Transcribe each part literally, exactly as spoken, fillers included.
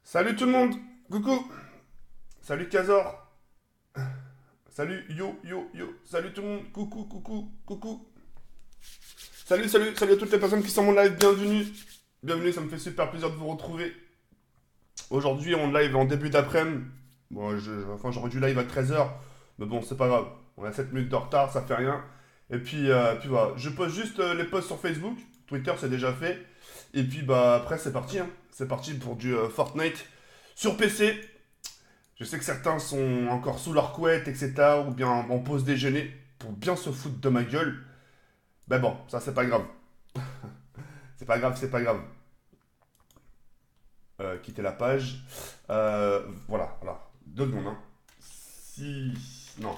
Salut tout le monde. Coucou. Salut Kazor. Salut yo yo yo. Salut tout le monde. Coucou coucou coucou. Salut salut salut à toutes les personnes qui sont en live. Bienvenue. Bienvenue, ça me fait super plaisir de vous retrouver. Aujourd'hui on live en début d'après-midi. Bon, je, je- enfin j'aurais dû live à treize heures. Mais bon, c'est pas grave. On a sept minutes de retard, ça fait rien. Et puis, euh, puis voilà. Je poste juste euh, les posts sur Facebook. Twitter c'est déjà fait. Et puis bah après c'est parti, hein. C'est parti pour du euh, Fortnite sur P C. Je sais que certains sont encore sous leur couette, et cetera. Ou bien en pause déjeuner pour bien se foutre de ma gueule. Ben bon, ça c'est pas grave. C'est pas grave, c'est pas grave. Euh, quitter la page. Euh, voilà, voilà. Deux secondes, hein. Si... Non.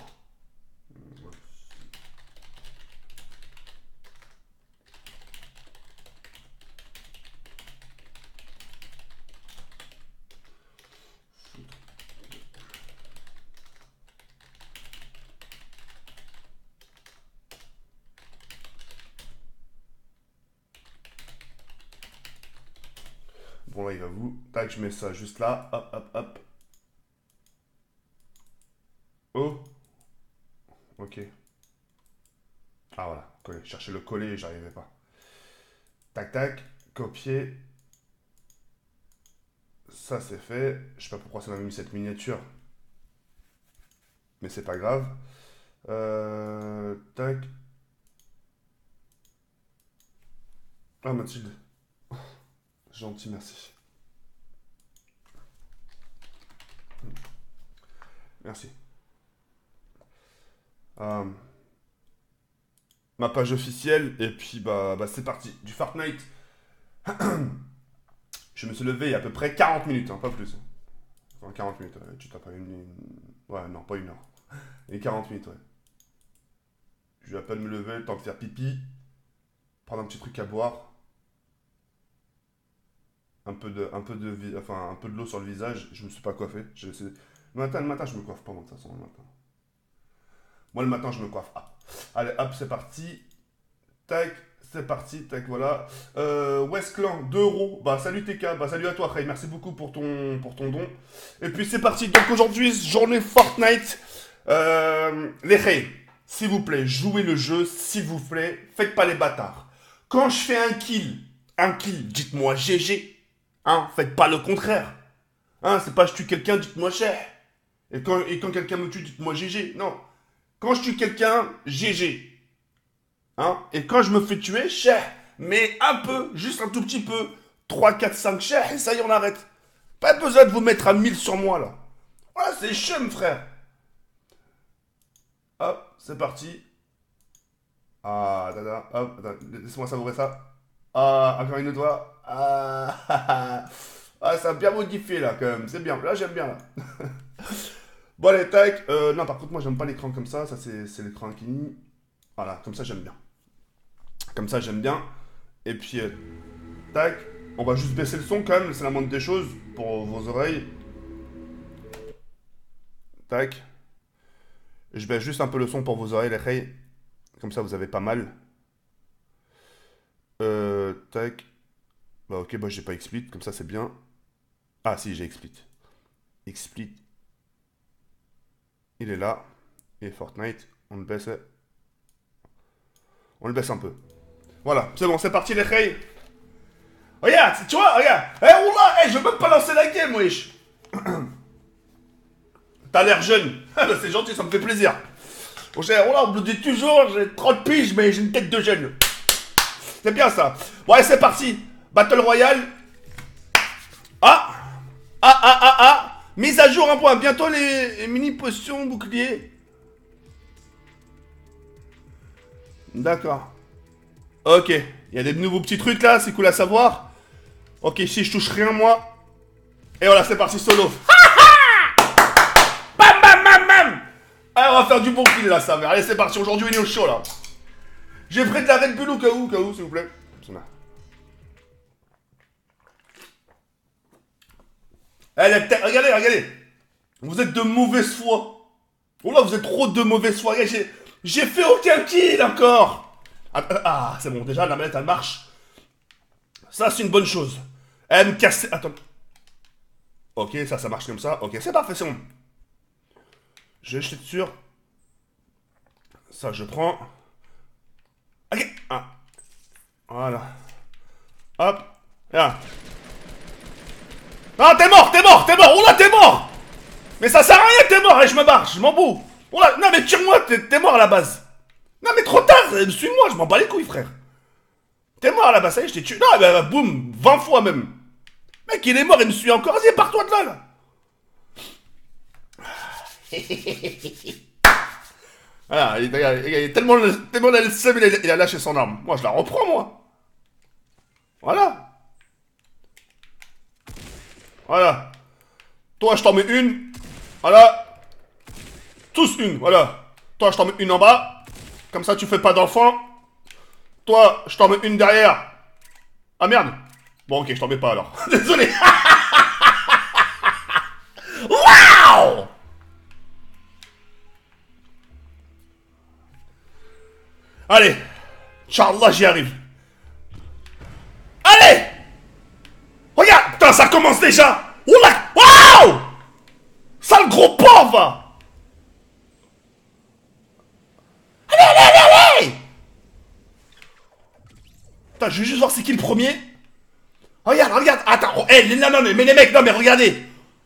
Bon là il va vous. Tac, je mets ça juste là. Hop, hop, hop. Oh, ok. Ah voilà, coller. Chercher le coller, j'arrivais pas. Tac, tac. Copier. Ça c'est fait. Je sais pas pourquoi ça m'a mis cette miniature. Mais c'est pas grave. Euh, tac. Ah Mathilde. Gentil, merci. Merci. Euh, Ma page officielle. Et puis bah, bah c'est parti. Du Fortnite. Je me suis levé il y a à peu près quarante minutes, hein, pas plus. Enfin quarante minutes, ouais. Tu t'as pas une, une- Ouais, non, pas une heure. Et quarante minutes, ouais. Je vais à peine me lever, le temps de faire pipi, prendre un petit truc à boire, un peu de, un peu de, vi- enfin, un peu de l'eau sur le visage. Je me suis pas coiffé. J'ai essayé- Le matin, le matin, je me coiffe pas, moi, de toute façon, le matin. Moi, le matin, je me coiffe. Ah. Allez, hop, c'est parti. Tac, c'est parti. Tac, voilà. Euh, Westclan, deux euros. Bah, salut T K. Bah, salut à toi, Ray. Merci beaucoup pour ton, pour ton don. Et puis, c'est parti. Donc, aujourd'hui, journée Fortnite. Euh, les Ray, s'il vous plaît, jouez le jeu, s'il vous plaît. Faites pas les bâtards. Quand je fais un kill, un kill, dites-moi G G. Hein, faites pas le contraire. Hein, c'est pas je tue quelqu'un, dites-moi cher. Et quand, et quand quelqu'un me tue, dites-moi G G. Non. Quand je tue quelqu'un, G G. Hein? Et quand je me fais tuer, cher. Mais un peu, juste un tout petit peu. Trois, quatre, cinq, cher, et ça y est, on arrête. Pas besoin de vous mettre à mille sur moi, là. Voilà, c'est chum, frère. Hop, c'est parti. Ah, dada, hop, attends, laisse-moi savourer ça. Ah, encore une autre fois. Ah, ah, ça a bien modifié, là, quand même. C'est bien, là, j'aime bien, là. Bon, allez, tac. Euh, non, par contre, moi, j'aime pas l'écran comme ça. Ça, c'est c'est l'écran incliné. Voilà, comme ça, j'aime bien. Comme ça, j'aime bien. Et puis, euh, tac. On va juste baisser le son quand même, c'est la moindre des choses pour vos oreilles. Tac. Je baisse juste un peu le son pour vos oreilles, les oreilles. Comme ça, vous avez pas mal. Euh, tac. Bah, ok, bah, j'ai pas explit, comme ça, c'est bien. Ah, si, j'ai explit. Explit. Il est là. Et Fortnite, on le baisse. On le baisse un peu. Voilà, c'est bon, c'est parti, les oreilles. Regarde, tu vois, regarde. Eh, oula, eh, je veux même pas lancer la game, wesh. T'as l'air jeune. Ah, bah, c'est gentil, ça me fait plaisir. Bon, cher, oh là, on me le dit toujours, j'ai trente piges, mais j'ai une tête de jeune. C'est bien ça. Bon, allez, c'est parti. Battle Royale. Ah Ah, ah, ah, ah Mise à jour un point. Bientôt les, les mini potions boucliers. D'accord. Ok. Il y a des nouveaux petits trucs là, c'est cool à savoir. Ok, si je touche rien, moi. Et voilà, c'est parti, solo. Bam, bam, bam, bam. Allez, on va faire du bon kill là, ça va. Allez, c'est parti. Aujourd'hui, on est au chaud là. J'ai pris de la Red Bull au cas où, au cas où, s'il vous plaît. Elle est peut-être- Regardez, regardez. Vous êtes de mauvaise foi. Oh là, vous êtes trop de mauvaise foi. Regardez, J'ai j'ai fait aucun kill encore. Ah, ah, ah, c'est bon, déjà, la manette, elle marche. Ça, c'est une bonne chose. Elle me casse... Attends. Ok, ça, ça marche comme ça. Ok, c'est parfait, c'est bon. Je vais jeter sur. Ça, je prends. Ok. Ah. Voilà. Hop. Là. Ah, t'es mort, t'es mort, t'es mort. Oula, t'es mort. Mais ça sert à rien, t'es mort. Allez, je me barre, je m'en bous. Oula, non, mais tire-moi, t'es mort à la base. Non, mais trop tard. Suis-moi, je m'en bats les couilles, frère. T'es mort à la base, ça y est, je t'ai tué. Non, bah, bah, boum, vingt fois même. Mec, il est mort, il me suit encore. Vas-y, pars-toi de là, là. Voilà, il, il, il, il, tellement, tellement il a le seum, il, a- il a lâché son arme. Moi, je la reprends, moi. Voilà. Voilà. Toi, je t'en mets une. Voilà. Tous une, voilà. Toi, je t'en mets une en bas. Comme ça, tu fais pas d'enfant. Toi, je t'en mets une derrière. Ah merde. Bon, ok, je t'en mets pas alors. Désolé. Waouh. Allez. Inch'Allah, j'y arrive. Allez. Regarde. Putain, ça commence déjà. Oula. Waouh. Sale gros pauvre, va. Allez, allez, allez, allez. Putain, je vais juste voir c'est qui le premier. Regarde, regarde. Attends. Oh, hey, non, non, mais, mais les mecs, non, mais regardez.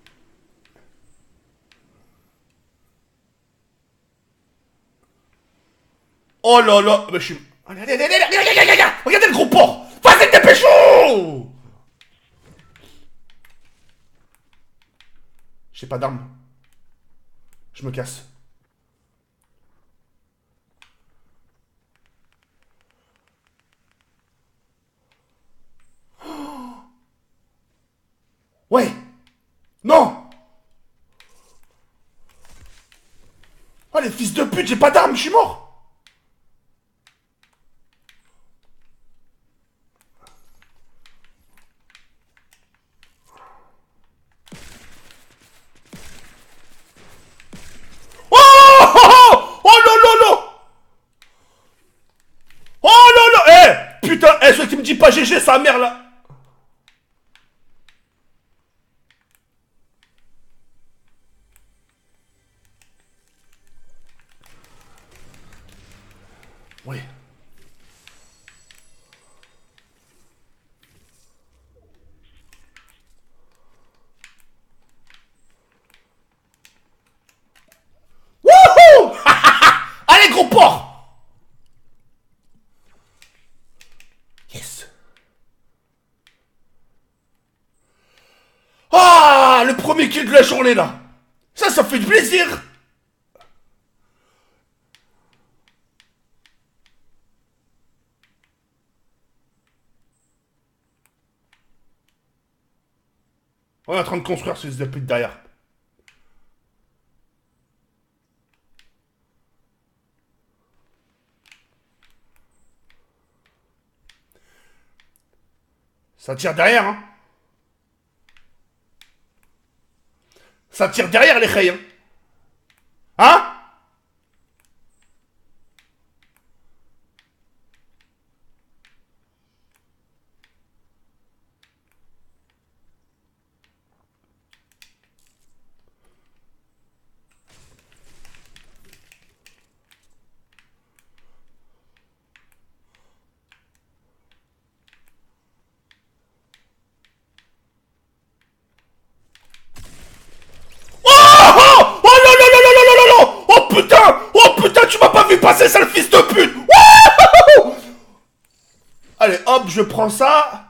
Oh là là. Bah, je suis... Allez, allez, allez, allez, allez, allez, allez, allez. Regardez le gros porc. Vas-y, dépêchons. J'ai pas d'arme. Je me casse. Ouais. Non. Oh les fils de pute, j'ai pas d'arme, je suis mort. Oh, oh, oh, oh non, non, non. Oh non, non. Eh, putain, eh, celui qui me dit pas G G, sa mère là. Oui. Wouhou. Allez, gros porc. Yes. Ah, le premier kill de la journée là. Ça, ça fait du plaisir. On est en train de construire ce fils de pute derrière. Ça tire derrière, hein. Ça tire derrière les rayons. Hein. Passer, sale fils de pute. Wouhou. Allez, hop, je prends ça.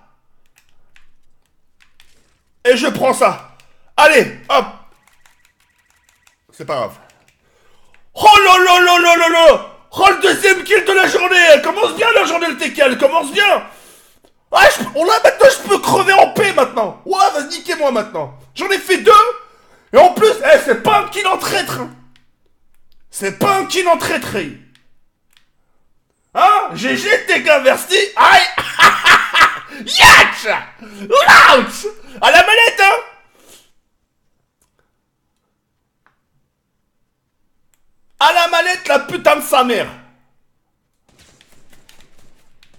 Et je prends ça. Allez, hop. C'est pas grave. Oh là là là là là là. Oh, le deuxième kill de la journée. Elle commence bien la journée, le T K. Elle commence bien. Ah, je, on l'a maintenant, je peux crever en paix maintenant. Ouais, vas-y, niquez-moi maintenant. J'en ai fait deux. Et en plus, eh, c'est pas un kill en traître. C'est pas un kill en traîtrerie. Hein? G G, T K, merci. Aïe. Yatch. Ouch. À la manette, hein. À la manette, la putain de sa mère.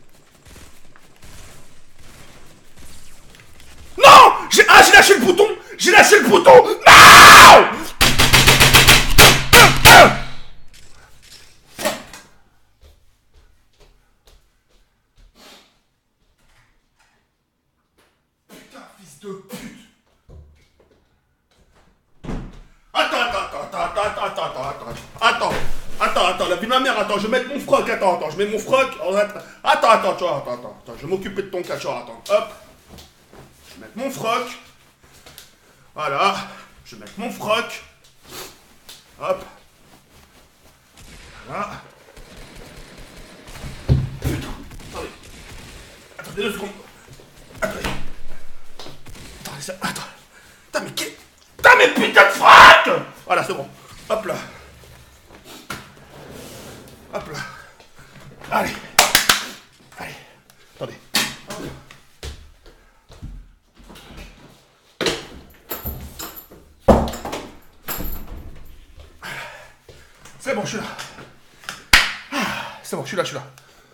Non. J'ai ah, j'ai lâché le bouton. J'ai lâché le bouton. Non. Putain, fils de pute. Attends, attends, attends, attends, attends, attends, attends, attends, attends, attends, la vie de ma mère, attends, je vais mettre mon froc, attends, attends, je mets mon froc, attends, attends, tu vois, attends, attends, attends, je vais m'occuper de ton cas, tu vois, attends, hop, je vais mettre mon froc, voilà, je vais mettre mon froc, hop, voilà, putain, attendez, attendez deux secondes, attendez, attendez, ça, attends, putain, mais qu'est-ce... Putain, mais putain de frac. Voilà, c'est bon. Hop là. Hop là. Allez. Allez. Attendez. C'est bon, je suis là. C'est bon, je suis là, je suis là.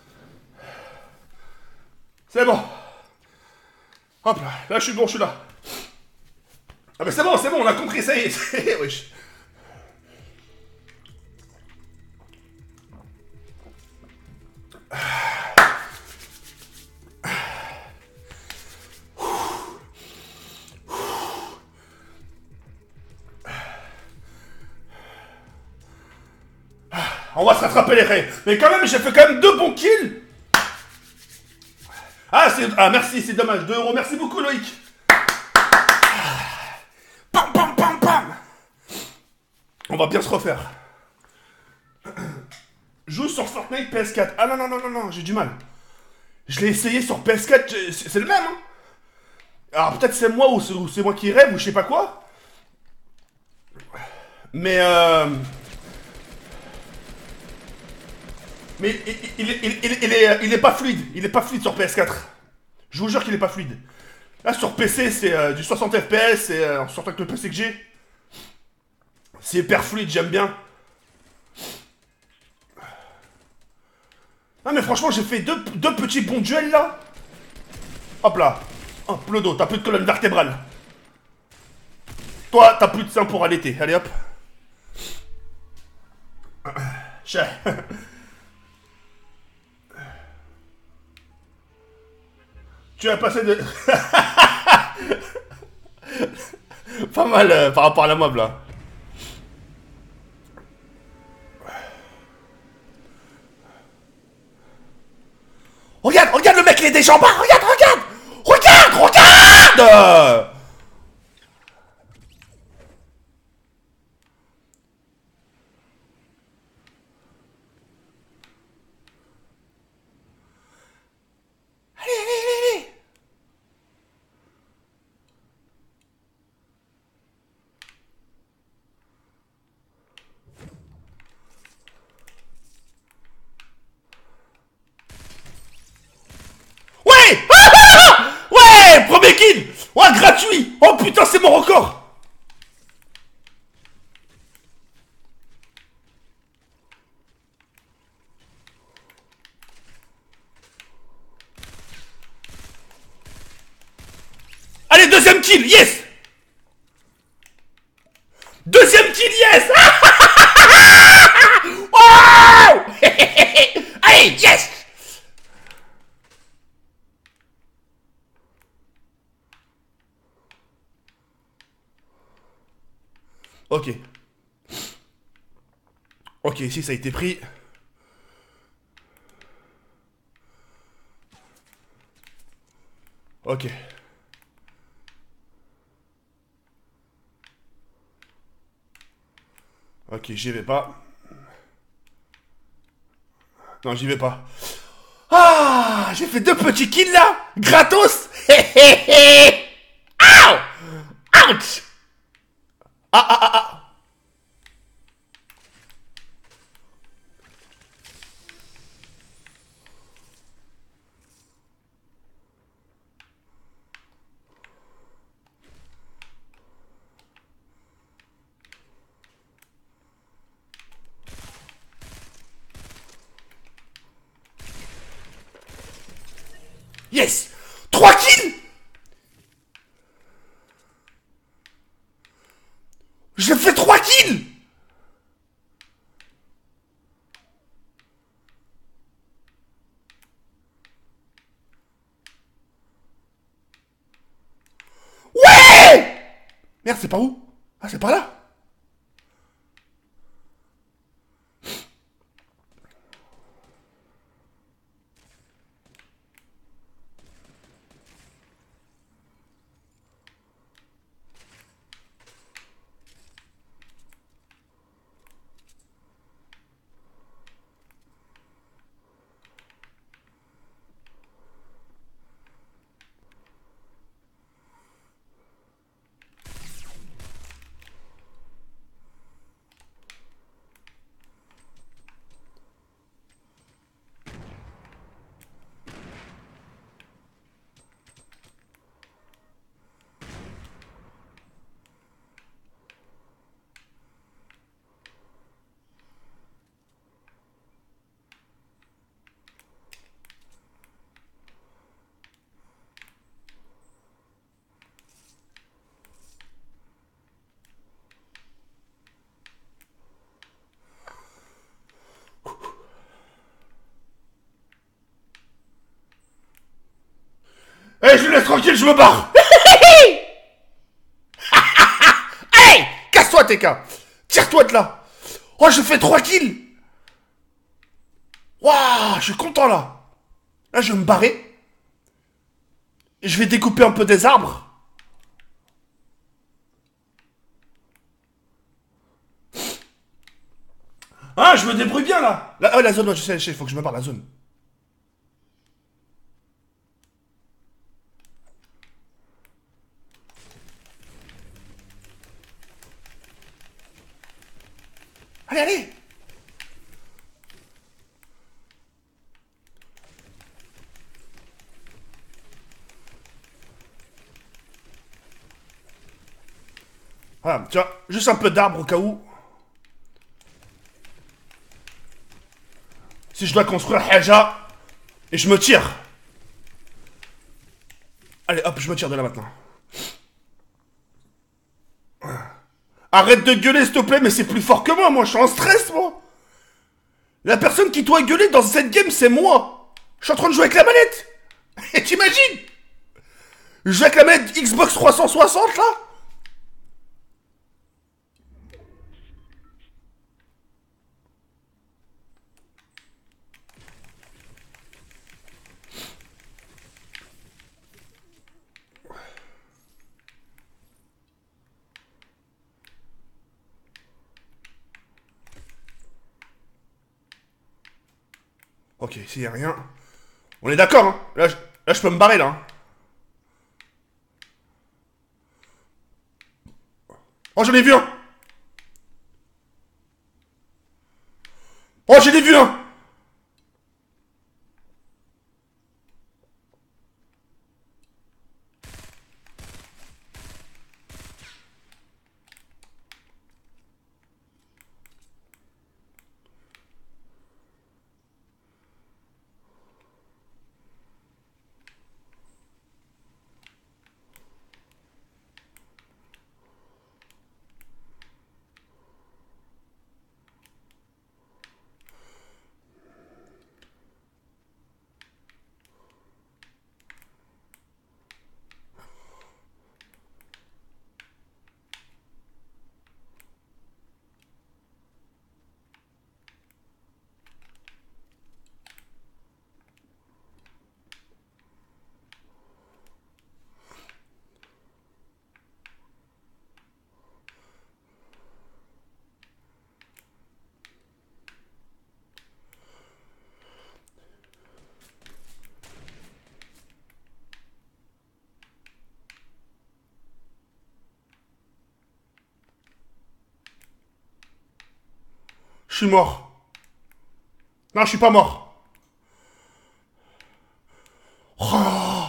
C'est bon. Hop là. Là, je suis bon, je suis là. Ah mais c'est bon, c'est bon, on a compris, ça y est. Wesh. On va se rattraper les raies. Mais quand même, j'ai fait quand même deux bons kills. Ah, c'est... Ah, merci, c'est dommage. deux euros. Merci beaucoup, Loïc. Pam, pam, pam, pam. On va bien se refaire. Joue sur Fortnite P S quatre. Ah non, non, non, non, non, j'ai du mal. Je l'ai essayé sur P S quatre, c'est le même, hein. Alors peut-être c'est moi ou c'est moi qui rêve ou je sais pas quoi. Mais euh... Mais il, il, il, il, il, est, il est pas fluide. Il est pas fluide sur P S quatre. Je vous jure qu'il est pas fluide. Là sur P C c'est euh, du soixante F P S et euh, surtout avec le P C que j'ai. C'est hyper fluide, j'aime bien. Non mais franchement j'ai fait deux, deux petits bons duels là. Hop là. Hop le dos, t'as plus de colonne vertébrale. Toi t'as plus de sein pour allaiter. Allez hop. Chat. Tu as passé de... Pas mal euh, par rapport à la mob là. Regarde, regarde le mec, il est déjà en bas. Regarde, regarde. Regarde, regarde. Allez, allez, allez, allez. Ouais. Ouais, premier kill. Ouais, gratuit. Oh putain, c'est mon record. Allez, deuxième kill, yes. Deuxième kill, yes. Wow. Allez, yes. Ok. Ok, ici ça a été pris. Ok. Ok, j'y vais pas. Non, j'y vais pas. Ah, j'ai fait deux petits kills là. Gratos. Ouch. Ouch. Ah, ah, ah, ah. Yes. Trois kills. Merde, c'est par où? Ah, c'est par là. Eh, je le laisse tranquille, je me barre. Hey, casse-toi, T K. Tire-toi de là. Oh, je fais trois kills. Waouh, je suis content là. Là, je vais me barrer. Je vais découper un peu des arbres. Ah, je me débrouille bien là. La, oh, la zone, ouais, je sais, je sais, il faut que je me barre la zone. Allez, allez. Voilà, tu vois, juste un peu d'arbre au cas où. Si je dois construire Haja, et je me tire. Allez, hop, je me tire de là maintenant. Arrête de gueuler, s'il te plaît, mais c'est plus fort que moi, moi, je suis en stress, moi. La personne qui doit gueuler dans cette game, c'est moi. Je suis en train de jouer avec la manette. Et t'imagines? Je joue avec la manette Xbox trois cent soixante, là. Ok, s'il y a rien... On est d'accord, hein. Là, je, là, je peux me barrer, là. Hein. Oh, j'en ai vu un. Oh, j'en ai vu un. Je suis mort. Non, je suis pas mort. Oh.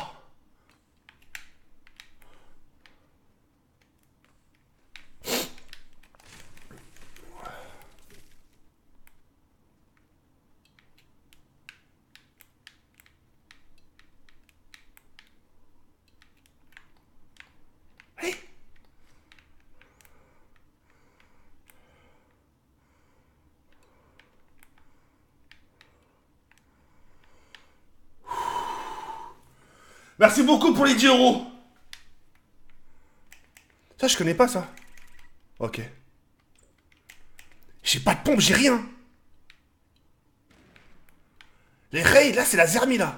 Hey. Merci beaucoup pour les dix euros. Ça, je connais pas ça. Ok. J'ai pas de pompe, j'ai rien. Les raies, là, c'est la Zermi, là.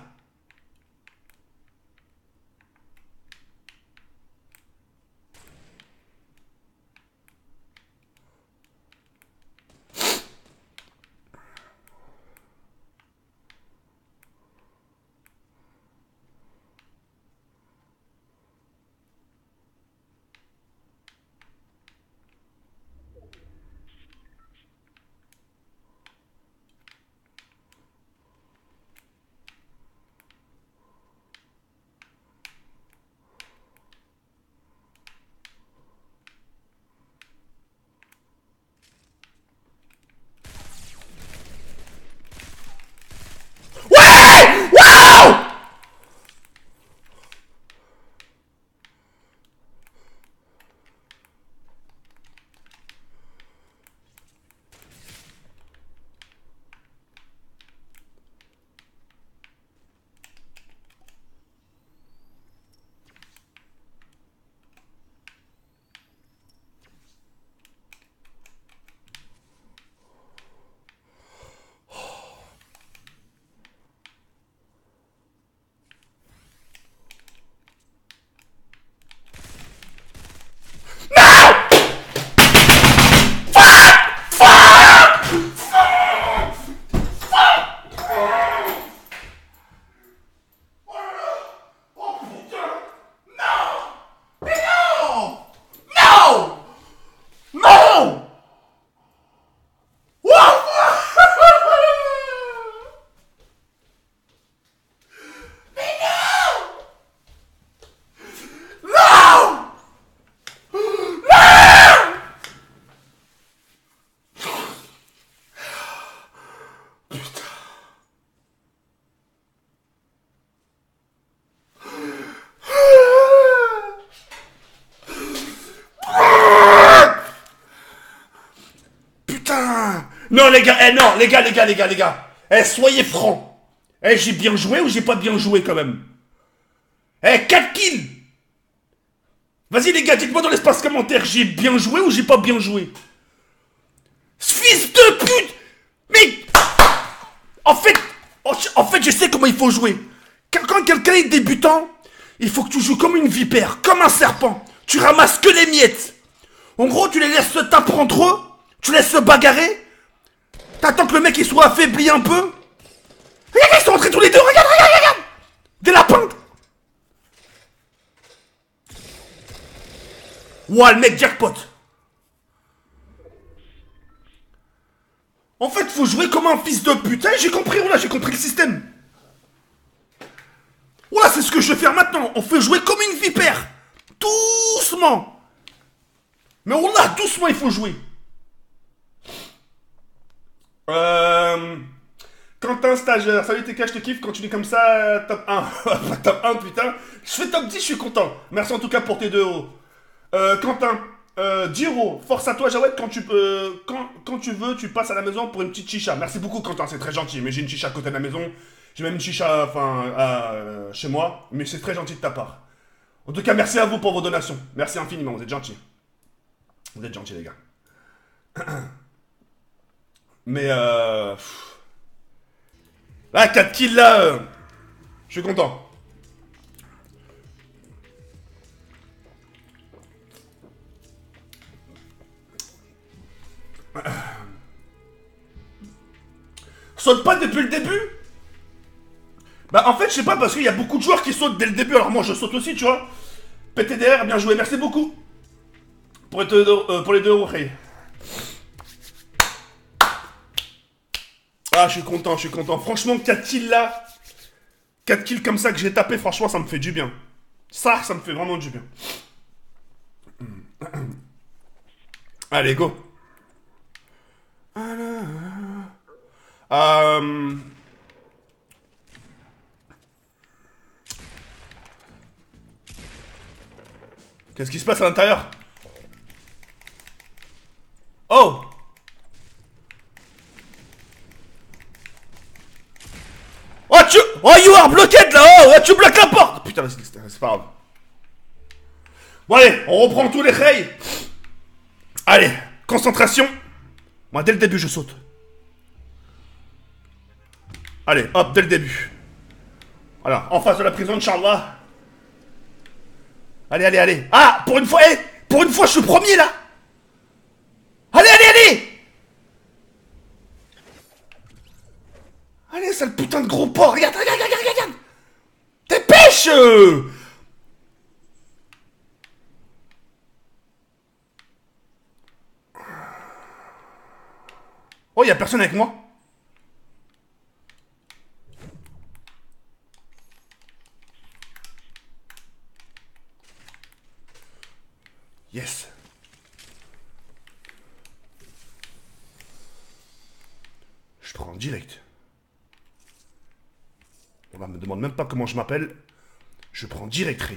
Non, les gars, eh non, les gars, les gars, les gars, les gars. Eh, soyez francs. Eh, j'ai bien joué ou j'ai pas bien joué quand même? Eh, quatre kills. Vas-y, les gars, dites-moi dans l'espace commentaire, j'ai bien joué ou j'ai pas bien joué? Fils de pute. Mais... En fait, en fait, je sais comment il faut jouer. Quand quelqu'un est débutant, il faut que tu joues comme une vipère, comme un serpent. Tu ramasses que les miettes. En gros, tu les laisses se taper entre eux, tu laisses se bagarrer. T'attends que le mec il soit affaibli un peu. Regarde, ils sont entrés tous les deux. Regarde, regarde, regarde. Des lapins. Ouah, le mec jackpot. En fait, faut jouer comme un fils de putain. J'ai compris, voilà, j'ai compris le système. Voilà, c'est ce que je vais faire maintenant. On fait jouer comme une vipère. Doucement. Mais voilà, doucement, il faut jouer. Euh... Quentin stagiaire, salut T K, je te kiffe, continue comme ça, top un. Top un, putain. Je fais top dix, je suis content. Merci en tout cas pour tes deux euros. Euh, Quentin, euh, dix euros. Force à toi, Jawed, quand tu peux, quand, quand tu veux, tu passes à la maison pour une petite chicha. Merci beaucoup, Quentin, c'est très gentil. Mais j'ai une chicha à côté de la maison. J'ai même une chicha, enfin, à, euh, chez moi. Mais c'est très gentil de ta part. En tout cas, merci à vous pour vos donations. Merci infiniment, vous êtes gentils. Vous êtes gentils, les gars. Mais euh... là, quatre kills là, euh... je suis content. Saute pas depuis le début? Bah en fait, je sais pas, parce qu'il y a beaucoup de joueurs qui sautent dès le début, alors moi je saute aussi, tu vois. P T D R, bien joué, merci beaucoup. Pour les deux, euh, pour les deux euros, hey. Ah, je suis content, je suis content. Franchement, quatre kills là, quatre kills comme ça que j'ai tapé, franchement, ça me fait du bien. Ça, ça me fait vraiment du bien. Allez, go. Euh... Qu'est-ce qui se passe à l'intérieur? Oh! Oh, tu... Oh, you are blocked là! Oh, tu bloques la porte! Putain, c'est pas grave. Bon allez, on reprend tous les rails. Allez, concentration. Moi, dès le début, je saute. Allez, hop, dès le début. Voilà, en face de la prison, Inch'Allah. Allez, allez, allez. Ah, pour une fois, hé, pour une fois, je suis premier, là. Allez, allez, allez. Allez, sale putain de gros porc. Regarde, regarde, regarde, regarde, regarde. Dépêche. Oh, y'a personne avec moi. Yes. Je prends en direct. On va me demande même pas comment je m'appelle. Je prends direct Ray.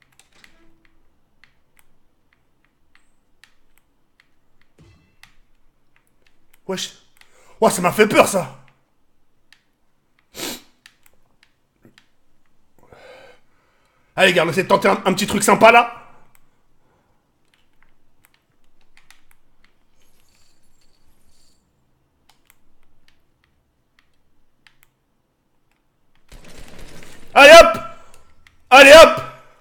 Wesh. Ouais, ça m'a fait peur, ça. Allez, gars, on essaie de tenter un, un petit truc sympa, là. Allez, hop. Allez, hop.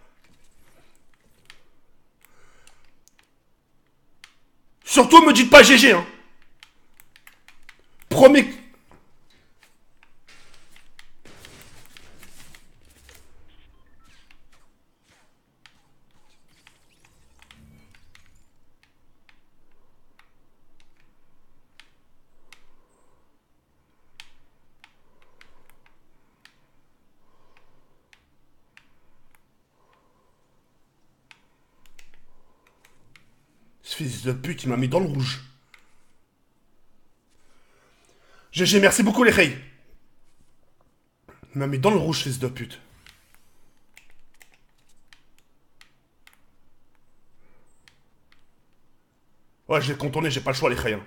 Surtout, me dites pas G G, hein. Premier... Ce fils de pute, il m'a mis dans le rouge. G G, merci beaucoup, les Ray. Il m'a mis dans le rouge, fils de pute. Ouais, je l'ai contourné, j'ai pas le choix, les Ray. Hein.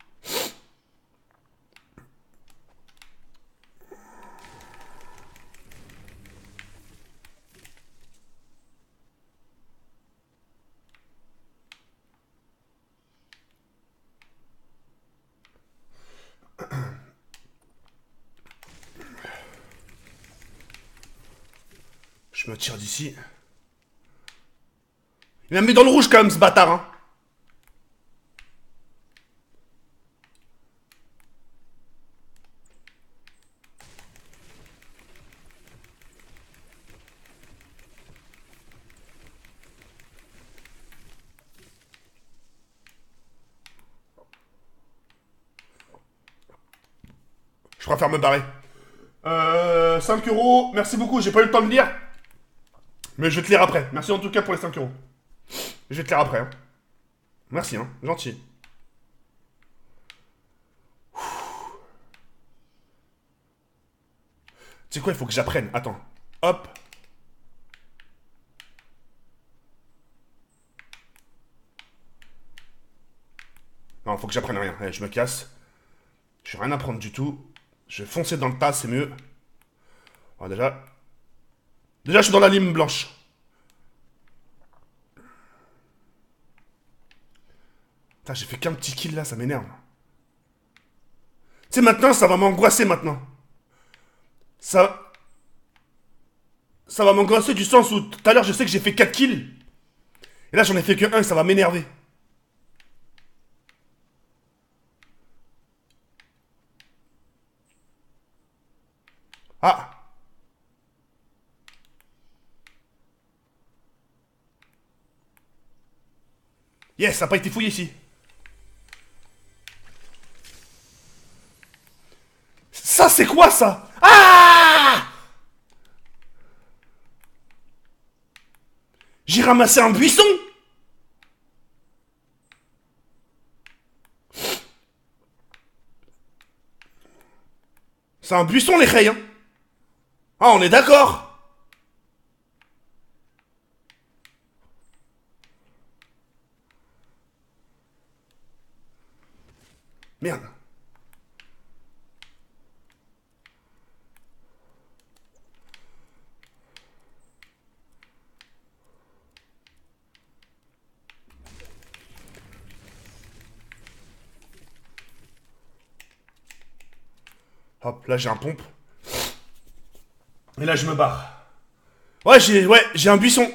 Je me tire d'ici. Il m'a mis dans le rouge quand même, ce bâtard, hein. Je préfère me barrer. Euh, cinq euros, merci beaucoup, j'ai pas eu le temps de lire. Mais je vais te lire après. Merci en tout cas pour les cinq euros. Je vais te lire après. Hein. Merci, hein, gentil. Tu sais quoi, il faut que j'apprenne. Attends. Hop. Non, faut que j'apprenne rien. Allez, je me casse. Je vais rien apprendre du tout. Je vais foncer dans le tas, c'est mieux. Alors déjà... Déjà, je suis dans la lime blanche. Putain, j'ai fait qu'un petit kill là, ça m'énerve. Tu sais, maintenant, ça va m'angoisser maintenant. Ça... Ça va m'angoisser du sens où tout à l'heure, je sais que j'ai fait quatre kills. Et là, j'en ai fait que un, ça va m'énerver. Ah. Yes, ça n'a pas été fouillé ici. Ça, c'est quoi, ça? Ah! J'ai ramassé un buisson. C'est un buisson, les rayons. Hein. Ah, on est d'accord. Merde. Hop, là j'ai un pompe. Et là je me barre. Ouais, j'ai ouais, j'ai un buisson.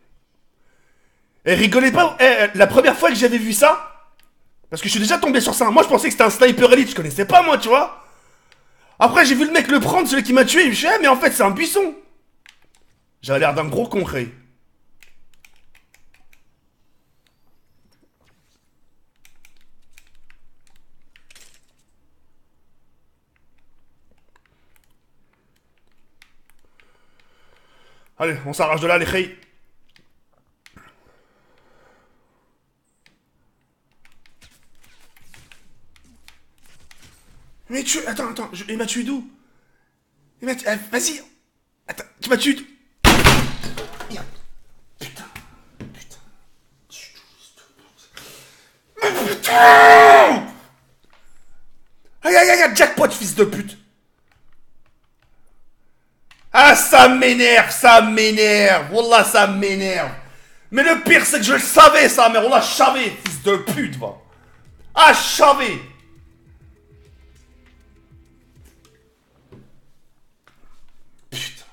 Et rigolez pas, eh, la première fois que j'avais vu ça, parce que je suis déjà tombé sur ça, moi je pensais que c'était un sniper elite, je connaissais pas moi, tu vois. Après j'ai vu le mec le prendre, celui qui m'a tué, je me suis dit, eh, mais en fait c'est un buisson. J'avais l'air d'un gros concret. Allez, on s'arrache de là, les khayes. Mais tu... Attends, attends, je... il m'a tué d'où? Il m'a tué... eh, vas-y. Attends, tu m'as tué d'où? Merde. Putain. Putain. Mais putain. Aïe aïe aïe, jackpot, fils de pute. Ah, ça m'énerve, ça m'énerve. Wallah, ça m'énerve. Mais le pire, c'est que je le savais, ça, mais Wallah, je savais, fils de pute, va. Ah, je savais. Putain.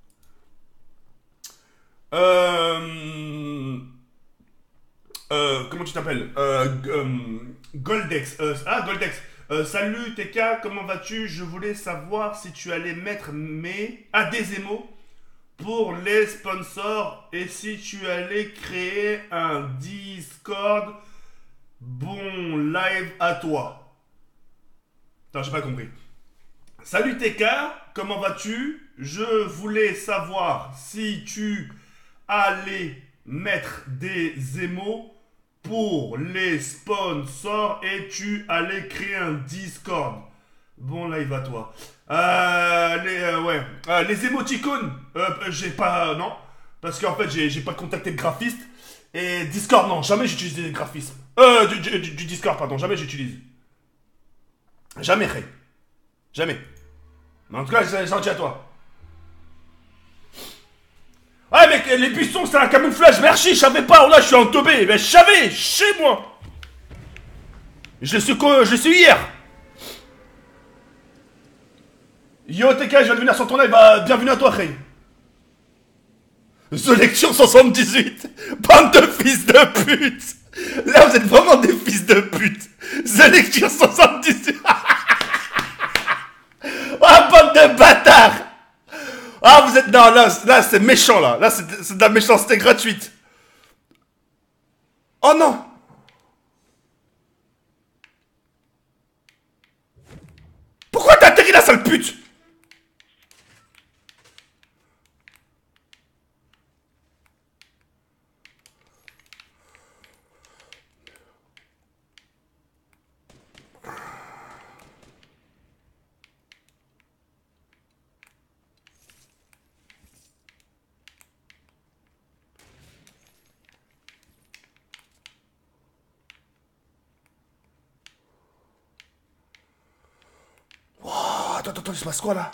Euh... Euh... Comment tu t'appelles euh, euh... Goldex. Euh, ah, Goldex. Euh, salut T K, comment vas-tu? Je voulais savoir si tu allais mettre mes... Ah, des émos pour les sponsors et si tu allais créer un Discord. Bon live à toi. Attends, j'ai pas compris. Salut T K, comment vas-tu? Je voulais savoir si tu allais mettre des émos pour les sponsors et tu allais créer un Discord. Bon live à toi. Euh, les, euh, ouais. Euh, les émoticônes, euh, j'ai pas, euh, non. Parce qu'en fait, j'ai, j'ai pas contacté de graphiste. Et Discord, non, jamais j'utilise des graphismes. Euh, du, du, du Discord, pardon, jamais j'utilise. Jamais, Ray. Jamais. Mais en tout cas, c'est gentil à toi. Ouais, mais les buissons, c'est un camouflage. Merci, je savais pas. Oh là, je suis en teubé. Mais je savais, chez moi. Je l'ai su, je l'ai su hier. Yo, T K, je viens de venir sur ton live. Bah, bienvenue à toi, Ray. The Lecture soixante-dix-huit. Bande de fils de pute. Là, vous êtes vraiment des fils de pute. The Lecture soixante-dix-huit. Ah, bande de bâtards. Ah, vous êtes... Non, là, là c'est méchant, là. Là, c'est c'est de la méchanceté gratuite. Oh non. Pourquoi t'as atterri là, sale pute? Oh, attends, attends, il se passe quoi, là?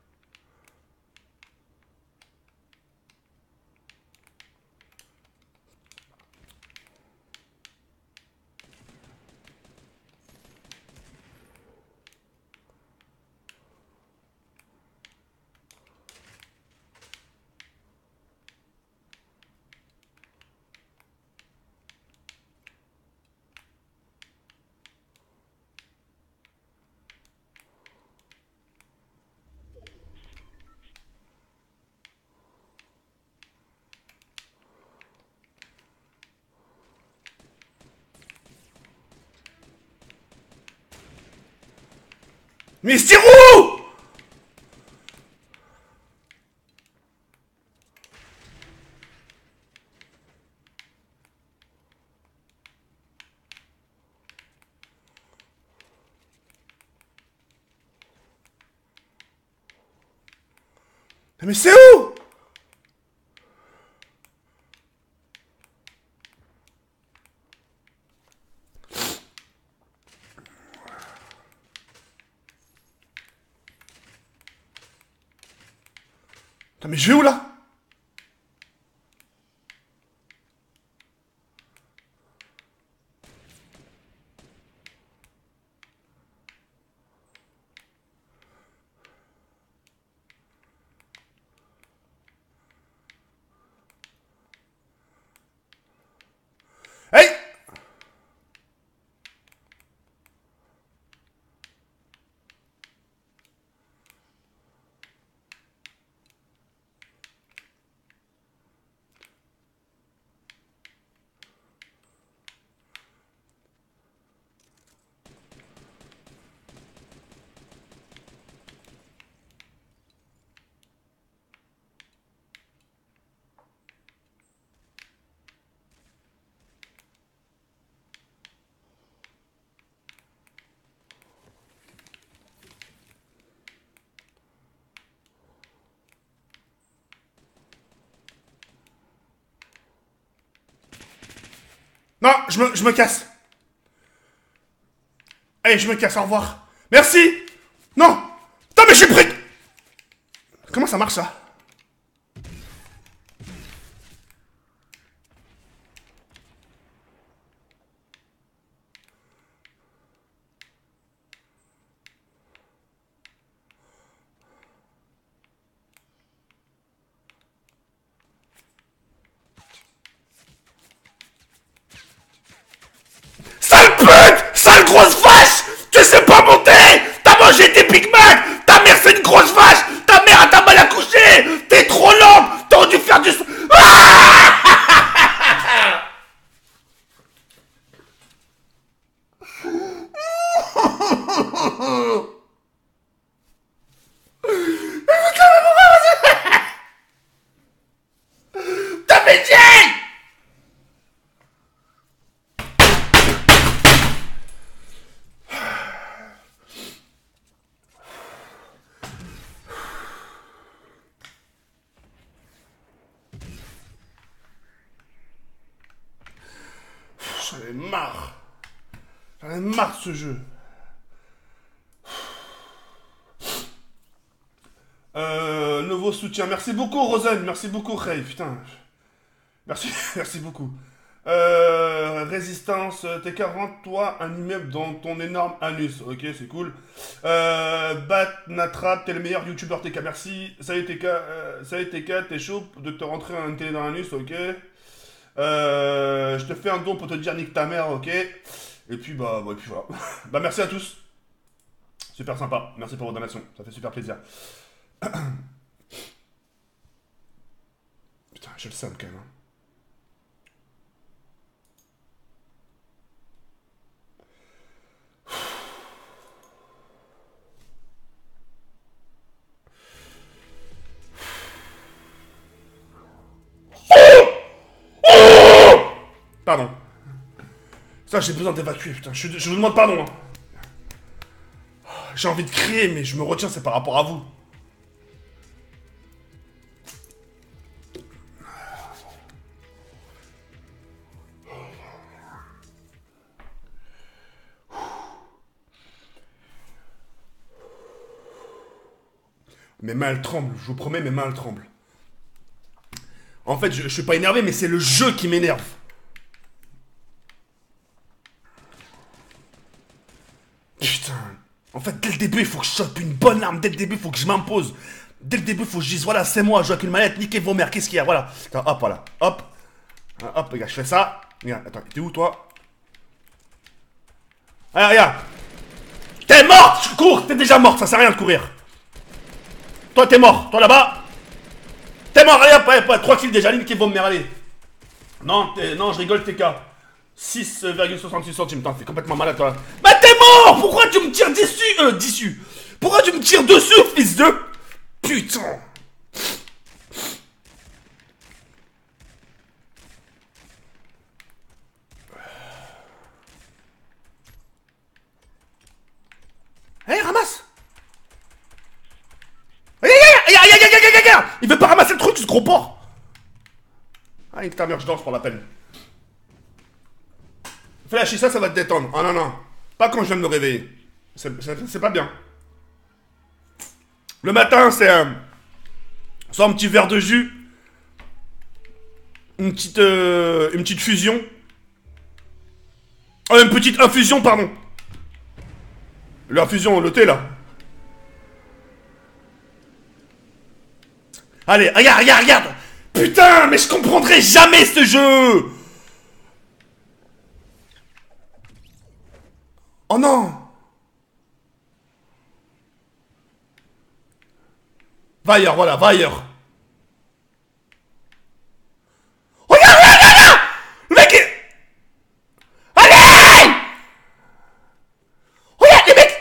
Mais c'est où? Mais c'est où? Putain, mais je vais où, là? Non, je me, je me casse. Allez, je me casse, au revoir. Merci. Non. Putain, mais j'ai pris... Comment ça marche, ça? Sale pute! Sale grosse vache! Tu sais pas monter! T'as mangé tes Big Mac! Ta mère c'est une grosse vache! Ta mère a ta mal accouché! T'es trop lente! T'aurais dû faire du... Ah! T'as fait chier! J'en ai marre. J'en ai marre de ce jeu. Euh, nouveau soutien. Merci beaucoup, Rosen. Merci beaucoup, Ray. Putain. Merci, merci beaucoup. Euh, résistance. T K, rends-toi un immeuble dans ton énorme anus. Ok, c'est cool. Euh, Bat Natrap, t'es le meilleur youtubeur T K. Merci. Salut T K. Euh, salut T K, t'es chaud de te rentrer un télé dans l'anus. Ok. Euh, je te fais un don pour te dire nique ta mère. Ok. Et puis, bah, bah, et puis voilà. Bah, merci à tous. Super sympa. Merci pour vos donations. Ça fait super plaisir. Putain, je le sens quand même. Hein. Pardon. Ça, j'ai besoin d'évacuer, putain. Je, je vous demande pardon. Hein. J'ai envie de crier, mais je me retiens, c'est par rapport à vous. Mes mains, elles tremblent. Je vous promets, mes mains, elles tremblent. En fait, je, je suis pas énervé, mais c'est le jeu qui m'énerve. Putain. En fait, dès le début, il faut que je chope une bonne arme. Dès le début, il faut que je m'impose. Dès le début, il faut que je dise, voilà, c'est moi, je joue avec une manette, niquez vos mères, qu'est-ce qu'il y a, voilà. Attends, hop, voilà, hop. Hop, regarde, je fais ça. Regarde, attends, t'es où, toi? Ah, regarde. T'es morte, je cours, t'es déjà morte, ça sert à rien de courir. Toi, t'es mort, toi là-bas. T'es mort, allez, hop, hop, trois kills déjà, niquez vos mères, allez. Non, non, je rigole, T K. six virgule soixante-six centimes, t'es complètement malade, toi. Bah, t'es mort. Pourquoi tu me tires dessus? Euh, dessus. Pourquoi tu me tires dessus, fils de... Putain. Allez, ramasse. Aïe, aïe, aïe, aïe, aïe, aïe, aïe, aïe. Il veut pas ramasser le truc, ce gros porc. Allez, ta mère, je danse pour la peine. Fais lâcher ça, ça va te détendre. Ah non, non. Pas quand je viens de me réveiller. C'est pas bien. Le matin, c'est un... soit un petit verre de jus. Une petite... Euh, une petite fusion. Oh, une petite infusion, pardon. L'infusion, le thé, là. Allez, regarde, regarde, regarde. Putain, mais je comprendrai jamais ce jeu. Oh non. Va ailleurs, voilà, va ailleurs. Regarde, regarde, regarde. Le mec est... Allez. Regarde, les mecs.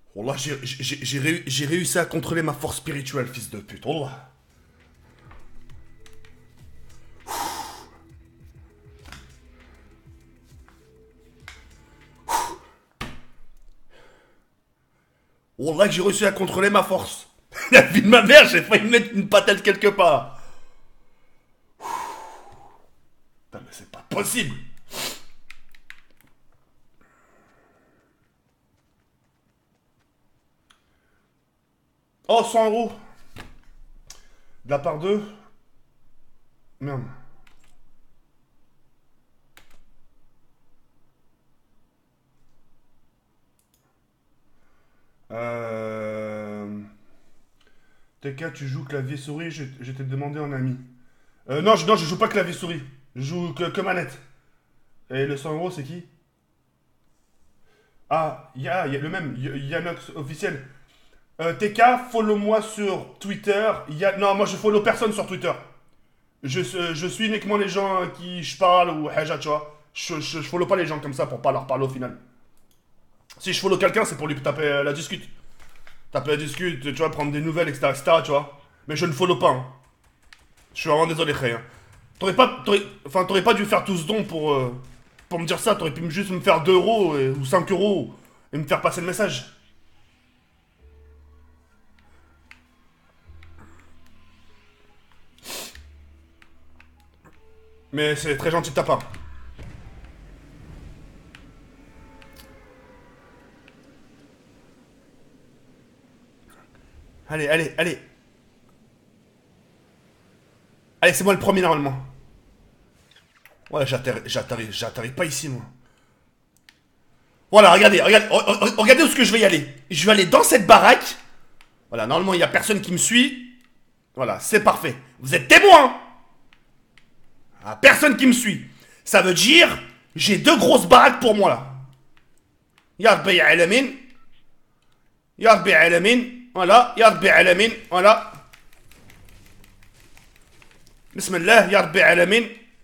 Wallah, j'ai j'ai- j'ai réu- j'ai réussi à contrôler ma force spirituelle, fils de pute. Wallah. Wallah, que j'ai réussi à contrôler ma force. La vie de ma mère, j'ai failli mettre une patelle quelque part. Putain, mais c'est pas possible. Oh, cent euros. De la part d'eux. Merde. Euh... T K, tu joues clavier souris, je, je t'ai demandé en ami. Euh, non, je, non, je joue pas clavier souris. Je joue que, que manette. Et le cent euros, c'est qui? Ah, il y a, y a le même, Y- Yanox officiel. Euh, T K, follow-moi sur Twitter. Y a... Non, moi je follow personne sur Twitter. Je, euh, je suis uniquement les gens à qui je parle ou haja, tu vois. Je, je, je follow pas les gens comme ça pour pas leur parler au final. Si je follow quelqu'un, c'est pour lui taper euh, la discute. Taper la discute, tu vois, prendre des nouvelles, et cetera, et cetera, tu vois. Mais je ne follow pas, hein. Je suis vraiment désolé, Khay, hein. T'aurais pas, t'aurais- enfin, t'aurais pas dû faire tout ce don pour, euh, pour me dire ça. T'aurais pu me- juste me faire deux euros et- ou cinq euros et me faire passer le message. Mais c'est très gentil de ta part. Allez, allez, allez. Allez, c'est moi le premier normalement. Ouais, j'atterris, j'atterris, j'atterris pas ici, moi. Voilà, regardez, regardez, re- re- regardez où est-ce que je vais y aller. Je vais aller dans cette baraque. Voilà, normalement, il y a personne qui me suit. Voilà, c'est parfait. Vous êtes témoins. Ah, personne qui me suit. Ça veut dire, j'ai deux grosses baraques pour moi, là. Ya Rabbi Alamin. Ya Rabbi Alamin. Voilà, Ya Rabbi Alamin. Voilà. Bismillah, Ya Rabbi Alamin.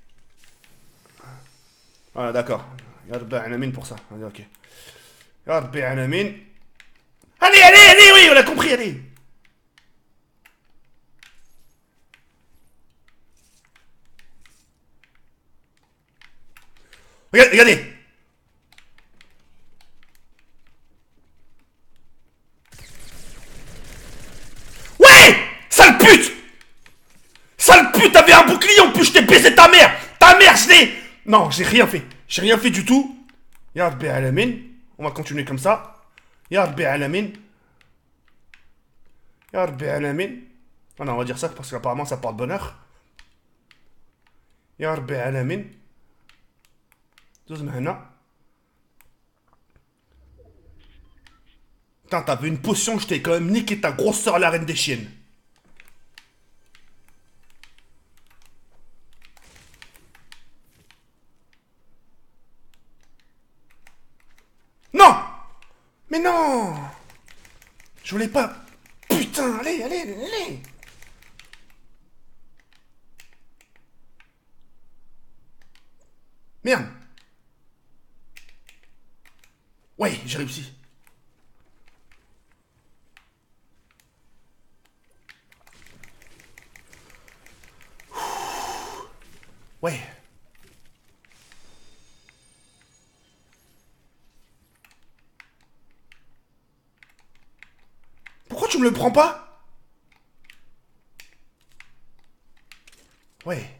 Voilà, d'accord. Ya Rabbi Alamin pour ça. Allez, ok. Ya Rabbi Alamin. Allez, allez, allez, oui, on a compris, allez. Regardez, regardez. Ouais, sale pute. Sale pute, t'avais un bouclier, en plus je t'ai baisé ta mère. Ta mère, je l'ai. Non, j'ai rien fait. J'ai rien fait du tout. Ya Rabbi Alamin. On va continuer comme ça. Ya Rabbi Alamin. Ya Rabbi Alamin. Ah non, on va dire ça parce qu'apparemment ça porte bonheur. Ya Rabbi Alamin. Douze هنا. Putain, t'avais une potion, je t'ai quand même niqué ta grosse sœur la reine des chiennes. Non. Mais non. Je voulais pas. Putain, allez, allez, allez. Merde. Ouais, j'ai réussi. Ouais. Pourquoi tu me le prends pas? Ouais.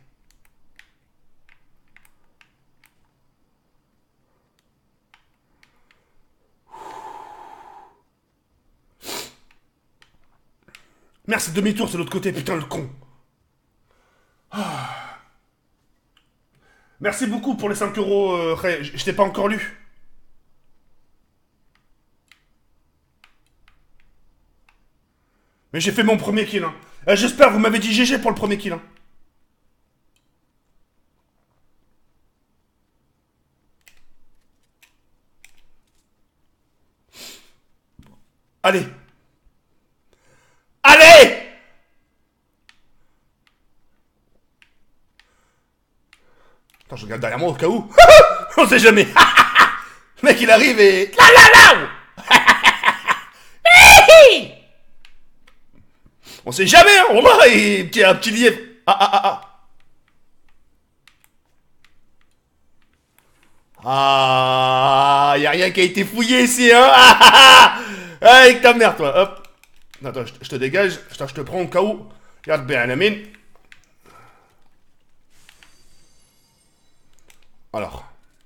Merde, c'est demi-tour, c'est l'autre côté, putain, le con. Ah. Merci beaucoup pour les cinq euros, euh, Ray. Je je t'ai pas encore lu. Mais j'ai fait mon premier kill, hein. Euh, J'espère, vous m'avez dit G G pour le premier kill, hein. Allez. Allez. Attends, je regarde derrière moi au cas où. On sait jamais. Le mec, il arrive et... Là, là, là. On sait jamais, hein. Wallah, et petit, un petit lièvre. Ah, ah, ah, ah. Ah, y a rien qui a été fouillé ici, hein. Ah, ah, ah. Avec ta mère, toi. Hop. Attends, je, je te dégage. Attends, je te prends au cas où. Regarde bien la mine. Alors.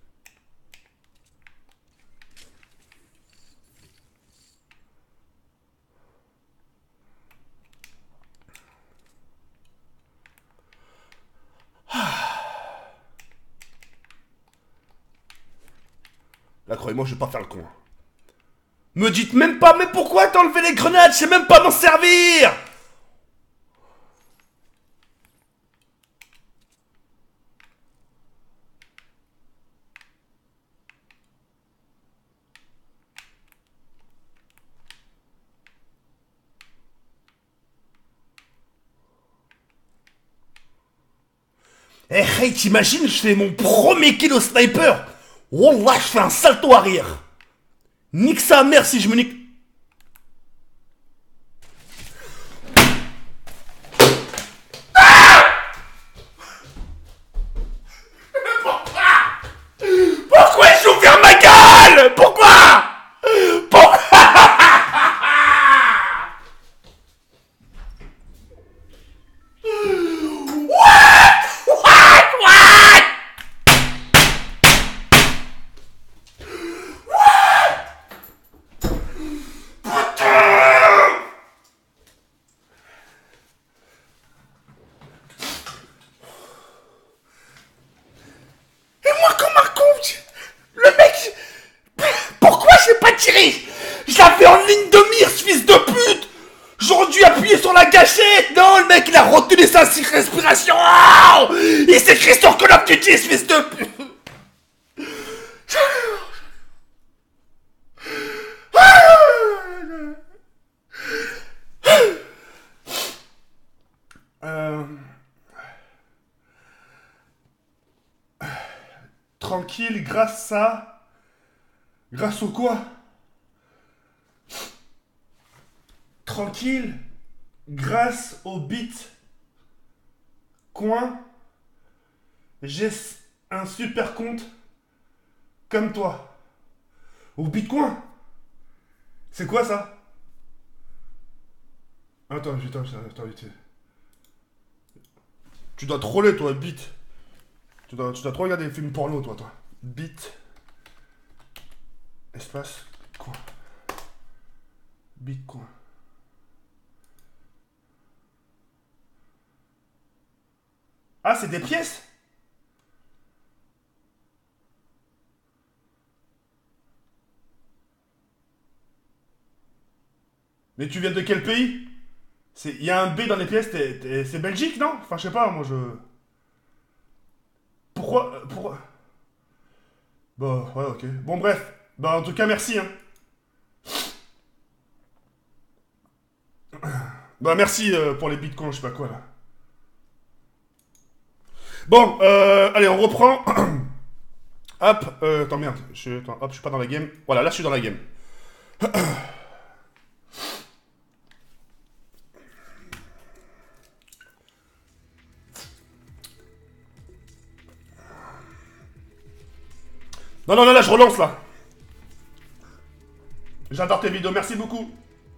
Là, croyez-moi, je vais pas faire le con. Me dites même pas, mais pourquoi t'as enlevé les grenades? Je sais même pas m'en servir. Eh hey, t'imagines, je fais mon premier kill au sniper. Wallah, je fais un salto arrière. Nique sa mère si je me nique. Pourquoi j'ai ouvert ma gueule? Pourquoi? Pourquoi? Le mec, pourquoi j'ai pas tiré? Je l'avais en ligne de mire, ce fils de pute. J'aurais dû appuyer sur la gâchette. Non, le mec, il a retenu sa respiration. Oh, il s'est écrit sur Call of Duty, ce fils de pute. Euh... Tranquille, grâce à... Grâce au quoi? Tranquille, grâce au bit coin, j'ai un super compte comme toi. Au bitcoin? C'est quoi ça? Attends, attends, attends, attends. Tu dois troller toi, bit. Tu dois, tu dois trop regarder des films porno toi, toi. Bit. Espace. Coin. Bitcoin. Ah, c'est des pièces? Mais tu viens de quel pays? Il y a un B dans les pièces, c'est Belgique, non? Enfin, je sais pas, moi je... Pourquoi... Pourquoi... Bah, ouais, ok. Bon, bref. Bah, en tout cas, merci, hein. Bah, merci euh, pour les bitcoins, je sais pas quoi, là. Bon, euh, allez, on reprend. Hop, euh, attends, merde. Je, attends, hop, je suis pas dans la game. Voilà, là, je suis dans la game. Non, non, non, là, je relance, là. J'adore tes vidéos, merci beaucoup.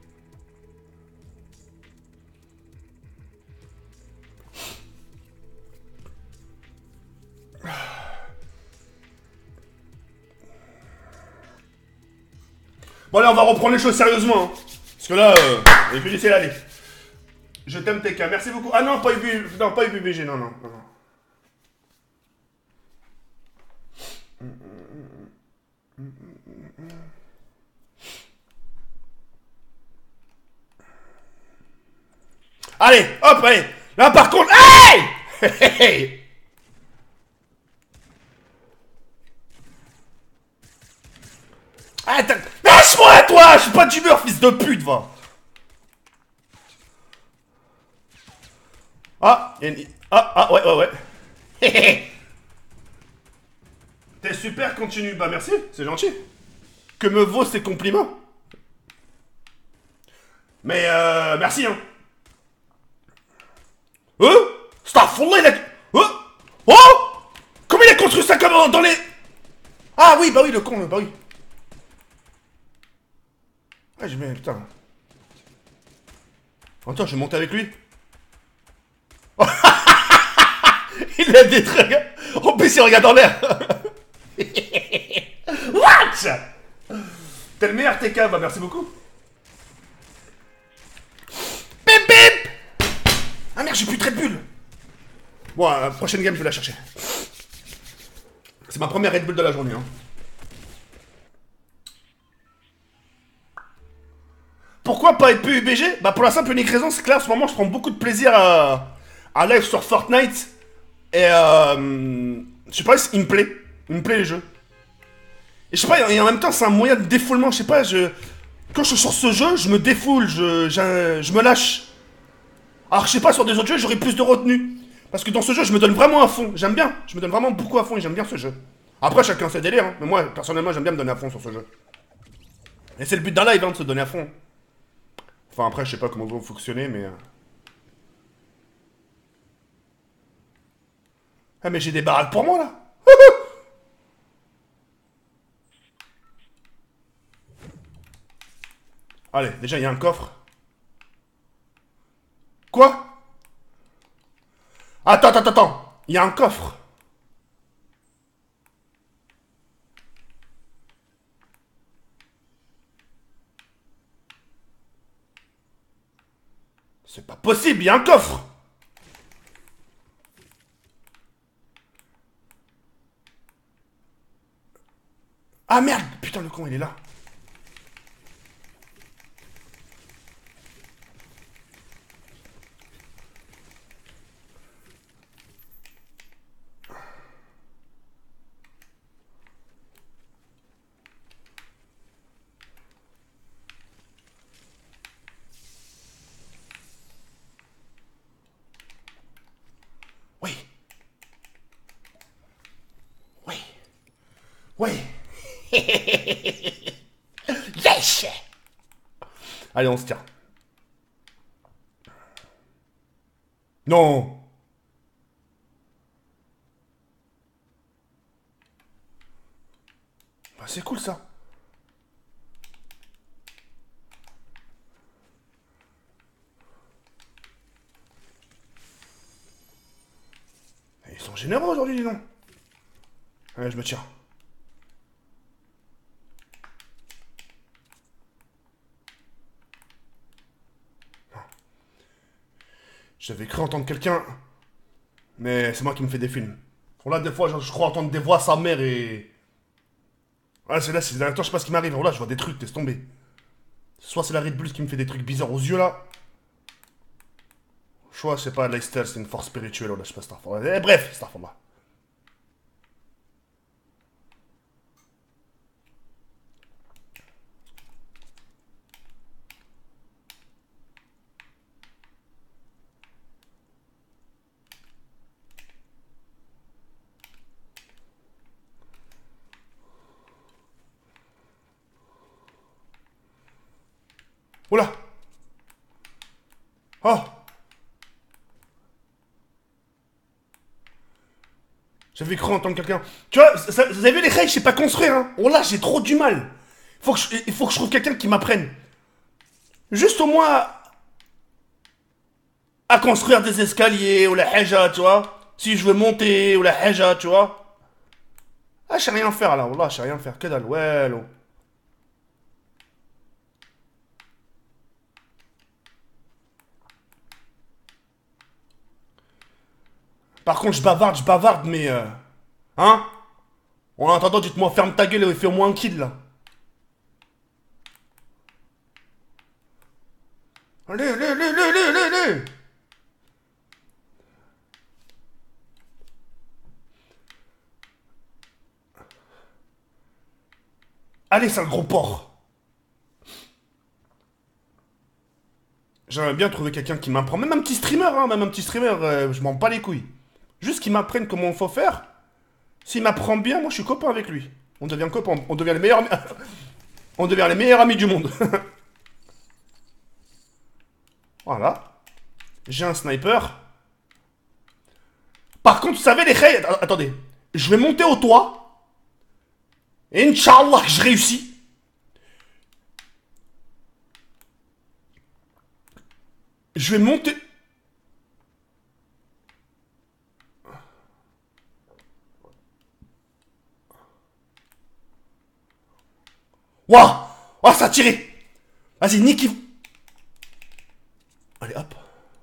Bon, allez, on va reprendre les choses sérieusement. Hein. Parce que là, euh, je vais laisser l'aller. Je t'aime, T K. Merci beaucoup. Ah non, pas U B, non, pas U B G, non, non, non. Allez, hop, allez. Là, par contre, hey, hey, hey. Attends, lâche-moi, toi. Je suis pas d'humeur, fils de pute, va. Ah, y a une... ah, ah, ouais, ouais, ouais. T'es super, continue. Bah, merci, c'est gentil. Que me vaut ces compliments? Mais, euh, merci, hein. Hein? Starfall, il a... Hein? Oh! Comment il a construit ça comme dans les... Ah oui, bah oui, le con, bah oui. Ah, j'ai bien... Putain. Attends, je vais monter avec lui. Il a des trucs. En plus, il regarde en l'air. What? T'es le meilleur T K, bah merci beaucoup. Bip bip. Ah merde, j'ai plus de Red Bull. Bon, euh, prochaine game, je vais la chercher. C'est ma première Red Bull de la journée. Hein. Pourquoi pas être P U B G? Bah pour la simple et unique raison, c'est clair, en ce moment, je prends beaucoup de plaisir à, à live sur Fortnite. Et euh... je sais pas, il me plaît. Il me plaît les jeux. Et je sais pas, et en même temps, c'est un moyen de défoulement, je sais pas, je... Quand je suis sur ce jeu, je me défoule, je, je, je me lâche. Alors je sais pas, sur des autres jeux, j'aurais plus de retenue. Parce que dans ce jeu, je me donne vraiment à fond. J'aime bien, je me donne vraiment beaucoup à fond et j'aime bien ce jeu. Après, chacun ses délires, hein. Mais moi, personnellement, j'aime bien me donner à fond sur ce jeu. Et c'est le but d'un live, hein, de se donner à fond. Enfin, après, je sais pas comment vous fonctionnez, mais... Ah, mais j'ai des baraques pour moi, là. Allez, déjà, il y a un coffre. Quoi? Attends, attends, attends. Il y a un coffre. C'est pas possible, il y a un coffre. Ah merde, putain, le con, il est là. Oui. Oui. Oui. Yes. Allez, on se tient. Non. Bah, c'est cool ça. Ils sont généreux aujourd'hui, dis donc. Allez, je me tire. J'avais cru entendre quelqu'un, mais c'est moi qui me fais des films. Bon là, des fois, je, je crois entendre des voix, sa mère et... Ah, c'est là, c'est là, attends, je sais pas ce qui m'arrive. Oh là, je vois des trucs, laisse tomber. Soit c'est la Red Bull qui me fait des trucs bizarres aux yeux, là. Soit, c'est pas Leicester, c'est une force spirituelle, oh là, je sais pas, Starfall. Eh, bref, Starfall, là. Oula. Oh. J'avais cru entendre quelqu'un. Tu vois, ça, vous avez vu les règles, je sais pas construire, hein. Oh là, j'ai trop du mal. Faut que je, il faut que je trouve quelqu'un qui m'apprenne. Juste au moins... à construire des escaliers, ou la haja, tu vois. Si je veux monter, ou la haja, tu vois. Ah, je sais rien faire, là. Wallah, je sais rien faire. Que dalle, ouais, l'eau. Par contre, je bavarde, je bavarde, mais... Euh... Hein? En attendant, dites-moi, ferme ta gueule et fais au moins un kill, là. Allez, allez, allez, allez, allez, allez, allez. Allez, c'est un gros porc. J'aimerais bien trouver quelqu'un qui m'apprend. Même un petit streamer, hein, même un petit streamer, euh, je m'en bats les couilles. Juste qu'il m'apprenne comment il faut faire. S'il m'apprend bien, moi je suis copain avec lui. On devient copain, on devient les meilleurs amis. On devient les meilleurs amis du monde. Voilà. J'ai un sniper. Par contre, vous savez, les khayes... Attendez. Je vais monter au toit. Et Inch'Allah que je réussis. Je vais monter... Waouh! Oh, ça a tiré! Vas-y, nique. Allez, hop.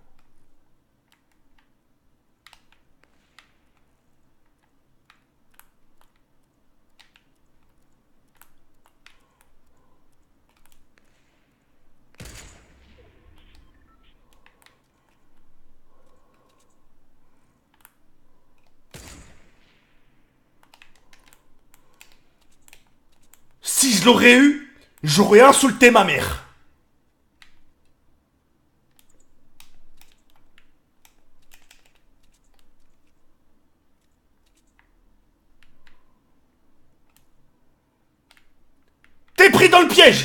Si je l'aurais eu, j'aurais insulté ma mère. T'es pris dans le piège.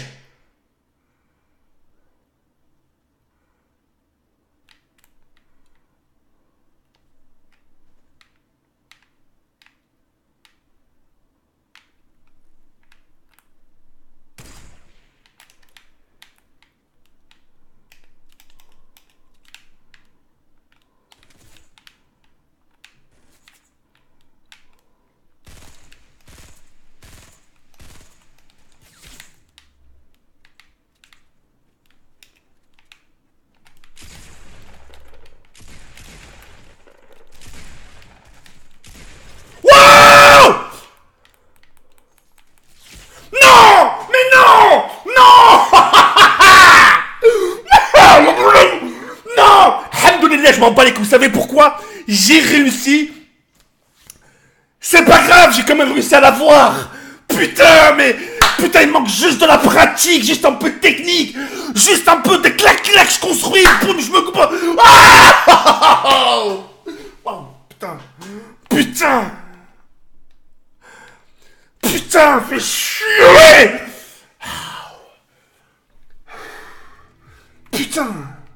Non! Mais non! Non! Non! Alhamdoulilah, je m'en bats les couilles. Vous savez pourquoi? J'ai réussi. C'est pas grave, j'ai quand même réussi à l'avoir. Putain, mais... Putain, il manque juste de la pratique, juste un peu de technique. Juste un peu de clac-clac, je construis. Boum, je me coupe. Ah! Oh, putain. Putain. Putain, fais chier. Putain.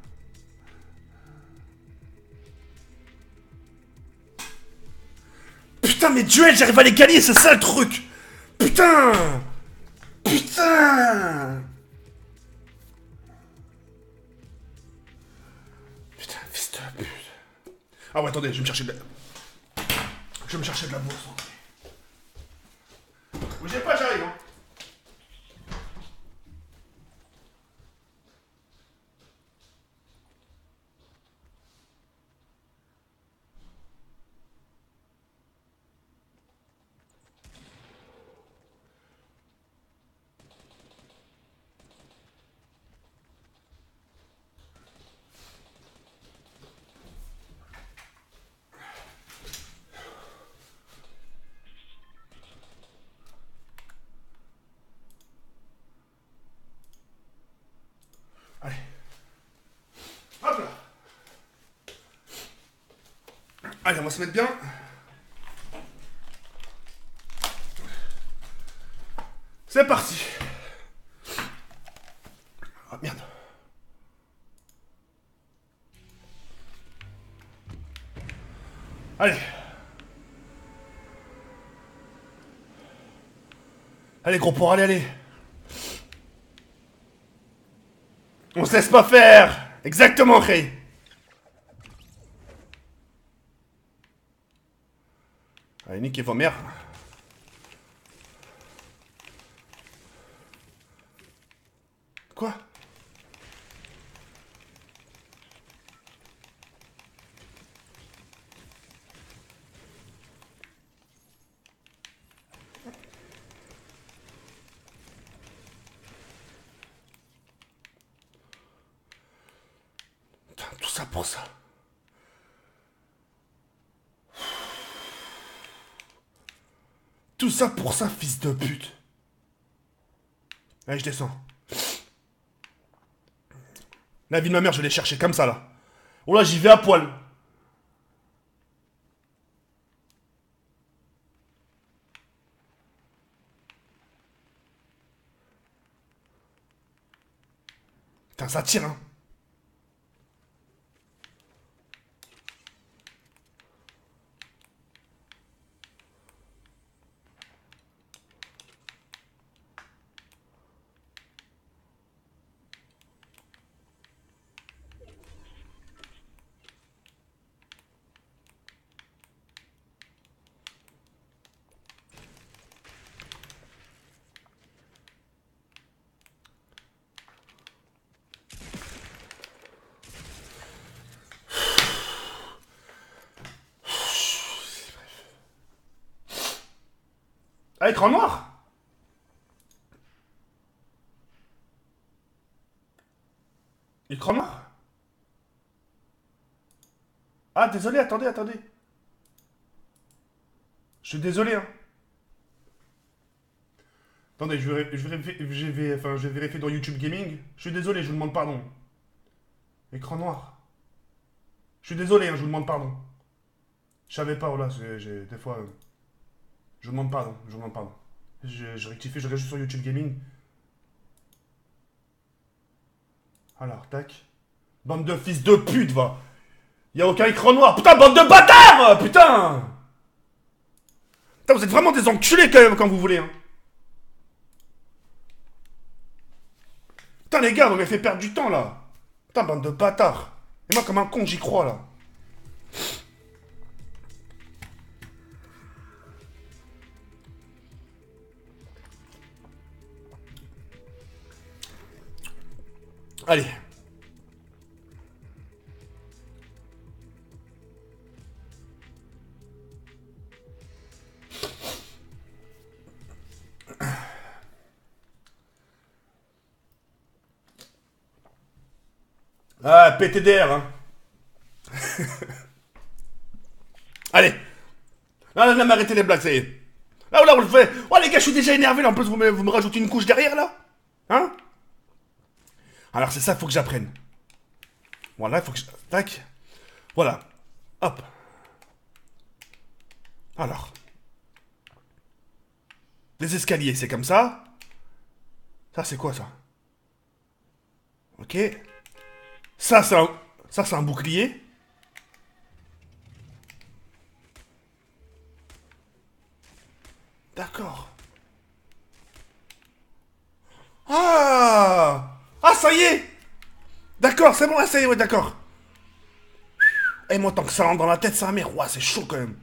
Putain, mes duels, j'arrive à les gagner, c'est ça le truc. Putain. Putain. Putain, fils de pute. Ah ouais, attendez, je vais me chercher de la... Je vais me chercher de la bourse. Bougez pas, j'arrive, hein. Allez. Hop là. Allez, on va se mettre bien. C'est parti. Ah merde. Allez. Allez gros pour aller, allez. On se laisse pas faire. Exactement, Khay. Allez, niquez vos mères. Quoi? Putain, tout ça pour ça. Tout ça pour ça, fils de pute. Allez, je descends. La vie de ma mère, je vais les chercher comme ça, là. Oh là, j'y vais à poil. Putain, ça tire, hein. Ah, écran noir. Écran noir. Ah, désolé, attendez, attendez. Je suis désolé, hein. Attendez, je vais, je, vérifie, je, vais, enfin, je vais vérifier dans YouTube Gaming. Je suis désolé, je vous demande pardon. Écran noir. Je suis désolé, hein, je vous demande pardon. Je savais pas, voilà, j'ai des fois... Euh, je vous demande pardon, je vous demande pardon. Je, je rectifie, je regarde juste sur YouTube Gaming. Alors, tac. Bande de fils de pute, va. Y'a aucun écran noir. Putain, bande de bâtards. Putain. Putain, vous êtes vraiment des enculés quand même quand vous voulez, hein. Putain, les gars, vous m'avez fait perdre du temps, là. Putain, bande de bâtards. Et moi, comme un con, j'y crois, là. Allez. Ah, P T D R, hein. Allez. Là, là, m'arrêtez les blagues, ça y est. Là, là, on le fait. Oh, les gars, je suis déjà énervé, là. En plus, vous me, vous me rajoutez une couche derrière, là. Hein? Alors, c'est ça, faut que j'apprenne. Voilà, il faut que je... Tac. Voilà. Hop. Alors. Les escaliers, c'est comme ça. Ça, c'est quoi, ça? Ok. Ça, c'est un... Ça, c'est un bouclier. D'accord. Ah! Ah, ça y est! D'accord, c'est bon, ah, ça y est, ouais, d'accord. Et moi, tant que ça rentre dans la tête, ça mère. Ouah, c'est chaud quand même.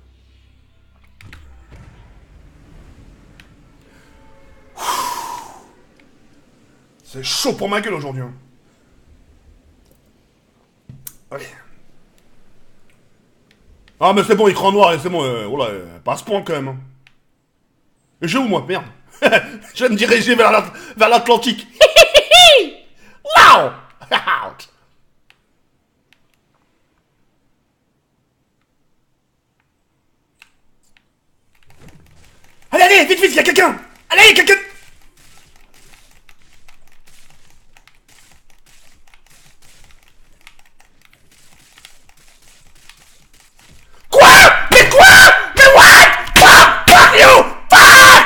C'est chaud pour ma gueule aujourd'hui. Hein. Allez. Ah, mais c'est bon, écran noir, c'est bon. Euh, voilà, euh, pas à ce point quand même. Hein. Et je où, moi, merde. Je vais me diriger vers l'Atlantique. Wow! Allez, allez, vite, vite, il y a quelqu'un! Allez, il y a quelqu'un! Quoi? Mais quoi? Mais what? Fuck! Fuck you! Fuck!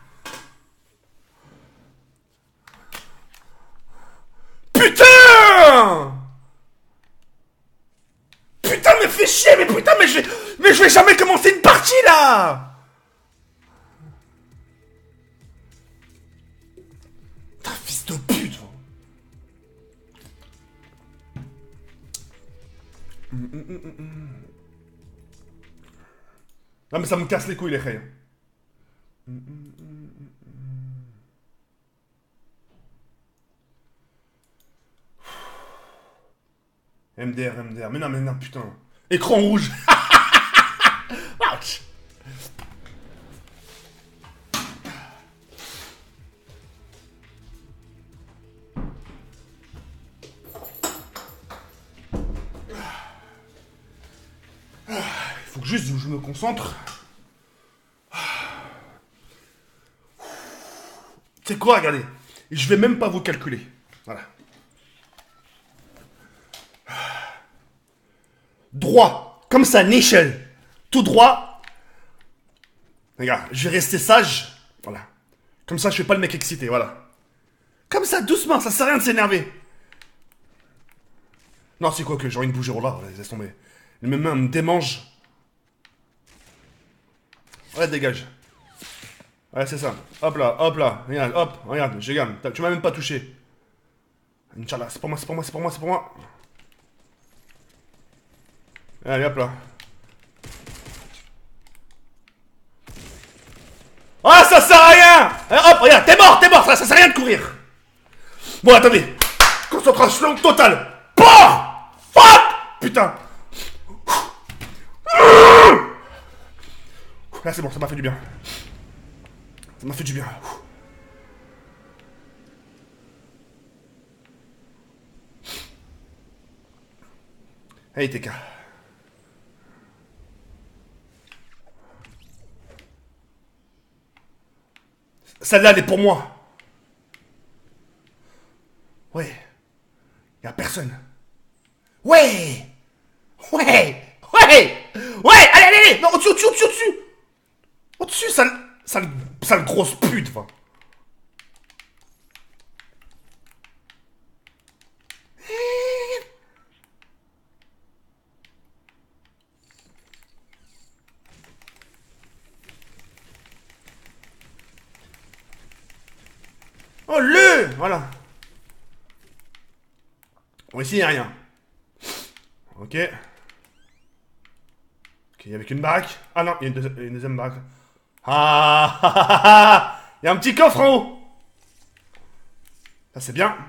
Putain! Putain, mais fais chier, mais putain, mais je vais, mais je vais jamais commencer une partie, là! Putain, fils de pute! Non, mais ça me casse les couilles, les rayons. M D R, M D R. Mais non, mais non, putain. Écran rouge. Ouch. Il faut que juste je me concentre. C'est quoi, regardez. Je vais même pas vous calculer. Voilà. Droit. Comme ça, Nichel. Tout droit. Regarde, je vais rester sage. Voilà. Comme ça, je fais pas le mec excité, voilà. Comme ça, doucement, ça sert à rien de s'énerver. Non, c'est quoi que j'aurais une bougie là, voilà, laisse tomber. Mes mains me démangent. Ouais, dégage. Ouais, c'est ça. Hop là, hop là. Regarde, hop, regarde, je gagne. Tu m'as même pas touché. Inch'Allah, c'est pour moi, c'est pour moi, c'est pour moi, c'est pour moi. Allez, hop là. Ah, ça sert à rien. Hop, regarde, t'es mort, t'es mort, ça, ça sert à rien de courir. Bon, attendez. Concentration totale. Bah, fuck. Putain. Là, c'est bon, ça m'a fait du bien. Ça m'a fait du bien. Hey T K. Celle-là, elle est pour moi. Ouais. Y'a personne. Ouais. Ouais. Ouais. Ouais. Allez, allez, allez. Non, au-dessus, au-dessus, au-dessus, au-dessus. Au-dessus, sale, sale, sale grosse pute, va. Oh, le. Voilà. Bon, ici, il n'y a rien. Ok. Ok, il y avait qu'une baraque. Ah non, il y a une, deuxi- une deuxième baraque. Ah, ah, ah, ah, ah. Il y a un petit coffre en haut. Ça, c'est bien.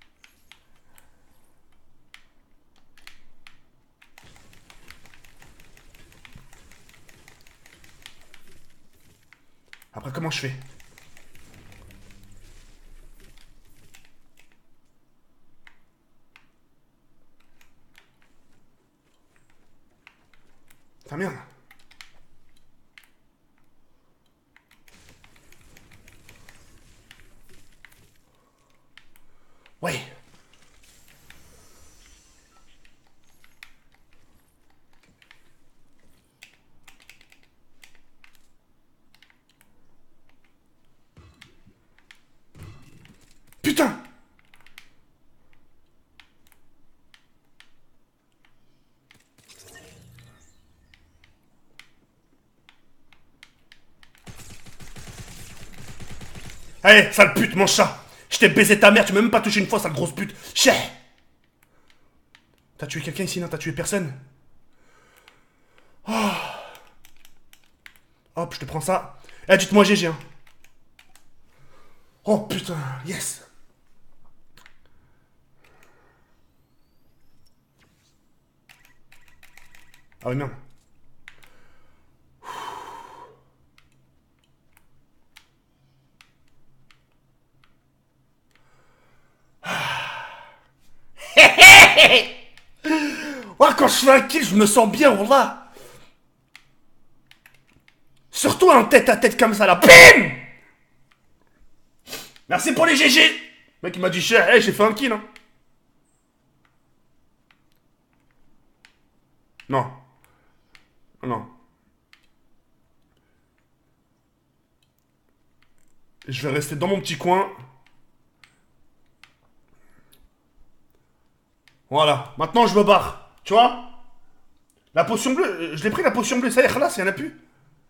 Après, comment je fais? Ah merde. Ouais. Putain. Allez, sale pute, mon chat. Je t'ai baisé ta mère, tu m'as même pas touché une fois, sale grosse pute. Chais. T'as tué quelqu'un ici, non? T'as tué personne? Oh. Hop, je te prends ça. Eh, dites-moi G G, hein. Oh putain, yes. Ah oui, merde. Ouais, quand je fais un kill, je me sens bien, voilà. Surtout un tête à tête comme ça, là. Bim. Merci pour les G G. Le mec, il m'a dit, cher, hey, j'ai fait un kill, hein. Non. Non. Je vais rester dans mon petit coin. Voilà. Maintenant, je me barre. Tu vois? La potion bleue, je l'ai pris la potion bleue. Ça y est, là, il y en a plus.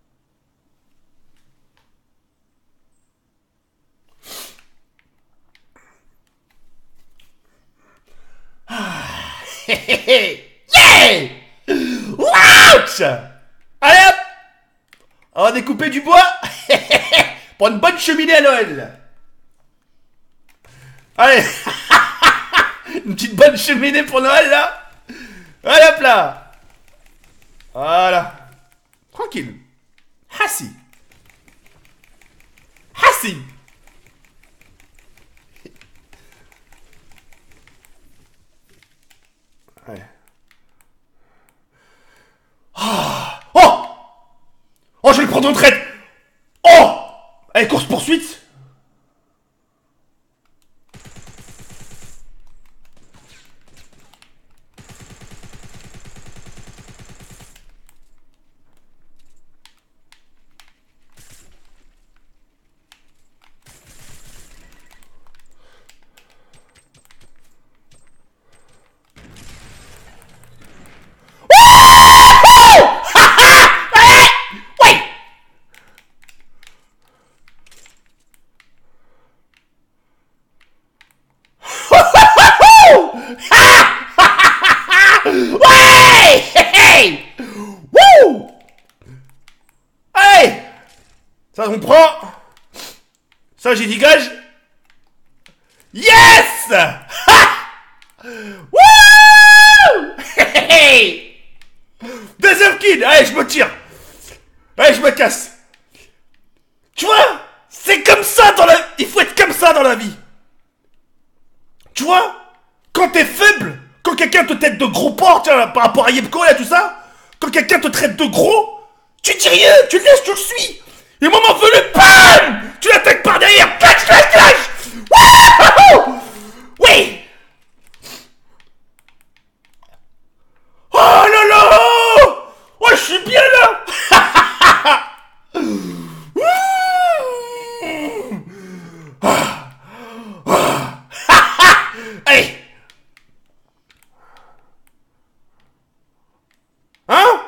Yeah! Ouch! Allez hop! On va découper du bois pour une bonne cheminée à Noël. Allez! Une petite bonne cheminée pour Noël là. Allez hop là! Voilà. Tranquille. Hassi. Hassi. Ouais. Oh! Oh! Oh, je vais le prendre en traite! Oh! Allez, course-poursuite! Ouais! Hey! Wouh! Allez! Ça, on prend. Ça, j'y dégage. Yes! Wouh! Hey! Deuxième kill. Allez, je me tire. Allez, je me casse. Tu vois? ça dans la vie. Tu vois, quand t'es faible, quand quelqu'un te traite de gros porc, tiens, par rapport à Yepko et tout ça, quand quelqu'un te traite de gros, tu dis rien, tu le laisses, tu le suis. Et au moment venu, bam, tu l'attaques par derrière, clash, clash, clash. Wouhou. Oui. Oh là là. Oh, je suis bien là. Allez. Hein?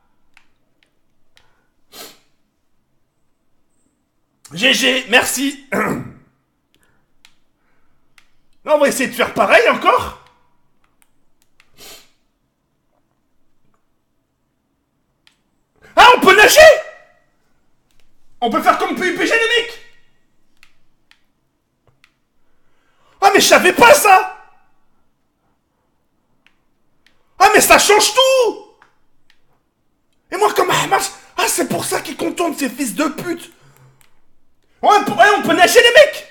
G G, merci. Là, on va essayer de faire pareil encore. Ah, on peut nager. On peut faire comme P U B G, les mecs. Ah, mais je savais pas ça. Ah, mais ça change tout. Et moi, comme Ahmad, ah, c'est pour ça qu'ils contournent ces fils de pute. Ouais, on peut, ouais, on peut nager, les mecs.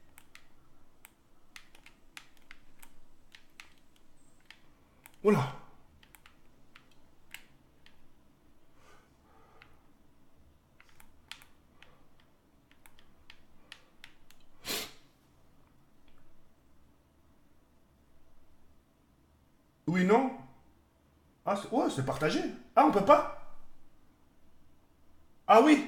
Oula. Oui, non. Ah, c'est... ouais, c'est partagé. Ah, on peut pas. Ah oui.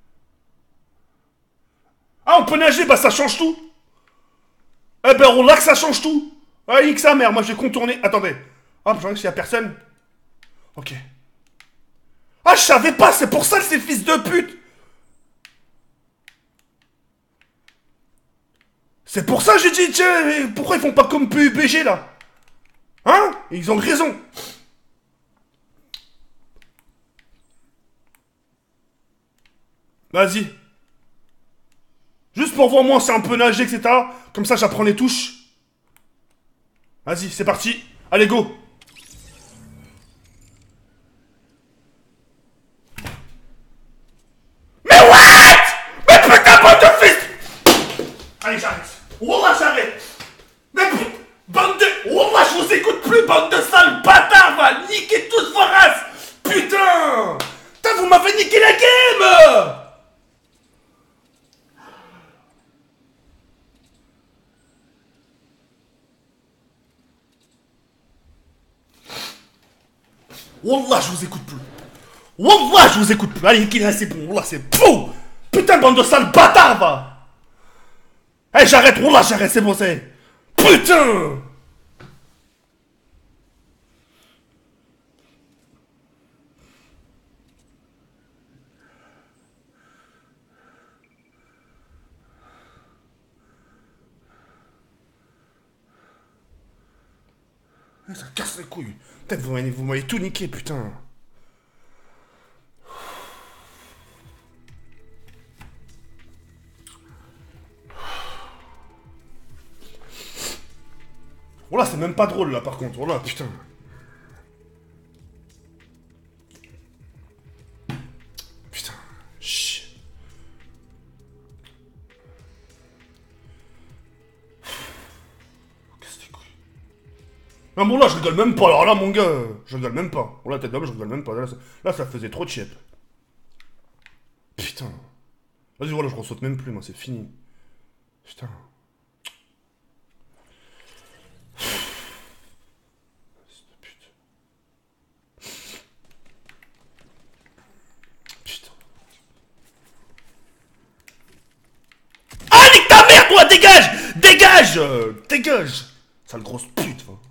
Ah, on peut nager, bah ça change tout. Eh ben, on l'a que ça change tout. Ah, nique sa mère, moi je vais contourner. Attendez. Ah, je vois qu'il y a personne. Ok. Ah, je savais pas, c'est pour ça que ces fils de pute. C'est pour ça que j'ai dit, tiens, pourquoi ils font pas comme P U B G là? Hein? Ils ont raison. Vas-y. Juste pour voir moi c'est un peu nager, et cetera. Comme ça j'apprends les touches. Vas-y, c'est parti. Allez, go. Mais what? Mais putain, bande de fils. Allez, j'arrête. Wallah, j'arrête. Mais putain, bande de... Wallah, je vous écoute plus, bande de sales bâtards, va niquer toutes vos races. Putain. Putain, vous m'avez niqué la game. Wallah, je vous écoute plus. Wallah, je vous écoute plus. Allez, Kina, c'est bon. Wallah, c'est pou. Putain, bande de sales bâtards, va. Eh, hey, j'arrête. Wallah, j'arrête, c'est bon, c'est... Putain. Ça casse les couilles. Putain, vous m'avez, vous m'avez tout niqué, putain. Oh là, c'est même pas drôle, là, par contre. Oh là, putain. Putain. Chut. Qu'est-ce que c'est couilles. Non, bon, là, je rigole même pas. Alors là, mon gars, je rigole même pas. Oh là, tête d'homme, je rigole même pas. Là ça, là, ça faisait trop de chip. Putain. Vas-y, voilà, je ressaute même plus, moi, c'est fini. Putain. Toi, dégage. Dégage euh, Dégage. Sale grosse pute, va.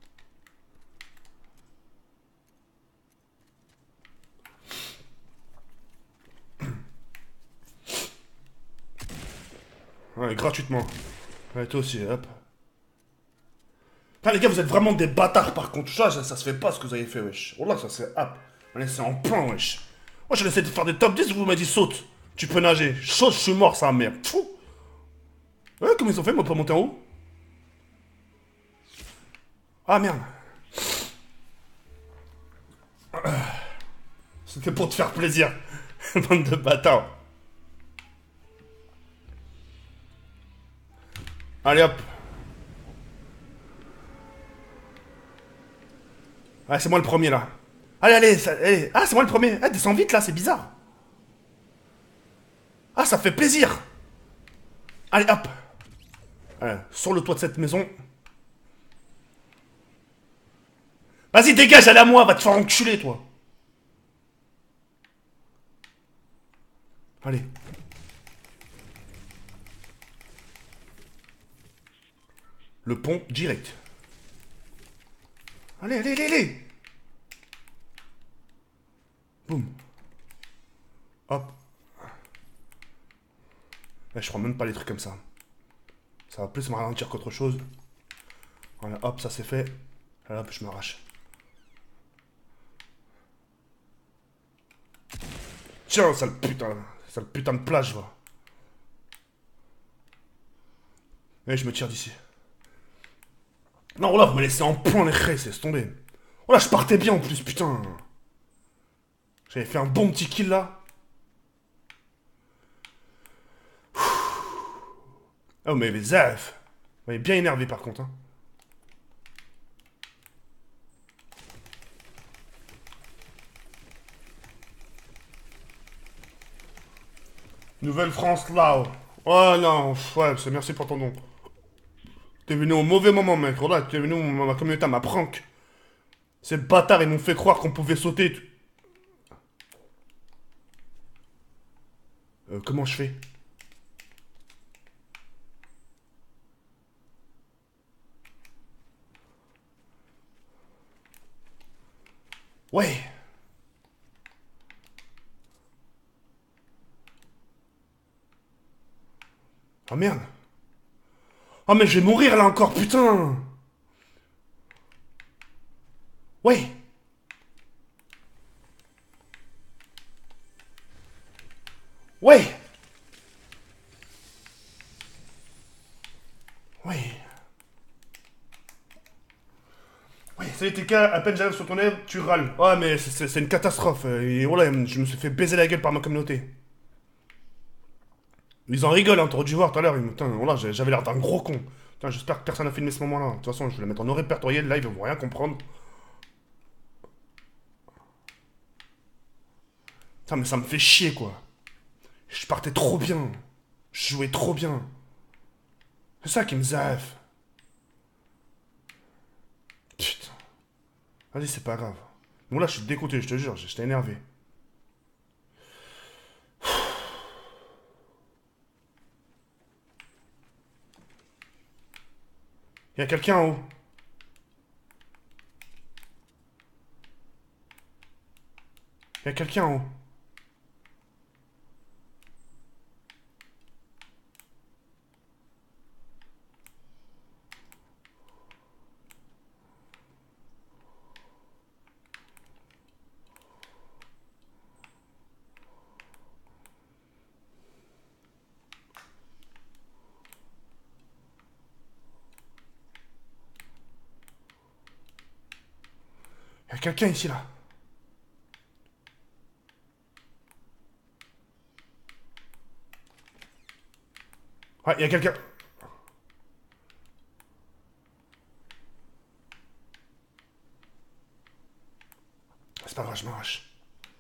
Ouais, gratuitement. Ouais, toi aussi, hop. Putain, les gars, vous êtes vraiment des bâtards, par contre. Ça, ça, ça se fait pas, ce que vous avez fait, wesh. Oh là, ça c'est hop. Allez, c'est en plan, wesh. Moi, j'ai essayé de faire des top dix, vous m'avez dit saute. Tu peux nager. Saute, je suis mort, ça merde. Fou. Ouais, comment ils ont fait, moi, pour monter en haut? Ah, merde. C'était pour te faire plaisir. Bande de bâtards. Allez hop. Ah, c'est moi le premier là. Allez, allez, ça- allez. Ah, c'est moi le premier. Ah, descends vite là, c'est bizarre. Ah, ça fait plaisir. Allez, hop. Allez, sur le toit de cette maison. Vas-y, dégage, allez à moi, va te faire enculer, toi. Allez. Le pont direct. Allez, allez, allez, allez. Boum. Hop. Eh, je prends même pas les trucs comme ça. Ça va plus me ralentir qu'autre chose. Voilà, hop, ça c'est fait. Là, hop, je m'arrache. Tiens, sale putain. Sale putain de plage, va. Et je me tire d'ici. Non, là, vous me laissez en point les craies, c'est tombé. Oh là, je partais bien en plus, putain. J'avais fait un bon petit kill là. Oh, mais les zaf. Vous m'avez bien énervé par contre. Hein. Nouvelle-France là. Oh non, ouais, c'est merci pour ton don. T'es venu au mauvais moment, mec. Regarde, t'es venu, ma communauté m'a prank. Ces bâtards, ils m'ont fait croire qu'on pouvait sauter. Euh, comment je fais? Ouais. Oh merde. Oh mais je vais mourir là encore, putain. Ouais. Ouais. Ouais. Ouais, salut T K, à peine j'arrive sur ton œuvre, tu râles. Ouais, mais c'est- c'est une catastrophe. Et voilà, je me suis fait baiser la gueule par ma communauté. Ils en rigolent, hein, t'aurais dû voir tout à l'heure. ils me- Putain, voilà, j'ai- j'avais l'air d'un gros con. Putain, j'espère que personne n'a filmé ce moment-là. De toute façon, je vais la mettre en no répertorié, le live, ils vont rien comprendre. Putain, mais ça me fait chier, quoi. Je partais trop bien. Je jouais trop bien. C'est ça qui me zaffe. Putain. Vas-y, c'est pas grave. Bon, là, je suis dégoûté, je te jure, j'étais énervé. Y'a quelqu'un en haut. Y'a quelqu'un en haut. Y'a quelqu'un ici, là. Ouais, y'a quelqu'un. C'est pas grave, je m'arrache.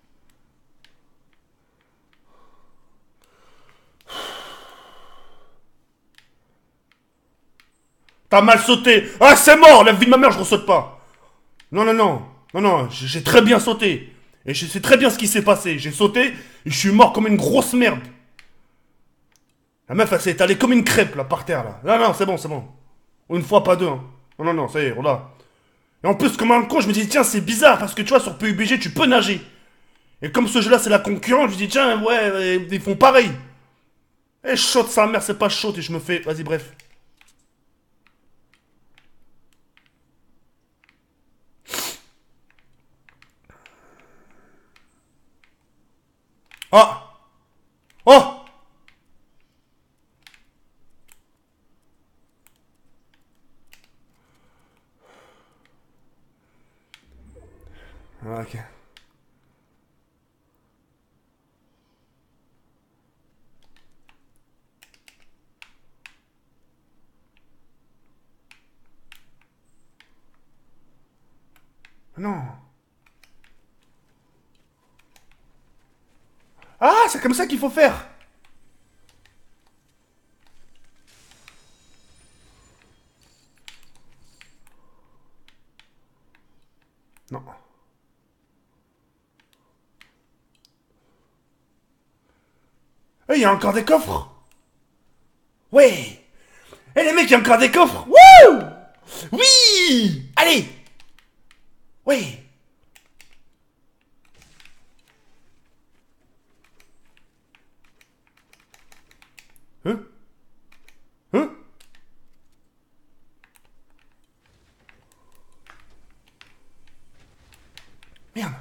T'as mal sauté. Ah, c'est mort, la vie de ma mère, je ressaute pas. Non, non, non. Non, non, j'ai j'ai très bien sauté. Et je sais très bien ce qui s'est passé. J'ai sauté et je suis mort comme une grosse merde. La meuf, elle s'est étalée comme une crêpe, là, par terre, là. Non, non, c'est bon, c'est bon. Une fois, pas deux, hein. Non, non, non, ça y est, regarde. Et en plus, comme un con, je me dis, tiens, c'est bizarre, parce que tu vois, sur P U B G, tu peux nager. Et comme ce jeu-là, c'est la concurrence, je me dis, tiens, ouais, ouais, ils font pareil. Et chaud sa mère, c'est pas chaud, et je me fais. Vas-y, bref. Ah! Oh! Ah, ok. Non. Ah, c'est comme ça qu'il faut faire. Non. Eh, il y a encore des coffres. Ouais. Eh les mecs, il y a encore des coffres. Wouh. Oui. Allez. Ouais. Hein? Hein? Merde.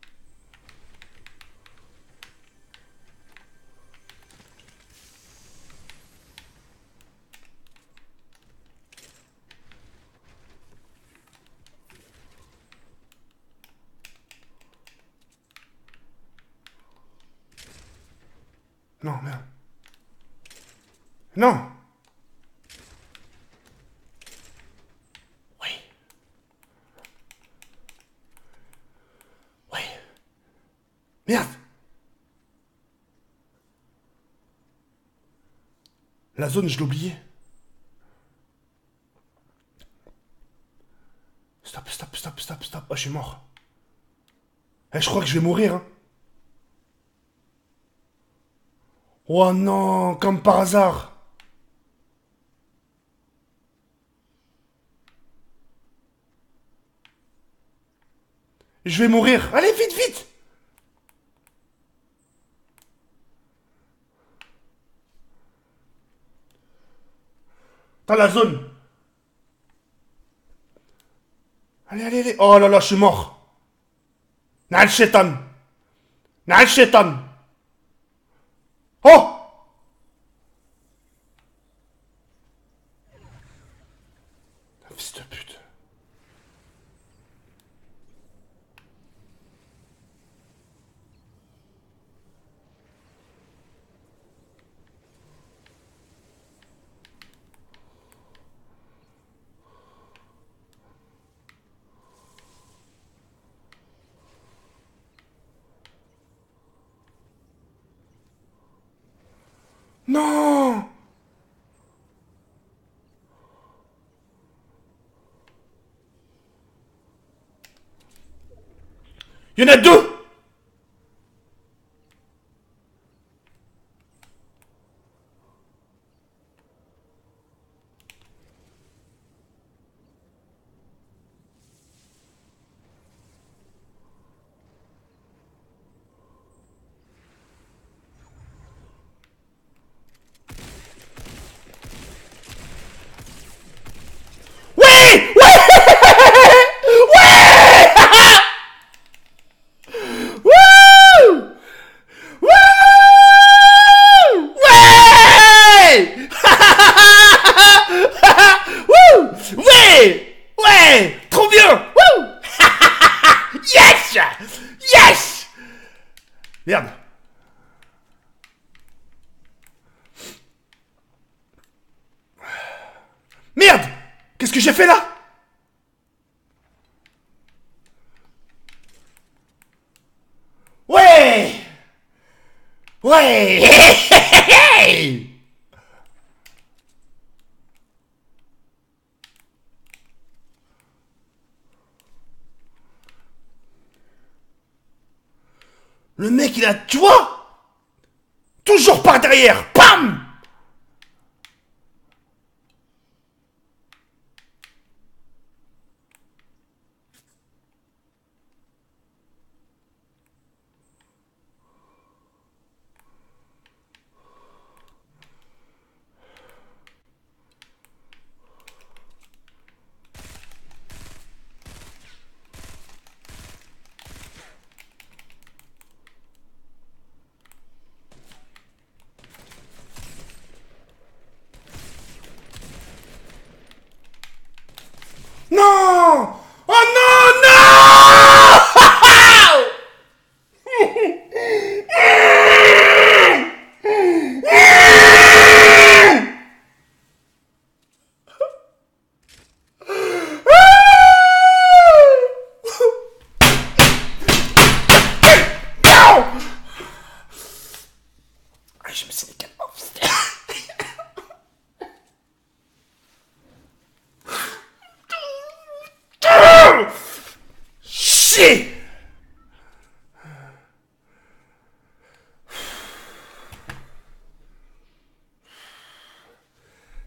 Non, merde. Non. Oui. Oui. Merde. La zone, je l'ai oubliée. Stop, stop, stop, stop, stop. Oh, je suis mort. Eh, je crois que je vais mourir, hein. Oh non, comme par hasard. Je vais mourir. Allez, vite, vite. Dans la zone. Allez, allez, allez. Oh là là, je suis mort. Nal Shetan. Nal Shetan. Oh. Fils de pute. Non. Il y en a deux. Ouais. Ouais. Ouais. Wouh. Wouh. Ouais. Wouh. Ouais. Ouais. Trop bien. Wouh. Yes. Yes. Merde. Merde. Qu'est-ce que j'ai fait là? Ouais. Ouais. Le mec, il a... Tu vois? Toujours par derrière. Pam.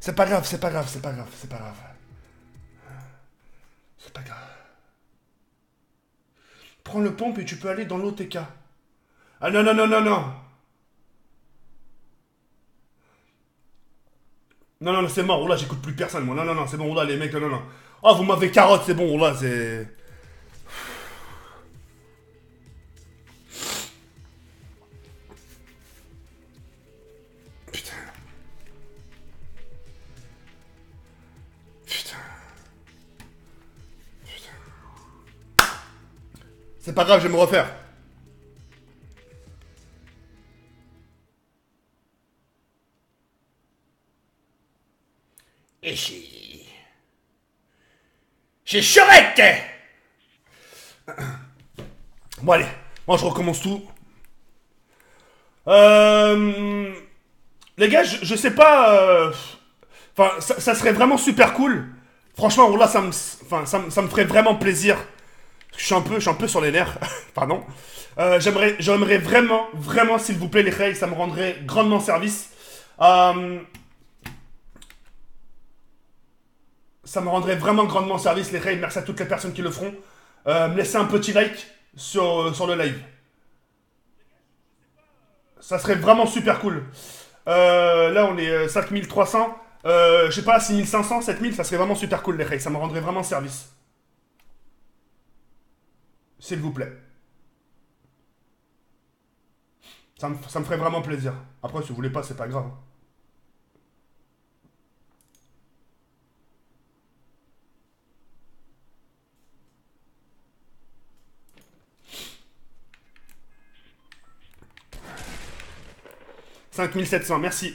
C'est pas grave, c'est pas grave, c'est pas grave, c'est pas grave. C'est pas grave. Prends le pompe et tu peux aller dans l'O T K. Ah non, non, non, non, non. Non, non, non, c'est mort. Oh là, j'écoute plus personne, moi. Non, non, non, c'est bon. Oh là, les mecs, non, non, non. Oh, vous m'avez carotte, c'est bon. Oh là, c'est... Putain. Putain. Putain. C'est pas grave, je vais me refaire. Et j'ai... J'ai Shrek. Bon, allez. Moi, je recommence tout. Euh... Les gars, je, je sais pas... euh, Enfin, ça, ça serait vraiment super cool. Franchement, là, ça me, enfin, ça, me- ça me ferait vraiment plaisir. Je suis un peu, je suis un peu sur les nerfs. Pardon. Euh, j'aimerais, j'aimerais vraiment, vraiment, s'il vous plaît, les règles, ça me rendrait grandement service. Euh, ça me rendrait vraiment grandement service, les règles. Merci à toutes les personnes qui le feront. Euh, me laisser un petit like sur, sur le live. Ça serait vraiment super cool. Euh, là, on est euh, cinq mille trois cents. Euh, je sais pas, six mille cinq cents, sept mille, ça serait vraiment super cool, les règles. Ça me rendrait vraiment service. S'il vous plaît. Ça me, ça me ferait vraiment plaisir. Après, si vous voulez pas, c'est pas grave. cinq mille sept cents, merci.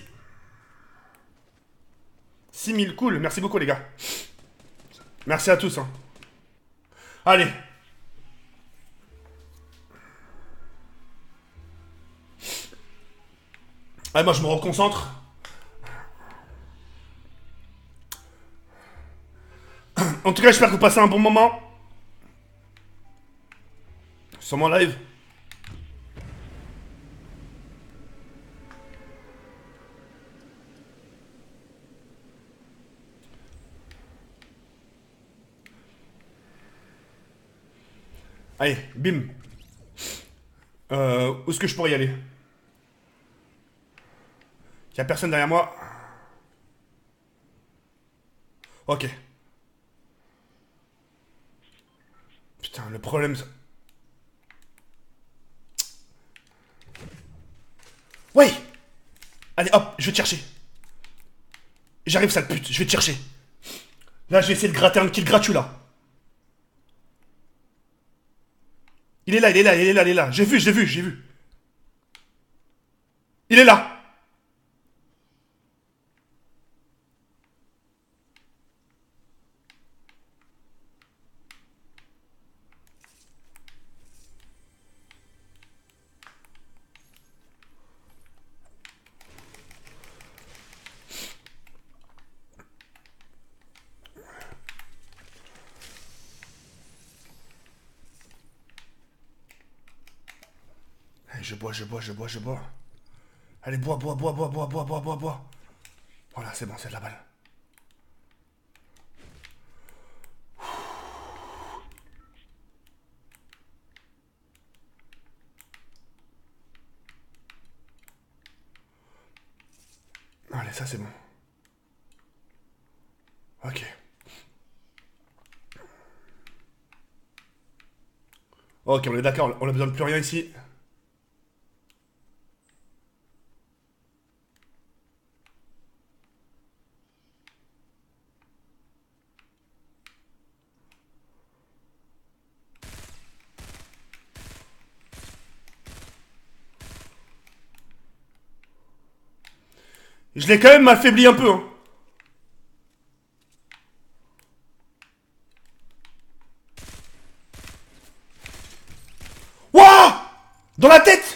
six mille, cool. Merci beaucoup, les gars. Merci à tous. Hein. Allez. Allez, moi, je me reconcentre. En tout cas, j'espère que vous passez un bon moment. Sur mon live. Allez, bim. Euh, où est-ce que je pourrais y aller? Il y a personne derrière moi. Ok. Putain, le problème... c'est- Ouais. Allez, hop, je vais te chercher. J'arrive, sale pute, je vais te chercher. Là, je vais essayer de gratter un kill gratuit, là. Il est là, il est là, il est là, il est là. J'ai vu, j'ai vu, j'ai vu. Il est là. Allez, je bois, je bois, je bois, je bois. Allez, bois, bois, bois, bois, bois, bois, bois, bois, bois. Voilà, c'est bon, c'est de la balle. Allez, ça c'est bon. Ok. Ok, on est d'accord, on a besoin de plus rien ici. Je l'ai quand même affaibli un peu, hein. Wouah! Dans la tête!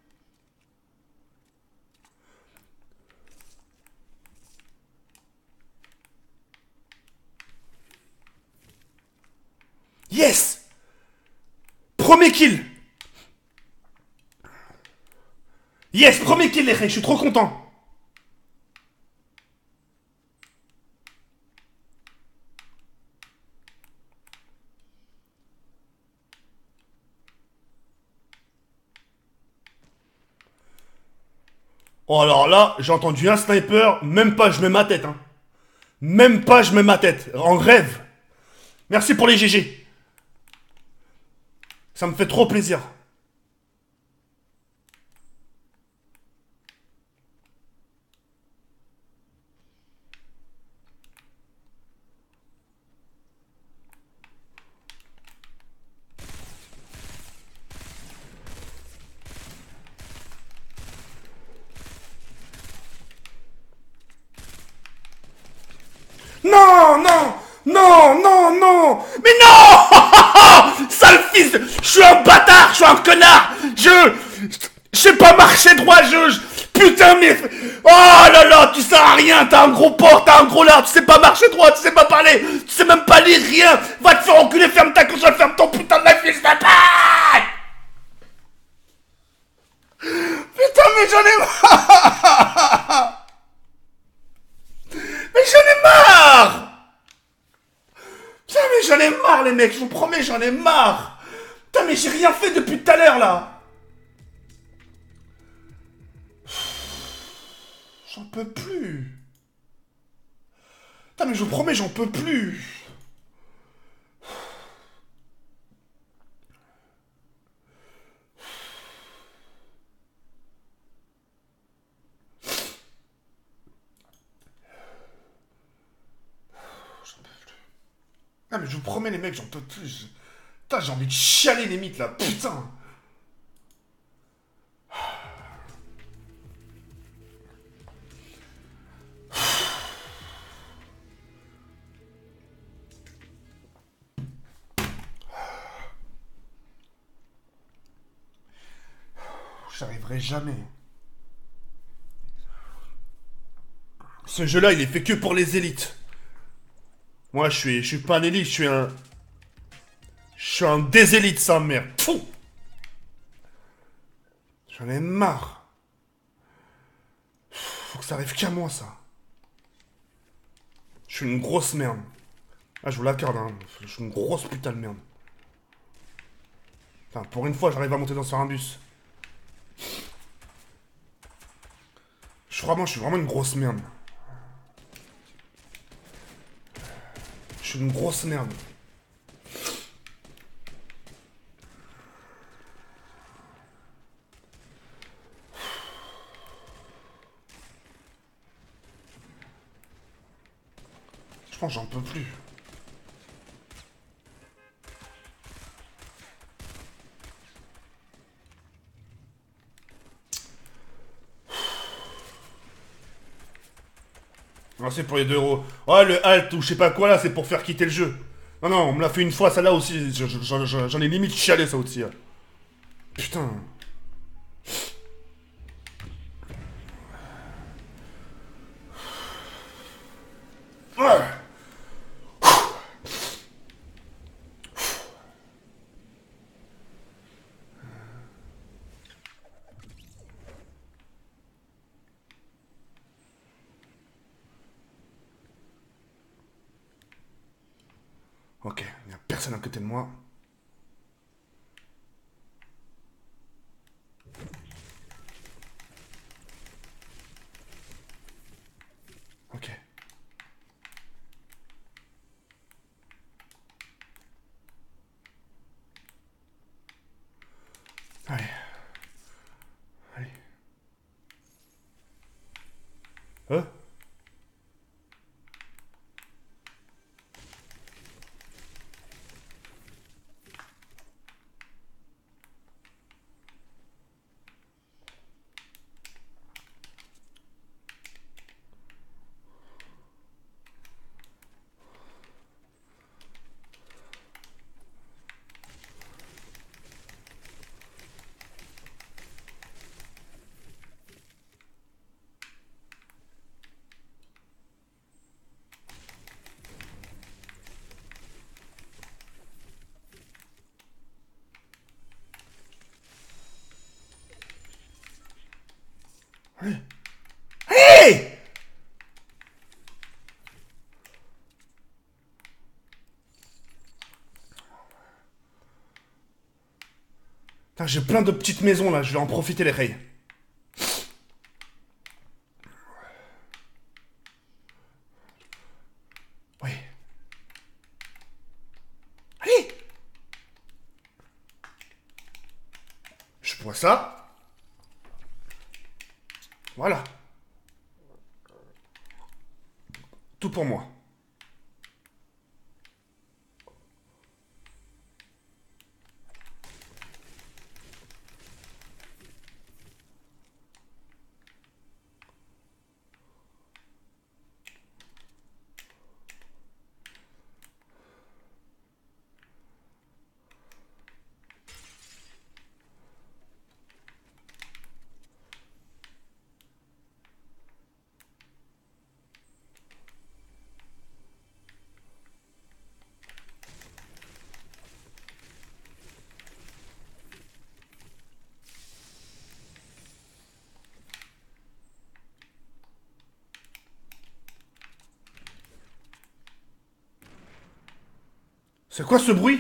Yes! Premier kill! Yes, premier kill les règles, je suis trop content. Oh alors là, j'ai entendu un sniper, même pas je mets ma tête, hein. Même pas je mets ma tête, en rêve. Merci pour les G G. Ça me fait trop plaisir. Non, non, non, non, non. Mais non. Sale fils, je suis un bâtard, je suis un connard. Je, je sais pas marcher droit, je, je- putain mais, oh là là, tu sers à rien, t'as un gros porc, t'as un gros lard, tu sais pas marcher droit, tu sais pas parler, tu sais même pas lire rien. Va te faire enculer, ferme ta console, ferme ton putain de la fils de pute. Putain mais j'en ai marre. Mais j'en ai marre. Putain, mais j'en ai marre, les mecs, je vous promets, j'en ai marre. Putain, mais j'ai rien fait depuis tout à l'heure, là. J'en peux plus. Putain, mais je vous promets, j'en peux plus. J'en peux plus. Ah, mais je vous promets, les mecs, j'en peux plus. Putain, j'ai envie de chialer, limite, là. Putain. J'arriverai jamais. Ce jeu-là, il est fait que pour les élites. Moi, je suis, je suis pas un élite, je suis un... Je suis un désélite, sa mère. Fou. J'en ai marre. Faut que ça arrive qu'à moi, ça. Je suis une grosse merde. Ah, je vous l'accorde, hein. Je suis une grosse putain de merde. Enfin, pour une fois, j'arrive à monter dans sur un bus. Je suis vraiment, je suis vraiment une grosse merde. Je suis une grosse merde. Je pense que j'en peux plus. Non, c'est pour les deux euros. Oh, le halt ou je sais pas quoi là, c'est pour faire quitter le jeu. Non, non, on me l'a fait une fois, ça là aussi. J'en ai limite chialé ça aussi. Putain. Ouais. Ok, il n'y a personne à côté de moi. Ok. Allez. Allez. Hein? Allez. Allez! Putain, j'ai plein de petites maisons là, je vais en profiter les rails. vois ça. Voilà. Tout pour moi. C'est quoi ce bruit?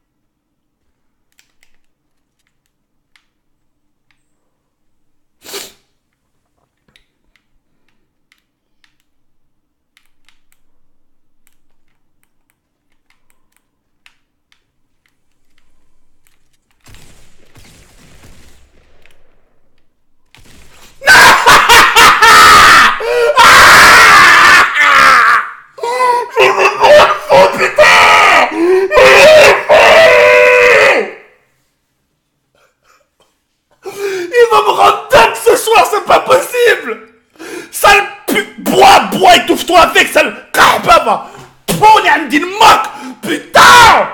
Il va me rendre dingue ce soir, c'est pas possible! Sale pu... Bois, bois, étouffe-toi avec, sale... Carbaba! Pony Amdin Mok! Putain!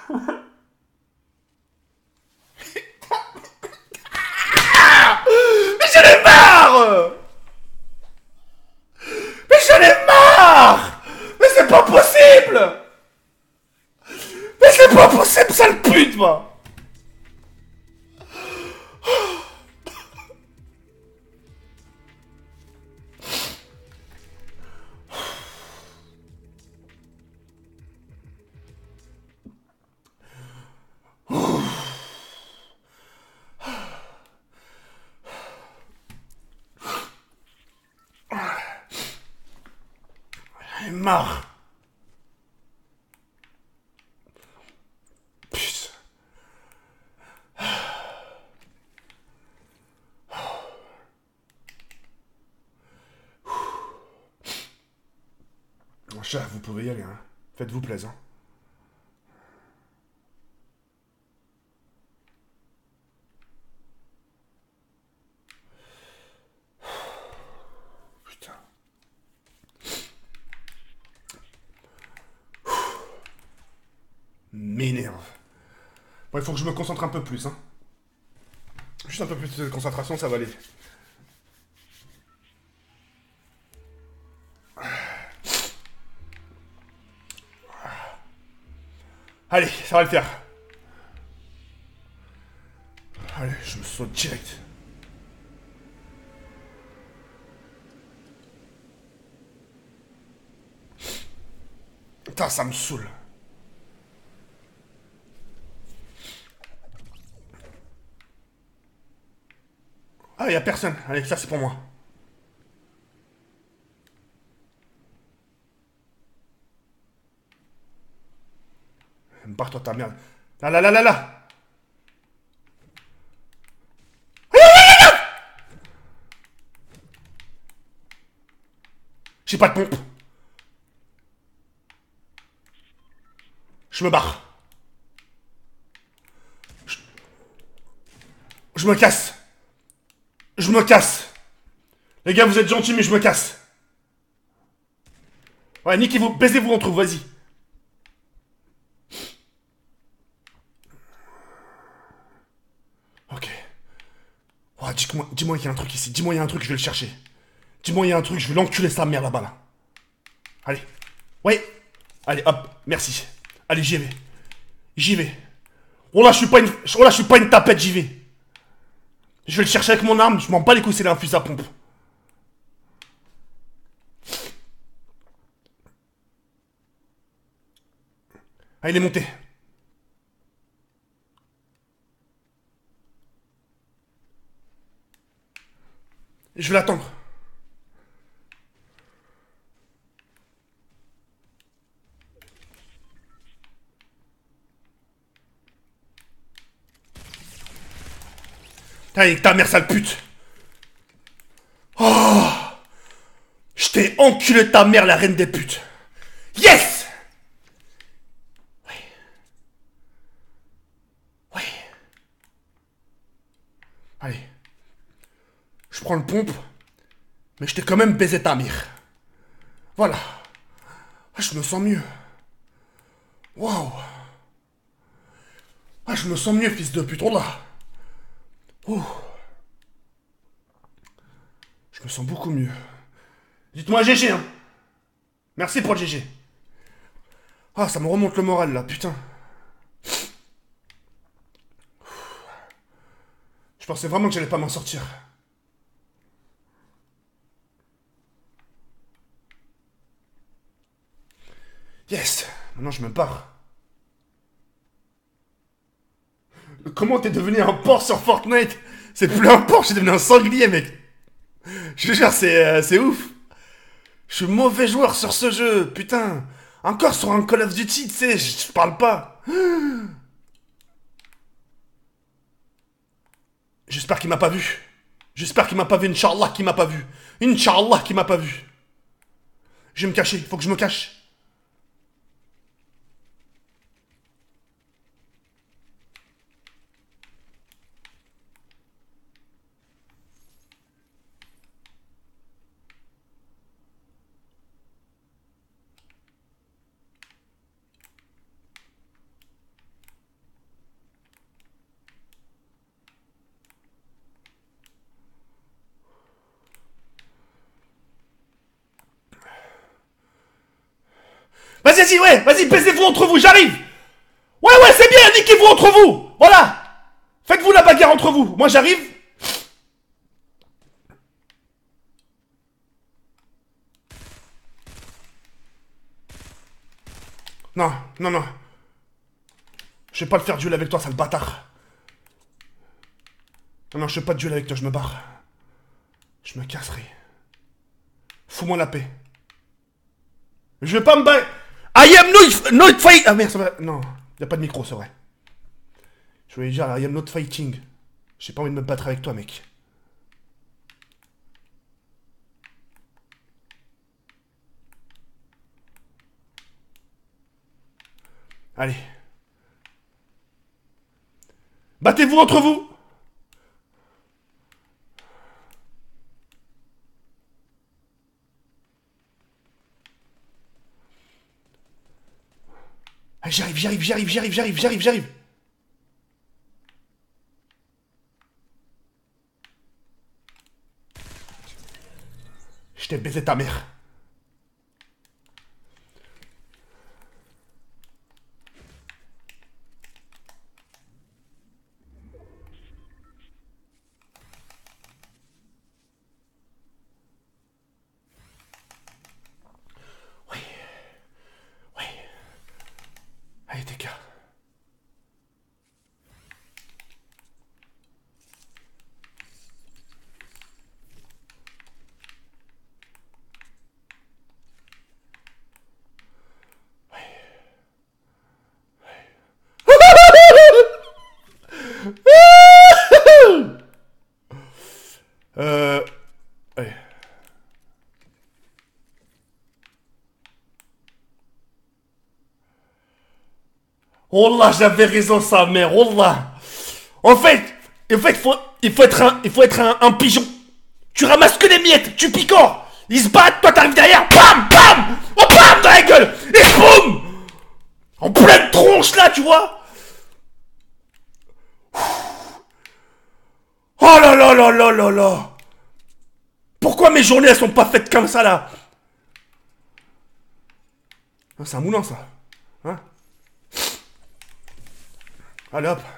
Mais j'en ai marre! Mais j'en ai marre! Mais c'est pas possible! Mais c'est pas possible, sale pute, moi! J'en ai marre! Putain. Mon chat, vous pouvez y aller, hein. Faites-vous plaisir. Putain. M'énerve. Bon, il faut que je me concentre un peu plus, hein. Juste un peu plus de concentration, ça va aller. Allez, ça va le faire. Allez, je me saute direct. Putain, ça me saoule. Ah, y'a personne. Allez, ça c'est pour moi. Barre-toi ta merde. Là, là, là, là, là. J'ai pas de pompe. Je me barre. Je, je me casse. Je me casse. Les gars, vous êtes gentils, mais je me casse. Ouais, niquez-vous, baisez-vous entre vous, vas-y. Ok. Oh, dis-moi, dis-moi qu'il y a un truc ici. Dis-moi qu'il y a un truc, je vais le chercher. Dis-moi qu'il y a un truc, je vais l'enculer sa mère là-bas, là. Allez. Ouais. Allez, hop, merci. Allez, j'y vais. J'y vais. Oh là, je suis pas une, oh là, je suis pas une tapette, j'y vais. Je vais le chercher avec mon arme, je m'en bats les couilles, c'est un fusil à pompe. Ah, il est monté. Je vais l'attendre. Allez, ta mère, sale pute. Oh. Je t'ai enculé ta mère, la reine des putes. Yes. Oui. Oui. Allez. Je prends le pompe. Mais je t'ai quand même baisé ta mère. Voilà. Ah, je me sens mieux. Waouh. Ah, je me sens mieux, fils de pute. Oh là. Oh. Je me sens beaucoup mieux. Dites-moi G G, hein. Merci pour le G G. Ah, ça me remonte le moral, là, putain. Je pensais vraiment que j'allais pas m'en sortir. Yes. Maintenant, je me barre. Comment t'es devenu un porc sur Fortnite? C'est plus un porc, je suis devenu un sanglier, mec. Je te jure, c'est euh, c'est ouf. Je suis mauvais joueur sur ce jeu, putain. Encore sur un Call of Duty, tu sais, je parle pas. J'espère qu'il m'a pas vu. J'espère qu'il m'a pas vu, Inch'Allah qu'il m'a pas vu. Inch'Allah qu'il m'a pas vu. Je vais me cacher, faut que je me cache. Vas-y, vas-y, ouais, vas-y, baisez-vous entre vous, j'arrive. Ouais, ouais, c'est bien, niquez-vous entre vous. Voilà. Faites-vous la bagarre entre vous. Moi, j'arrive. Non, non, non. Je vais pas le faire duel avec toi, sale bâtard. Non, non, je fais pas de duel avec toi, je me barre. Je me casserai. Fous-moi la paix. Je vais pas me battre. I am not, not fight. Ah merde, ça va. Non, y a pas de micro, c'est vrai. Je voulais dire, I am not fighting. J'ai pas envie de me battre avec toi, mec. Allez. Battez-vous entre vous. Ah, j'arrive, j'arrive, j'arrive, j'arrive, j'arrive, j'arrive, j'arrive. Je t'ai baisé ta mère. Oui. Oui. Allez, tes gars. Euh... Allez. Oh là, j'avais raison, sa mère, oh là. En fait, en fait, faut, il faut être un, il faut être un, un pigeon. Tu ramasses que des miettes, tu picores. Ils se battent, toi t'arrives derrière, bam, bam, oh bam dans la gueule, et boum, en pleine tronche là, tu vois. Oh là là là là là là. Pourquoi mes journées elles sont pas faites comme ça là? C'est un moulin ça. Hein? Allez hop.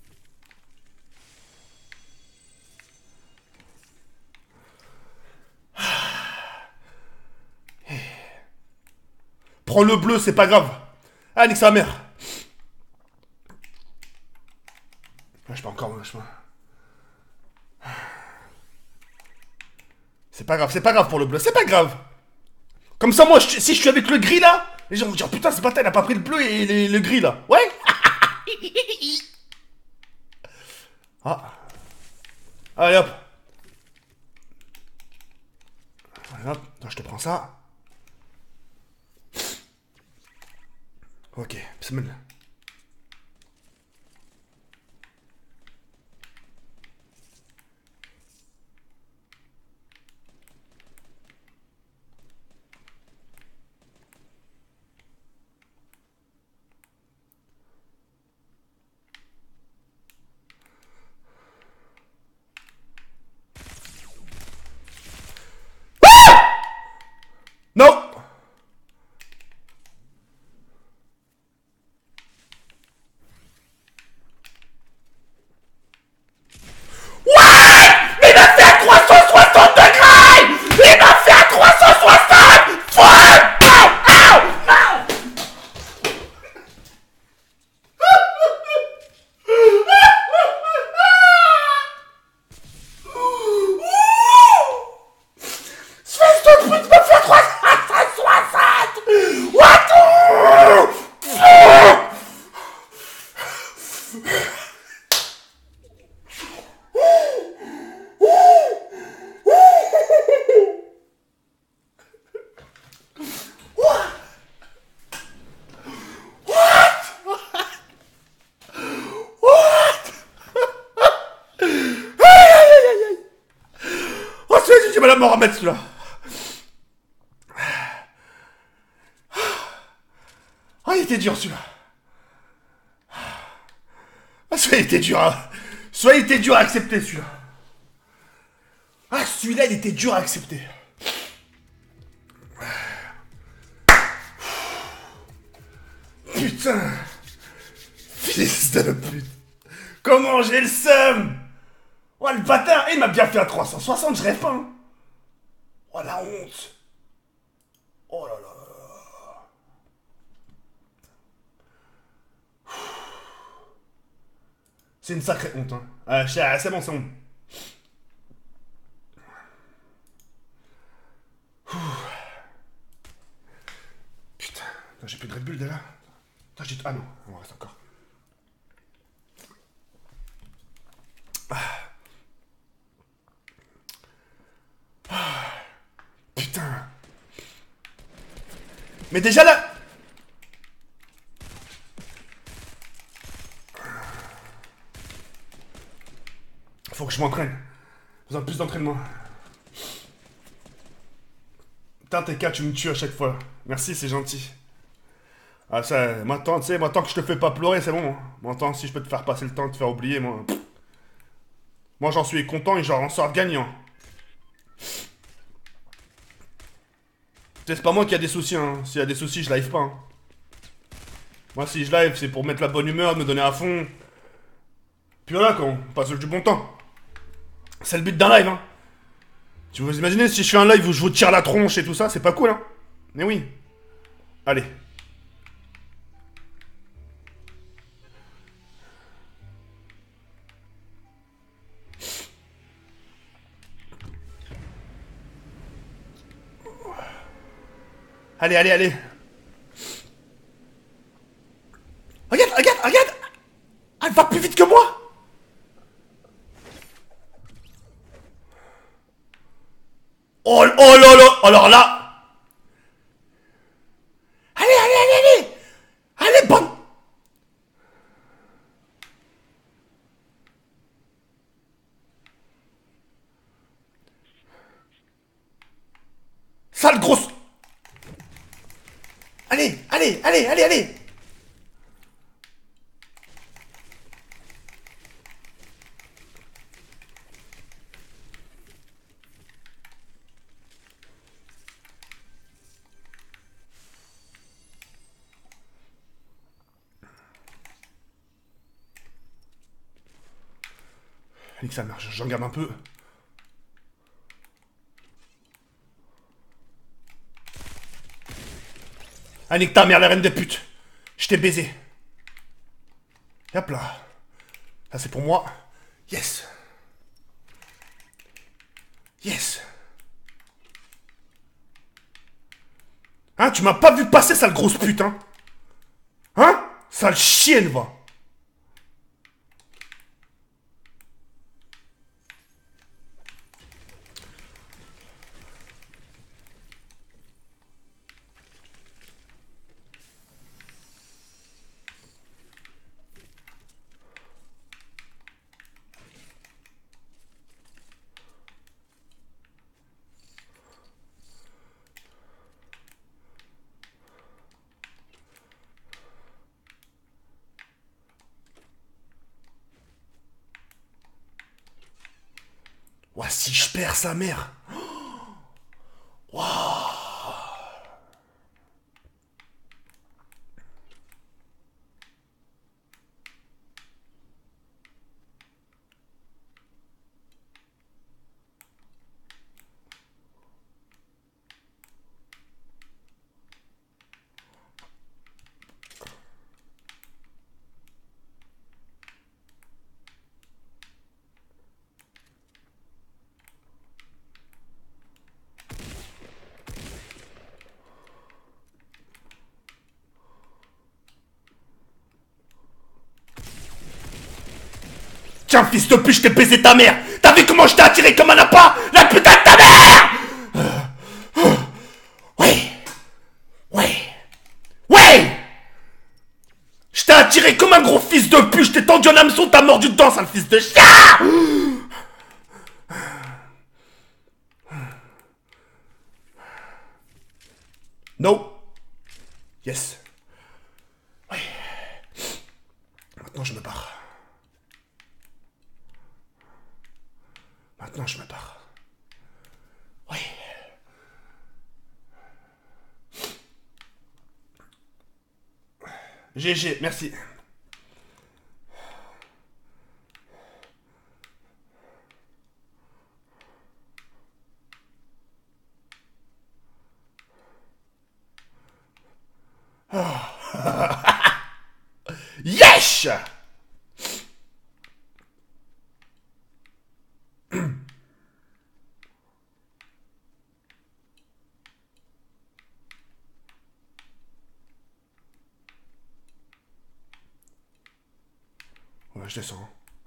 Prends le bleu, c'est pas grave. Ah, nique sa mère. Je peux encore, je peux... C'est pas grave, c'est pas grave pour le bleu, c'est pas grave. Comme ça, moi, je, si je suis avec le gris là, les gens vont dire putain, ce bâtard, il a pas pris le bleu et les- le gris là. Ouais. Ah. Allez hop. Allez hop. Attends, je te prends ça. Ok, bismillah. Non. Ouais. Il m'a fait à trois cent soixante degrés. Il m'a fait à trois cent soixante. Fuck. Ow, ow, espèce de pute m'a fait à trois cent soixante. What? Oh, celui-là, j'ai du mal à m'en remettre, celui-là. Oh, il était dur, celui-là. Ah, celui-là, il était dur à... Celui-là, il était dur à accepter, celui-là. Ah, celui-là, il était dur à accepter. Putain. Fils de pute. Comment j'ai le seum. Oh, le bâtard. Il m'a bien fait à trois cent soixante, je rêve pas. Hein. Oh, la honte. Oh là là. C'est une sacrée honte, hein. Ah, c'est bon, c'est bon. Putain, j'ai plus de Red Bull déjà. Attends, j'ai... Ah non, on reste encore. Ah. Ah. Putain. Mais déjà là... Faut que je m'entraîne. J'ai besoin de plus d'entraînement. Putain, T K, tu me tues à chaque fois. Merci, c'est gentil. Ah, ça, maintenant, tu sais, maintenant que je te fais pas pleurer, c'est bon. Hein. Maintenant, si je peux te faire passer le temps, te faire oublier, moi. Moi, j'en suis content et j'en sors gagnant. Tu sais, c'est pas moi qui a des soucis, hein. S'il y a des soucis, je live pas. Hein. Moi, si je live, c'est pour mettre la bonne humeur, me donner à fond. Puis voilà, quoi, on passe du bon temps. C'est le but d'un live, hein. Tu vous imaginez si je fais un live où je vous tire la tronche et tout ça, c'est pas cool, hein. Mais oui. Allez. Allez, allez, allez. Regarde, regarde, regarde. Elle va plus vite que moi. Oh, oh là là. Alors là. Allez, allez, allez, allez. Allez, bonne. Sale grosse. Allez, allez, allez, allez, allez. Nique sa mère, j'en garde un peu. Ah, nique ta mère, la reine de pute. Je t'ai baisé. Et hop là. Ça, c'est pour moi. Yes. Yes. Hein, tu m'as pas vu passer, sale grosse pute, hein. Hein? Sale chienne, va. Ouah, si je perds sa mère. Tiens, fils de pute, je t'ai baisé ta mère. T'as vu comment je t'ai attiré comme un appât? La putain de ta mère. Ouais. Ouais. Ouais. Je t'ai attiré comme un gros fils de pute. Je t'ai tendu un hameçon, t'as mordu dedans, sale fils de chien. No. Yes. Ouais. Maintenant, je me barre. Maintenant, je me barre. Ouais. G G, merci. Yesh. Ouais, je descends.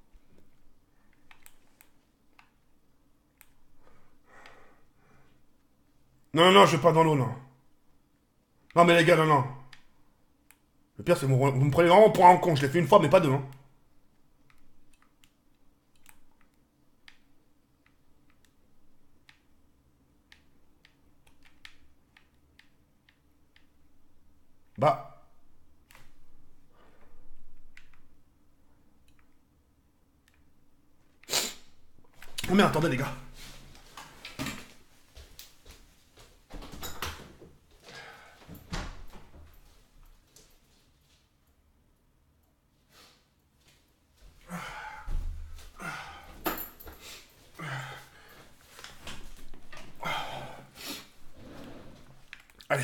Non, non, non, je vais pas dans l'eau, non. Non, mais les gars, non, non. Le pire, c'est que vous vous me prenez vraiment pour un con. Je l'ai fait une fois, mais pas deux, hein. Bah. Oh mais attendez, les gars. Allez.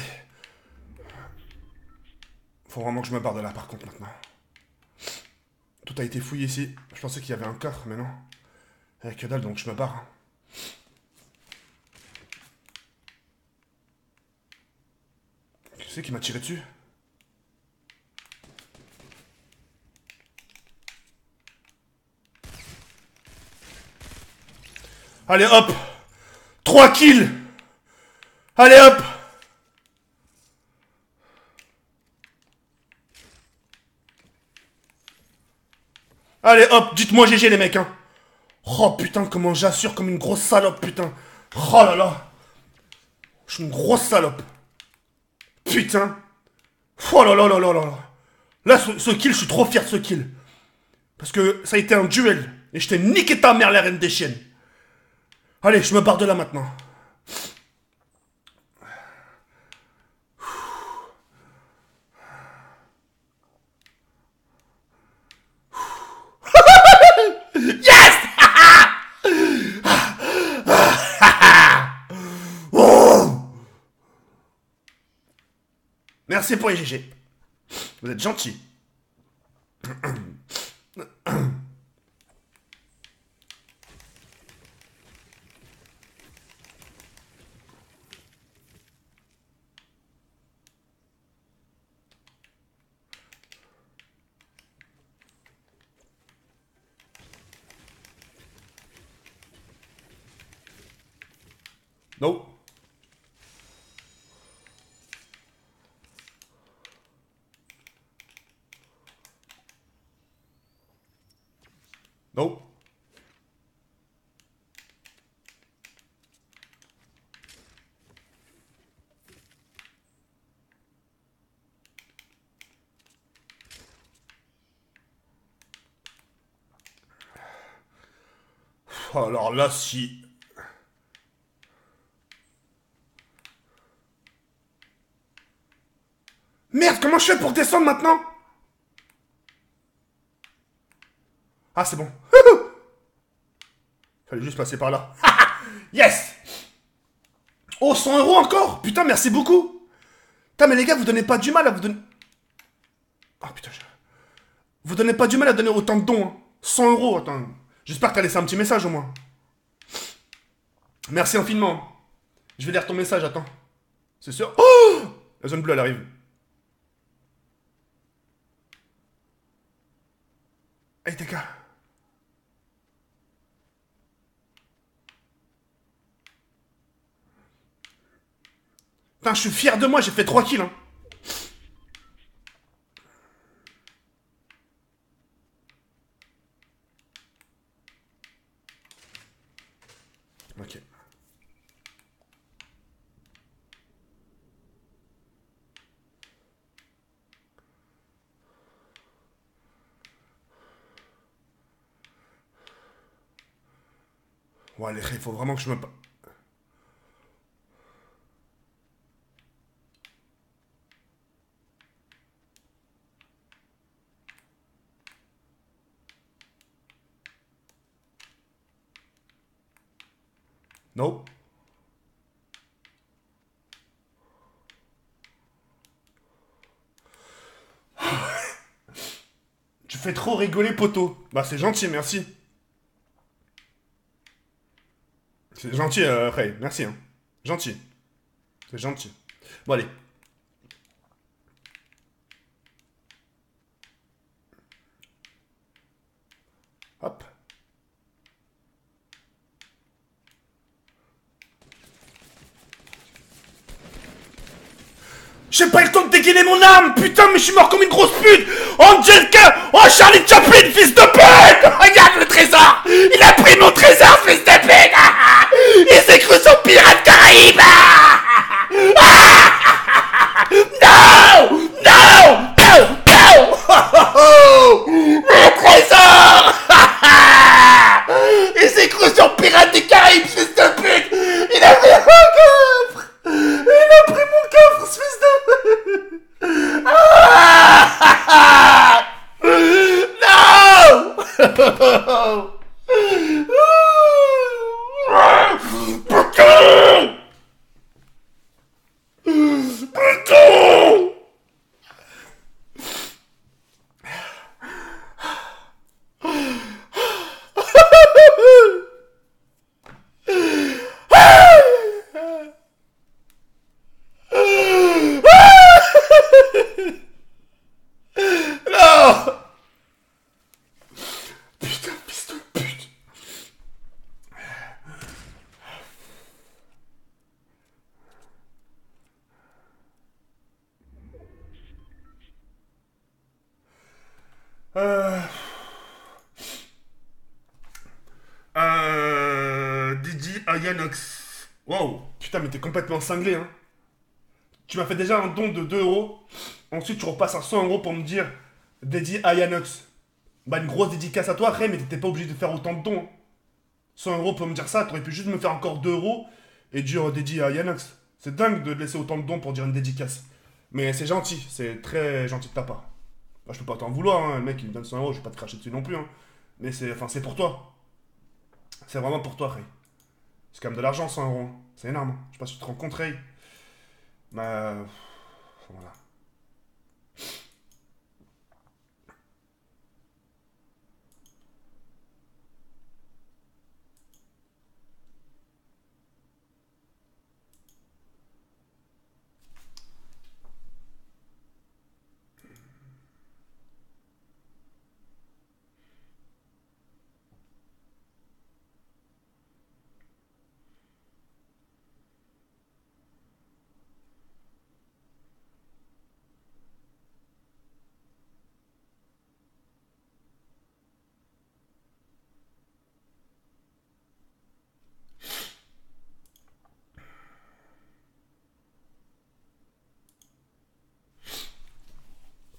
Faut vraiment que je me barre de là, par contre, maintenant. Tout a été fouillé ici. Je pensais qu'il y avait un coffre, mais non. Il n'y a que dalle, donc je me barre. Qui c'est qui m'a tiré dessus? Allez, hop. Trois kills. Allez, hop. Allez, hop. Dites-moi G G, les mecs, hein. Oh, putain, comment j'assure comme une grosse salope, putain. Oh là là. Je suis une grosse salope. Putain. Oh là là là là là là. Là, ce, ce kill, je suis trop fier de ce kill. Parce que ça a été un duel. Et je t'ai niqué ta mère, la reine des chiennes. Allez, je me barre de là maintenant. Yes. Oh. Merci pour les G G. Vous êtes gentils. No. No. Alors là, si... Merde, comment je fais pour descendre maintenant? Ah, c'est bon. Fallait juste passer par là. Yes! Oh, cent euros encore? Putain, merci beaucoup. Putain, mais les gars, vous donnez pas du mal à vous donner... Ah, oh, putain, je... Vous donnez pas du mal à donner autant de dons, hein. cent euros, attends. J'espère que t'as laissé un petit message au moins. Merci infiniment. Je vais lire ton message, attends. C'est sûr. Oh! La zone bleue, elle arrive. Hey, T K. Putain, je suis fier de moi, j'ai fait trois kills, hein. Ok. Bon, allez, il faut vraiment que je me... Non. Tu fais trop rigoler, poteau. Bah, c'est gentil, merci. C'est gentil, euh, Ray. Merci, hein. Gentil. C'est gentil. Bon, allez. Hop. J'ai pas eu le temps de dégainer mon arme, putain, mais je suis mort comme une grosse pute. Angelka. Oh, Charlie Chaplin, fils de pute. Regarde le trésor. Il a pris mon trésor, fils de pute. Il s'est cru sur Pirate Caraïbes. Non. Non. Non. Non. Le trésor. Il s'est cru sur Pirate des Caraïbes, fils de pute. Il a pris mon coffre. Il a pris mon coffre, ce fils de... Ah. Non. Putain. Putain. Non. Putain, fils de pute. Euh... Euh... Didi Ayanox. Wow. Putain, mais t'es complètement cinglé, hein. Tu m'as fait déjà un don de deux euros. Ensuite, tu repasses à cent euros pour me dire Didi Ayanox. Bah, une grosse dédicace à toi, Ray, mais t'étais pas obligé de faire autant de dons, hein. cent euros pour me dire ça, t'aurais pu juste me faire encore deux euros et dire Didi Ayanox. C'est dingue de laisser autant de dons pour dire une dédicace. Mais c'est gentil, c'est très gentil de ta part. Bah, je peux pas t'en vouloir, hein. Le mec il me donne cent euros, je vais pas te cracher dessus non plus, hein. Mais c'est, enfin, c'est pour toi. C'est vraiment pour toi, Ray. C'est quand même de l'argent, cent euros, hein. C'est énorme, hein. Je sais pas si tu te rends compte, Ray. Mais... euh, voilà.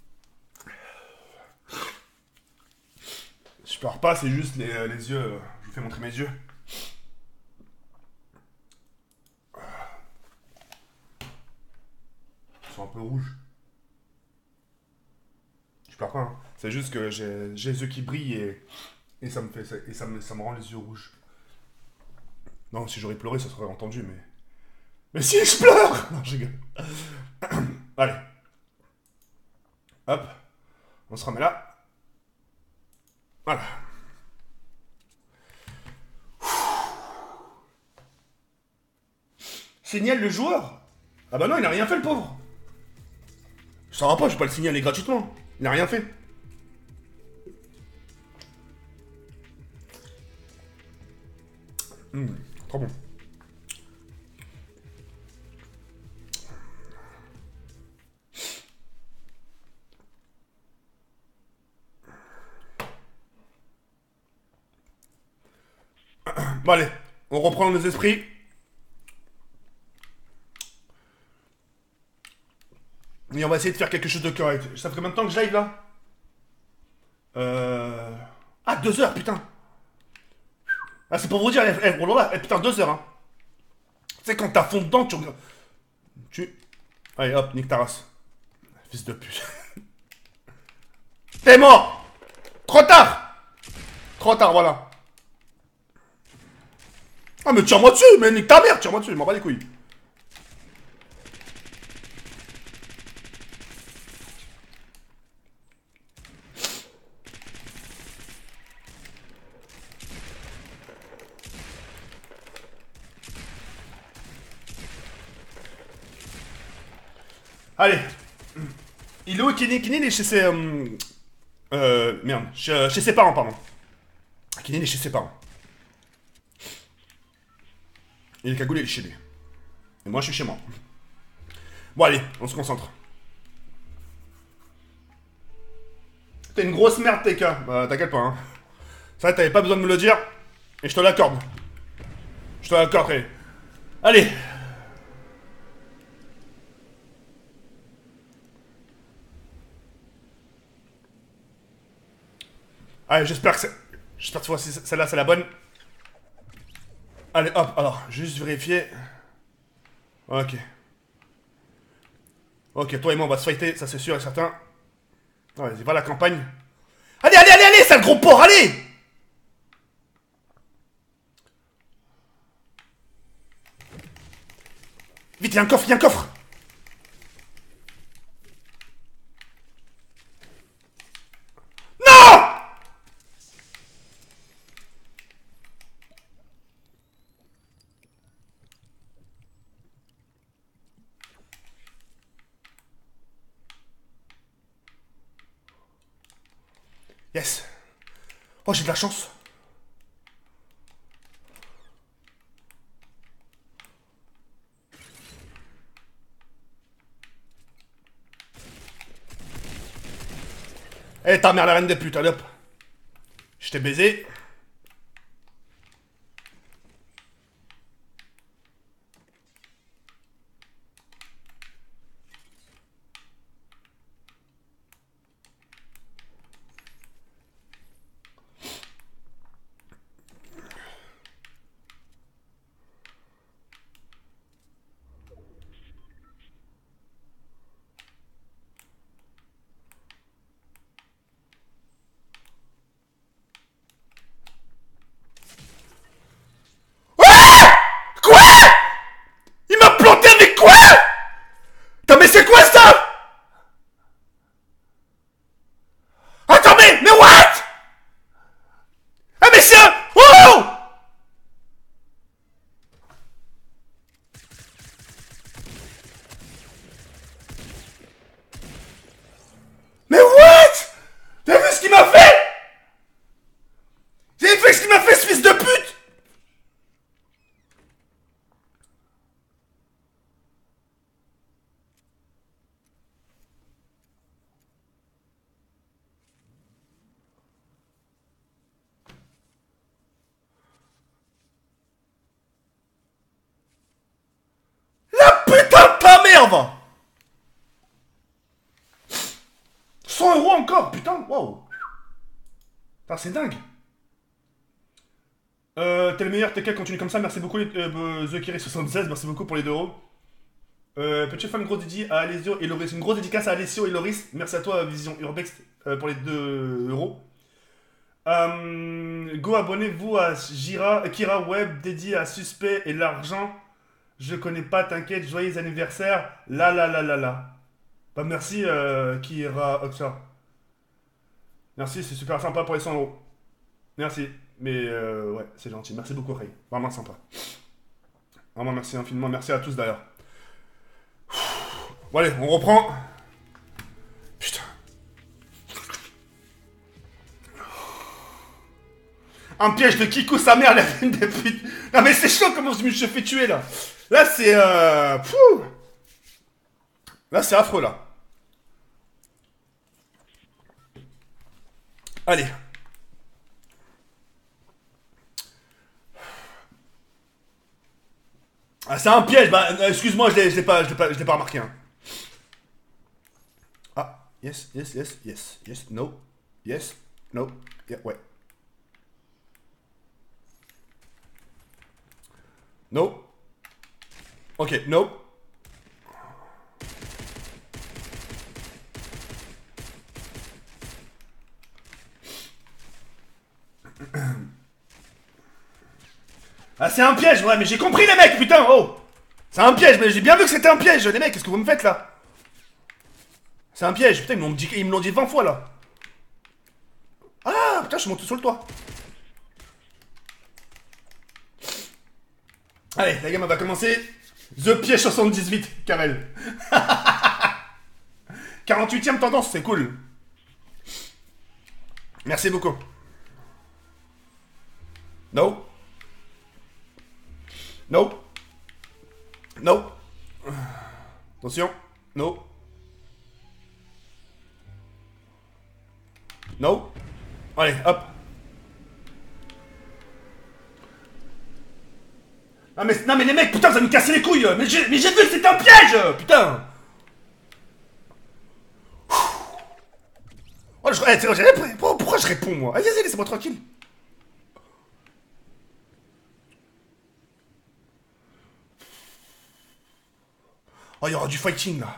Je pleure pas, c'est juste les, les yeux, euh, je fais montrer mes yeux. Ils sont un peu rouges. Je pleure pas, hein. C'est juste que j'ai j'ai les yeux qui brillent et, et, ça, me fait, ça- et ça, me, ça me rend les yeux rouges. Non, si j'aurais pleuré, ça serait entendu, mais... Mais si je pleure. Non, je rigole. Allez. Hop. On se remet là. Voilà. Signale le joueur. Ah bah non, il n'a rien fait, le pauvre. Ça va pas, je vais pas le signaler gratuitement. Il n'a rien fait. Mmh, trop bon. Bon allez, on reprend nos esprits. Et on va essayer de faire quelque chose de correct. Ça fait combien de temps que je live là? Euh... Ah, deux heures, putain. Ah, c'est pour vous dire, eh, eh, oh là là, eh, putain, deux heures, hein. Tu sais, quand t'as fond dedans, tu... Tu... Allez, hop, nique ta race. Fils de pute. T'es mort. Trop tard. Trop tard, voilà. Ah, mais tire-moi dessus, mais nique ta mère, tire-moi dessus, m'en bats les couilles. Allez. Il est où, Kenny? Kenny, il est chez ses... Euh... euh merde. Chez, chez ses parents, pardon. Kenny, il est chez ses parents. Il est cagoulé, il est chez lui. Et moi, je suis chez moi. Bon, allez, on se concentre. T'es une grosse merde, T K. Bah, t'inquiète pas, hein. Ça, t'avais pas besoin de me le dire. Et je te l'accorde. Je te l'accorderai. Allez. Allez, j'espère que c'est... J'espère que celle-là, c'est la bonne. Allez, hop, alors, juste vérifier. Ok. Ok, toi et moi, on va se fighter, ça c'est sûr et certain. Ah, vas-y, va à la campagne. Allez, allez, allez, allez, sale gros porc, allez! Vite, il y a un coffre, il y a un coffre! Non! Yes. Oh, j'ai de la chance. Eh, ta mère, la reine des putes, allez hop. Je t'ai baisé. Quoi? Il m'a planté avec quoi? Attends, mais c'est quoi ça? Attends, mais, mais what? Ah, mais c'est un... Oh! Mais what? T'as vu ce qu'il m'a fait? T'as vu ce qu'il m'a fait, ce fils de pute? La putain de ta merde! cent euros encore, putain, waouh! Putain, c'est dingue! Euh, t'es le meilleur, t'es quel, continue comme ça, merci beaucoup, les- euh, The Kiri soixante-seize, merci beaucoup pour les deux euros. Euh, petite femme, gros dédié à Alessio et Loris, une grosse dédicace à Alessio et Loris, merci à toi, Vision Urbex, euh, pour les deux euros. Euh, go, abonnez-vous à Jira, Kira Web, dédié à Suspect et l'argent. Je connais pas, t'inquiète, joyeux anniversaire. La la la la la. Bah merci, euh, Kira Oxa. Merci, c'est super sympa pour les cent euros. Merci. Mais euh, ouais, c'est gentil. Merci beaucoup, Ray. Vraiment sympa. Vraiment merci infiniment. Merci à tous d'ailleurs. Bon, allez, on reprend. Putain. Un piège de Kikou, sa mère, la reine des putes. Non, mais c'est chaud comment je me suis fait tuer là. Là, c'est. Euh... Pouh. Là, c'est affreux là. Allez. Ah, c'est un piège. Bah, euh, excuse-moi, je l'ai je l'ai pas, je l'ai pas, je l'ai pas remarqué. Hein. Ah, yes, yes, yes, yes, yes, no, yes, no, yeah, ouais. No. Ok, no. Ah, c'est un piège, ouais, mais j'ai compris les mecs, putain, oh. C'est un piège, mais j'ai bien vu que c'était un piège, les mecs, qu'est-ce que vous me faites là? C'est un piège, putain, ils me l'ont dit, ils me l'ont dit vingt fois là. Ah, putain, je suis monté sur le toit. Allez, la gamme va commencer. The Piège soixante-dix-huit, Karel. quarante-huitième tendance, c'est cool. Merci beaucoup. No. No. No. Attention. No. No. Allez, hop. Non mais, non mais les mecs, putain, vous allez me casser les couilles. Mais j'ai, mais j'ai vu que c'était un piège, putain. Oh, je, eh, c'est- j'ai- pourquoi, pourquoi je réponds moi? Allez, allez, laissez-moi tranquille. Oh, il y aura du fighting là.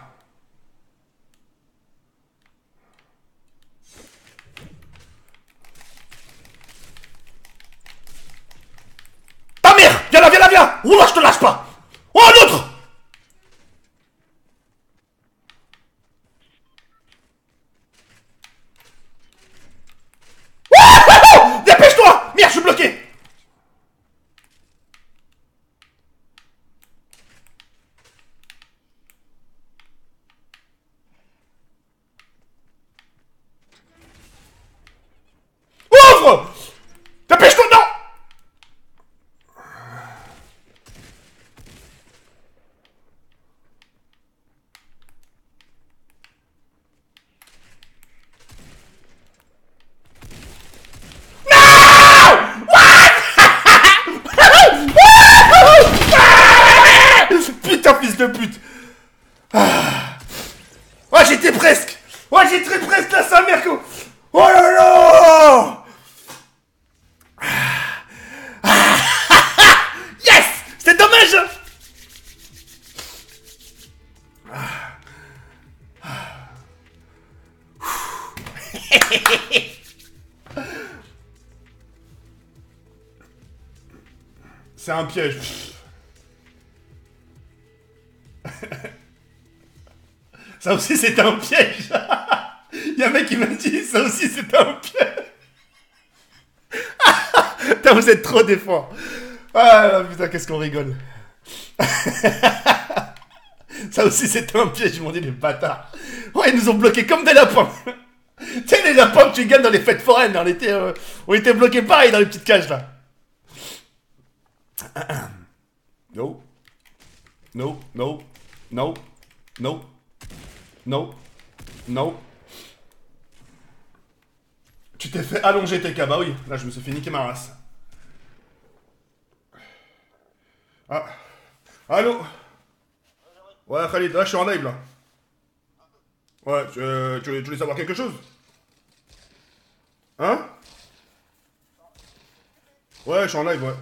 Ta mère! Viens là, viens là, viens! Oh là, je te lâche pas! Oh, un autre! Oh, dépêche-toi! Merde, je suis bloqué! Ouvre! Dépêche-toi, non! Putain, fils de pute! Oh, j'étais presque! Oh, j'étais presque là, sa mère! que- Oh là là! Yes! C'était dommage! C'est un piège. Ça aussi, c'était un piège. Il y a un mec qui m'a dit, ça aussi, c'était un piège. Putain, vous êtes trop des forts. Ah là, putain, qu'est-ce qu'on rigole. Ça aussi, c'était un piège, ils m'ont dit, les bâtards. Ouais, ils nous ont bloqués comme des lapins. Tu sais, les lapins que tu gagnes dans les fêtes foraines, on était, euh, on était bloqués pareil dans les petites cages là. No. No, no, no, no, no, no. Tu t'es fait allonger tes cas, bah oui. Là, je me suis fait niquer ma race. Ah. Allô. Ouais, Khalid, là, je suis en live, là. Ouais, tu, euh, tu, tu voulais savoir quelque chose? Hein? Ouais, je suis en live, ouais.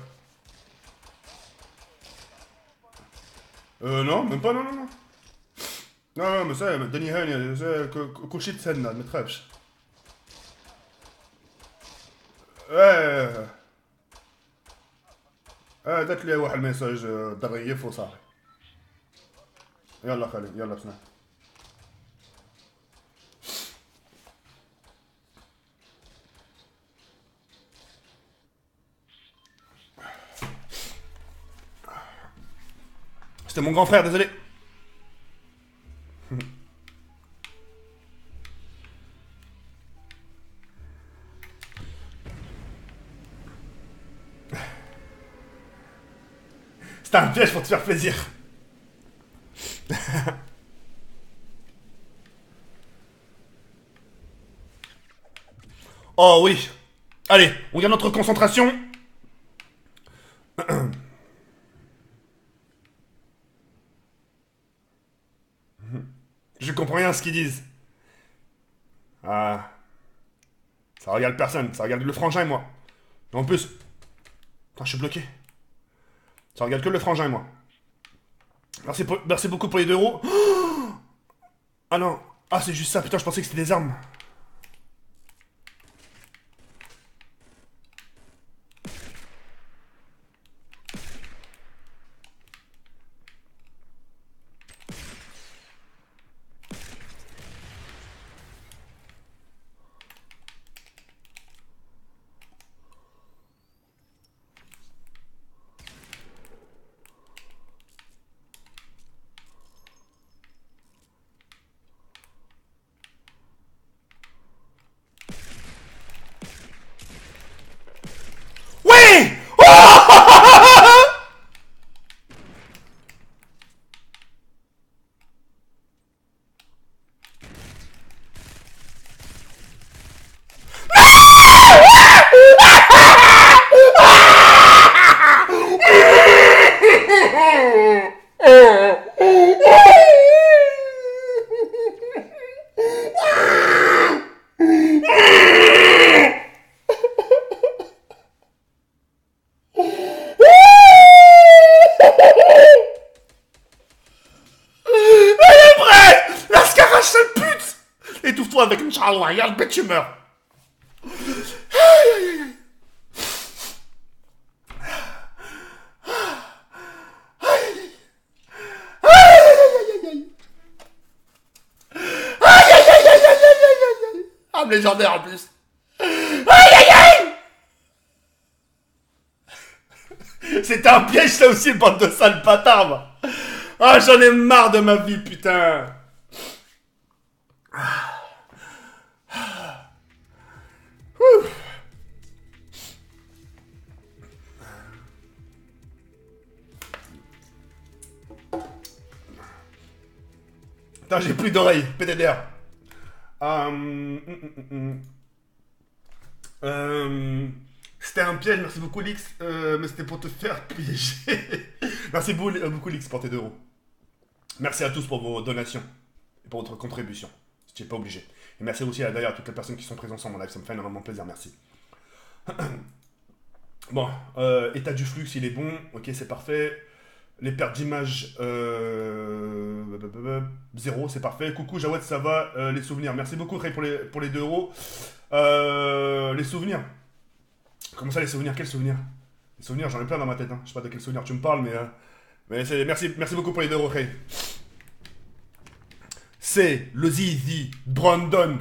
Euh, non, même pas, non, non, non. Non, non, men säg, den är här, så kursitsen, med träps. ايه ايه دات لي واحد الميساج ظريف وصافي. يلا خالد يلا بسنا. C'était mon grand frère, désolé. C'était un piège pour te faire plaisir. Oh oui. Allez, on garde notre concentration. Je comprends rien à ce qu'ils disent. Ah. Ça regarde personne, ça regarde le frangin et moi. Et en plus... Putain, je suis bloqué. Ça regarde que le frangin et moi. Merci, pour... Merci beaucoup pour les deux euros. Ah non. Ah, c'est juste ça, putain, je pensais que c'était des armes. Ouais. Étouffe-toi avec Inch'Allah, y'a le bête, tu meurs. Ah, légendaire en plus. Aïe aïe aïe. C'était un piège ça aussi, bande de sales bâtards, moi. Ah, j'en ai marre de ma vie, putain. Putain, j'ai plus d'oreilles, P D D R. Euh, hum, hum, hum. Euh, c'était un piège, merci beaucoup Lix, euh, mais c'était pour te faire piéger. Merci beaucoup, beaucoup Lix pour tes deux euros. Merci à tous pour vos donations et pour votre contribution. Je n'étais pas obligé. Et merci aussi à d'ailleurs à toutes les personnes qui sont présentes sur mon live, ça me fait énormément plaisir, merci. Bon, euh, état du flux, il est bon, ok, c'est parfait. Les pertes d'image, euh, zéro, c'est parfait. Coucou Jawad, ça va, euh, les souvenirs. Merci beaucoup Ray pour les, pour les deux euros. Euh, les souvenirs. Comment ça les souvenirs? Quels souvenirs? Les souvenirs, j'en ai plein dans ma tête, hein. Je sais pas de quels souvenirs tu me parles, mais... Euh, mais c'est, merci, merci beaucoup pour les deux euros Ray. C'est le Zizi Brandon.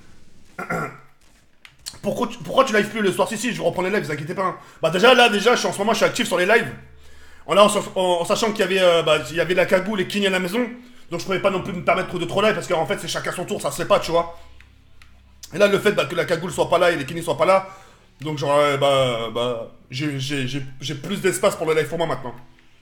Pourquoi tu, pourquoi tu live plus le soir? Si, si, je reprends les lives, vous inquiétez pas. Hein. Bah déjà, là, déjà, je suis, en ce moment, je suis actif sur les lives. En, là, en, en, en sachant qu'il y avait, euh, bah, il y avait la cagoule et Kini à la maison. Donc je pouvais pas non plus me permettre de trop live parce qu'en fait, c'est chacun son tour, ça se fait pas, tu vois. Et là, le fait bah, que la cagoule soit pas là et les Kini soient pas là, donc genre, euh, bah, bah, j'ai plus d'espace pour le live pour moi maintenant.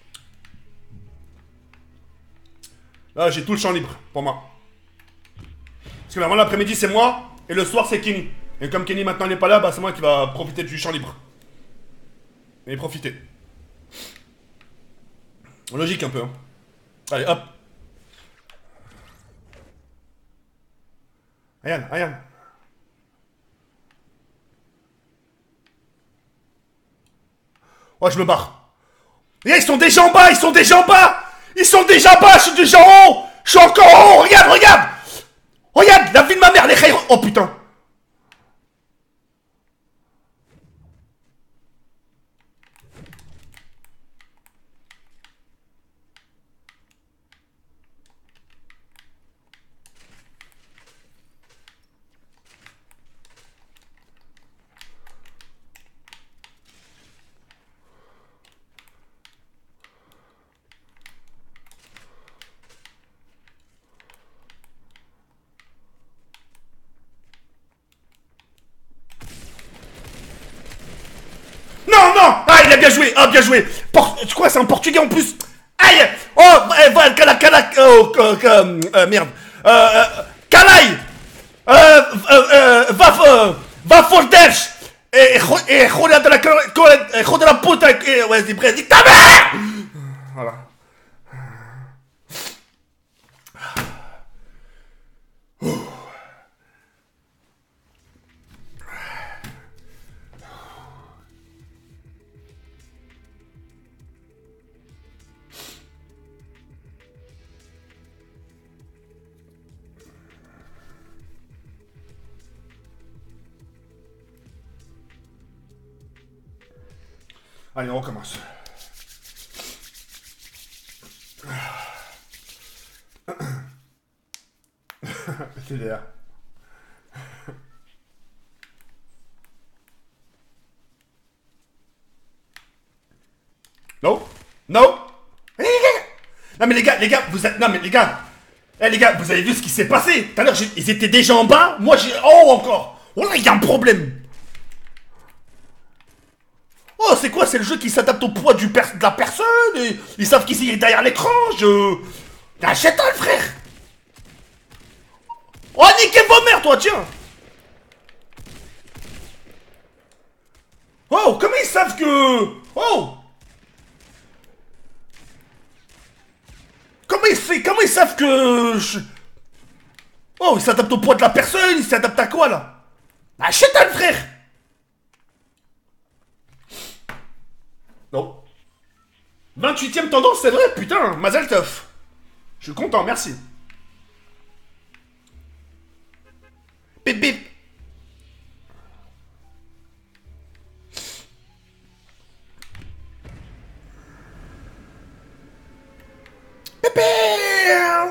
Là, j'ai tout le champ libre pour moi. Parce que vraiment, l'après-midi, c'est moi et le soir, c'est Kini. Et comme Kenny maintenant n'est pas là, bah c'est moi qui va profiter du champ libre. Et profiter. Logique un peu. Hein. Allez, hop. Ayan, Ayan. Oh, je me barre. Et ils sont déjà en bas, ils sont déjà en bas. Ils sont déjà en bas, je suis déjà en haut. Je suis encore en haut, regarde, regarde. Regarde, la vie de ma mère, les Khayr. Oh putain. Non, non. Ah, il a bien joué. Ah, bien joué. Por quoi, c'est un portugais en plus. Aïe. Oh, eh, voilà, cala, cala, oh, euh, euh, merde. Euh, euh, Calaï. Euh, euh, euh, va, euh, va Forderch. Et, et, joder de la, joder de la puta. Et, ouais, c'est prêt. Dis ta mère. Voilà. Allez, on recommence. T D R. Non, non. Non mais les gars, les gars, vous êtes... Non mais les gars. Eh les gars, vous avez vu ce qui s'est passé? Tout à l'heure, ils étaient déjà en bas. Moi, j'ai... Oh, encore. Oh là, il y a un problème. Oh, c'est quoi? C'est le jeu qui s'adapte au poids du per... de la personne et ils savent qu'il est derrière l'écran. Je... Achète un, frère. Oh, niquez vos mères, toi, tiens. Oh, comment ils savent que... Oh. Comment ils, comment ils savent que... Je... Oh, ils s'adaptent au poids de la personne. Ils s'adaptent à quoi, là? Achète un, frère. Non. vingt-huitième tendance, c'est vrai, putain, Mazel Tov. Je suis content, merci. Bip bip. Bip bip.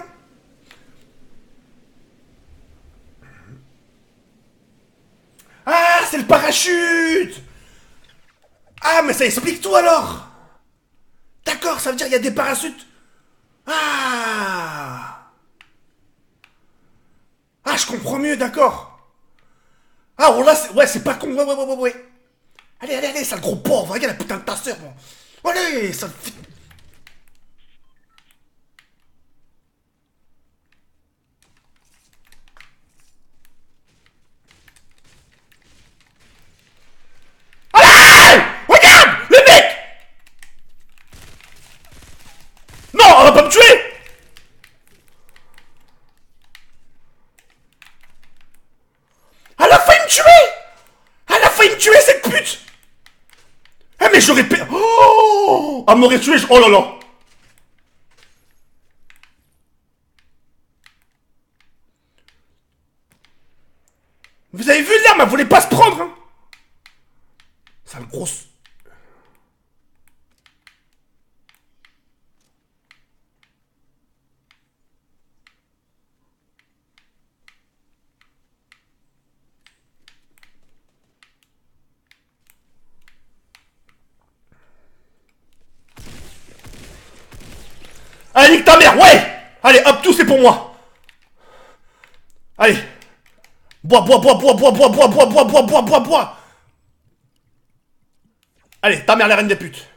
Ah, c'est le parachute. Ah, mais ça explique tout alors. D'accord, ça veut dire qu'il y a des parachutes. Ah. Ah, je comprends mieux, d'accord. Ah, oh là, ouais, c'est pas con, ouais, ouais, ouais, ouais, ouais. Allez, allez, allez, sale gros pauvre, regarde la putain de ta sœur, bon. Allez, sale fit. Allez, regarde, le mec. Non, on va pas me tuer. Elle a failli me tuer. Elle a failli me tuer, cette pute. Eh, mais j'aurais pu... Oh, elle m'aurait tué, je... Oh là là. Vous avez vu l'arme, elle voulait pas se prendre, hein. Sale grosse. Allez, nique ta mère, ouais. Allez, hop, tout c'est pour moi. Allez. Bois, bois, bois, bois, bois, bois, bois, bois, bois, bois, bois, bois, bois. Allez, ta mère, la reine des putes.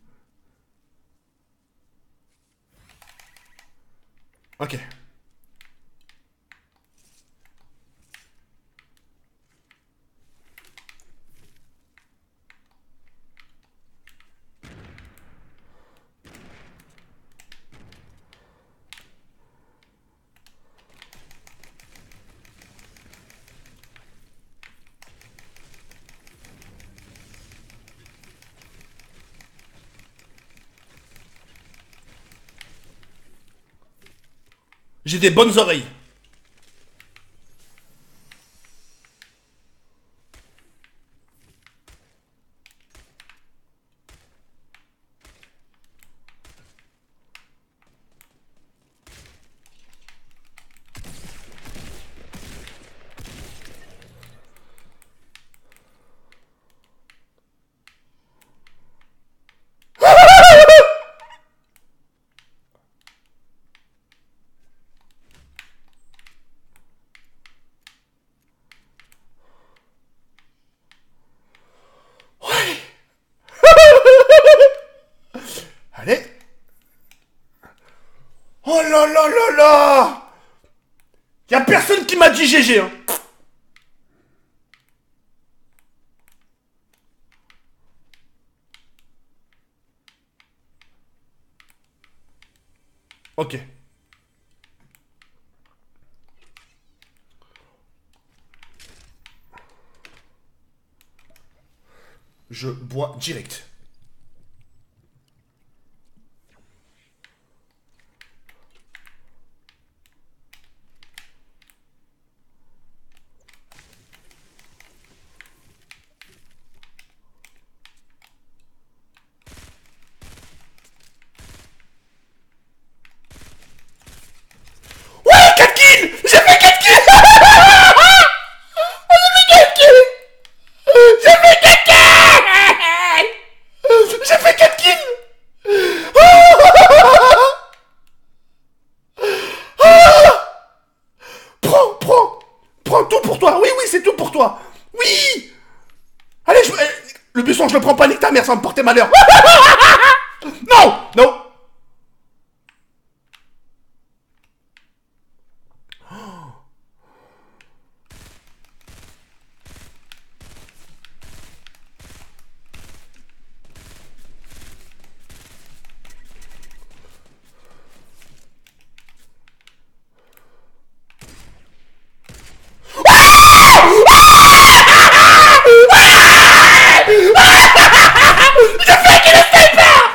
Ok. J'ai des bonnes oreilles. Allez. Oh là là là là. Y'a personne qui m'a dit G G, hein. Ok. Je bois direct. Ouais, quatre kills. J'ai fait quatre kills. J'ai fait quatre kills. J'ai fait quatre kills. J'ai fait quatre kills. Prends, prends. Prends tout pour toi. Oui, oui, c'est tout pour toi. Oui. Allez, je... le buisson, je le prends pas, nique ta mère, ça va me porter malheur. Non, non. J'ai fait qu'il est sniper.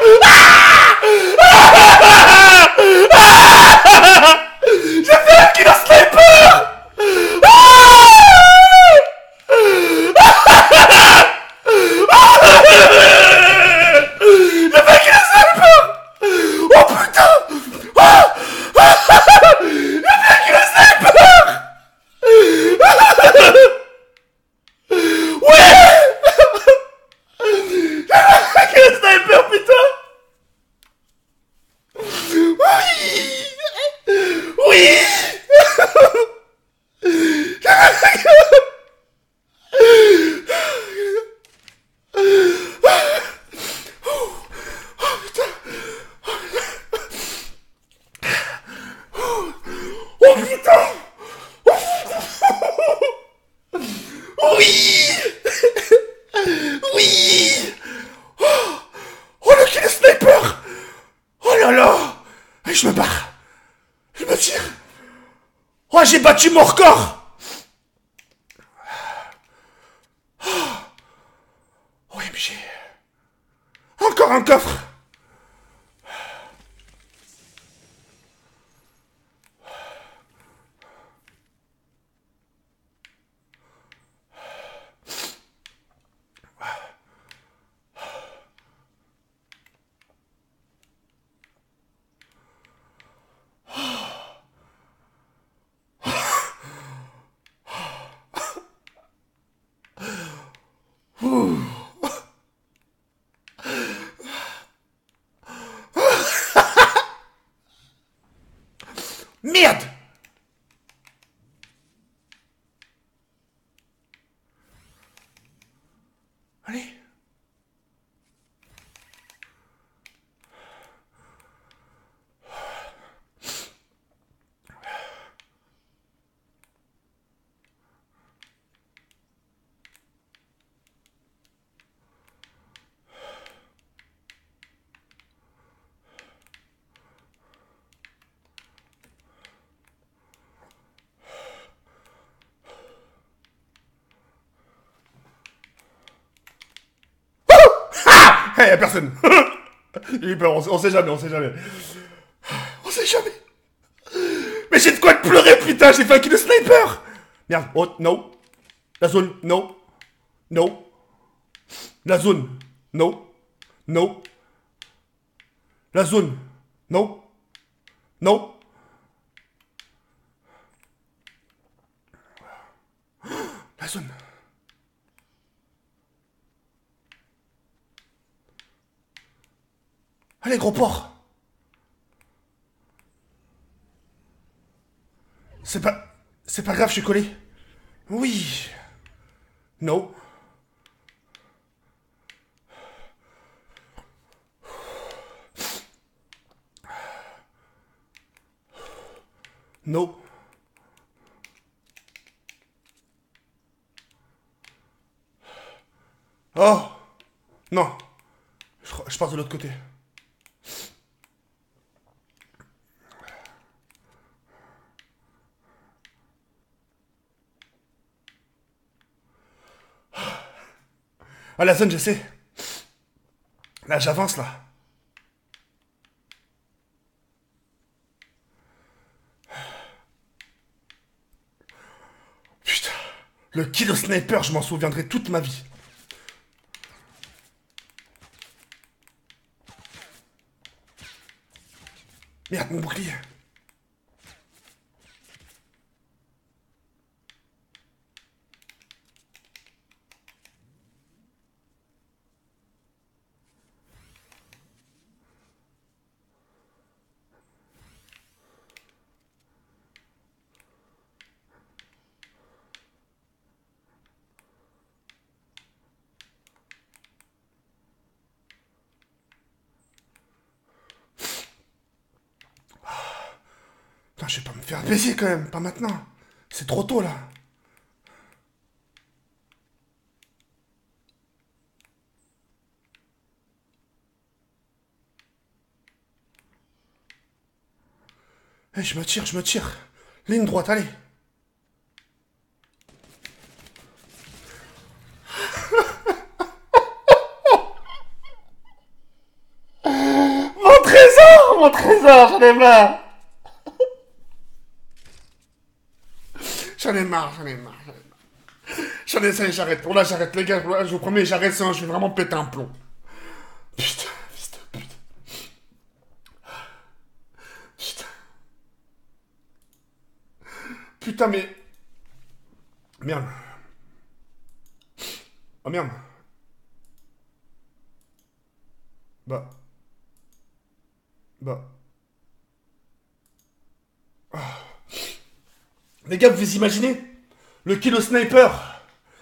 J'ai fait qu'il est sniper. J'ai fait qu'il est sniper. Oh putain. J'ai fait qu'il est sniper. Ouais. Quel sniper, putain. Oui. Oui. Oh putain. Oui. Oui. Oh, le kill sniper. Oh là là. Et je me barre. Je me tire. Oh, j'ai battu mon record. O M G. Encore un coffre. Merde. Allez. Hey, y'a personne. J'ai eu peur, on, on sait jamais, on sait jamais. On sait jamais. Mais j'ai de quoi te pleurer, putain, j'ai fait un kill de sniper. Merde, oh, no. La zone, no. No. La zone, no. No. La zone, no. No. La zone. Allez, gros porc. C'est pas... C'est pas grave, je suis collé. Oui. No. No. Oh. Non. Je, je pars de l'autre côté. Ah, la zone, je sais. Là, j'avance, là. Putain. Le kill au sniper, je m'en souviendrai toute ma vie. Merde, mon bouclier. Putain, je vais pas me faire baiser quand même, pas maintenant. C'est trop tôt là. Eh, je me tire, je me tire. Ligne droite, allez. Mon trésor, mon trésor, j'en ai marre. J'en ai marre, j'en ai marre, j'en ai marre. J'en ai, ça y est, j'arrête. Pour là, j'arrête, les gars. Je vous promets, j'arrête ça. Je vais vraiment péter un plomb. Putain, putain, putain. Putain. Putain, mais... Merde. Oh merde. Bah. Bah. Ah. Les gars, vous imaginez le kill au sniper?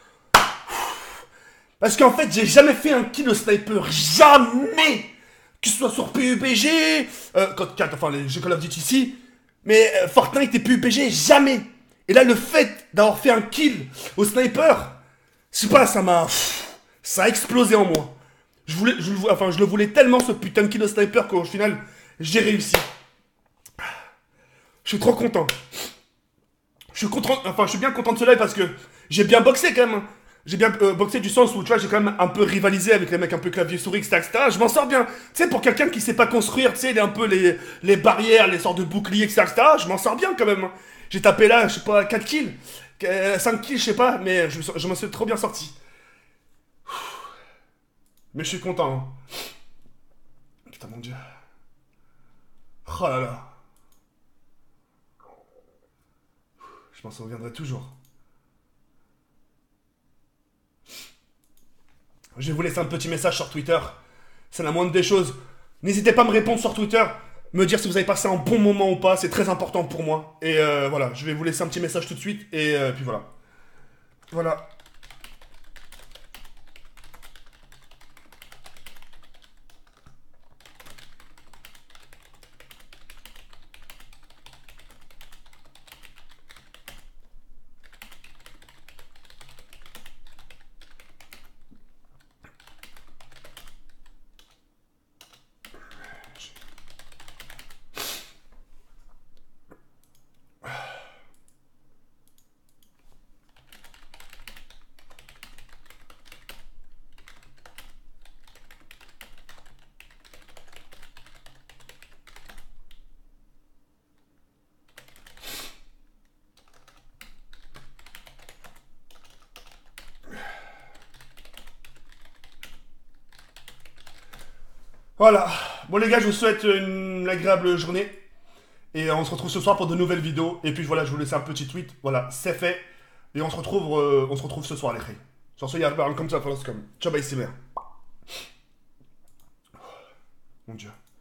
Parce qu'en fait, j'ai jamais fait un kill au sniper. Jamais. Que ce soit sur P U B G, euh, Code quatre, enfin les jeux Call of Duty ici, mais euh, Fortnite et P U B G, jamais. Et là, le fait d'avoir fait un kill au sniper, je sais pas, ça m'a... Ça a explosé en moi. Je voulais, je, enfin, je le voulais tellement, ce putain de kill au sniper, qu'au final, j'ai réussi. Je suis trop content. Je suis content, enfin, je suis bien content de ce live parce que j'ai bien boxé quand même. J'ai bien euh, boxé du sens où, tu vois, j'ai quand même un peu rivalisé avec les mecs un peu clavier souris, et cetera, et cetera. Je m'en sors bien. Tu sais, pour quelqu'un qui sait pas construire, tu sais, il est un peu les, les barrières, les sortes de boucliers, et cetera, et cetera. Je m'en sors bien quand même. J'ai tapé là, je sais pas, quatre kills, cinq kills, je sais pas, mais je, je m'en suis trop bien sorti. Mais je suis content. Hein. Putain, mon dieu. Oh là là. Je m'en souviendrai toujours. Je vais vous laisser un petit message sur Twitter. C'est la moindre des choses. N'hésitez pas à me répondre sur Twitter. Me dire si vous avez passé un bon moment ou pas. C'est très important pour moi. Et euh, voilà, je vais vous laisser un petit message tout de suite. Et euh, puis voilà. Voilà. Voilà. Bon les gars, je vous souhaite une agréable journée. Et on se retrouve ce soir pour de nouvelles vidéos. Et puis voilà, je vous laisse un petit tweet. Voilà, c'est fait. Et on se retrouve, euh, on se retrouve ce soir les gars. Sur ce, il y a un comme ça, comme. Ciao, bye, c'est Mon Dieu.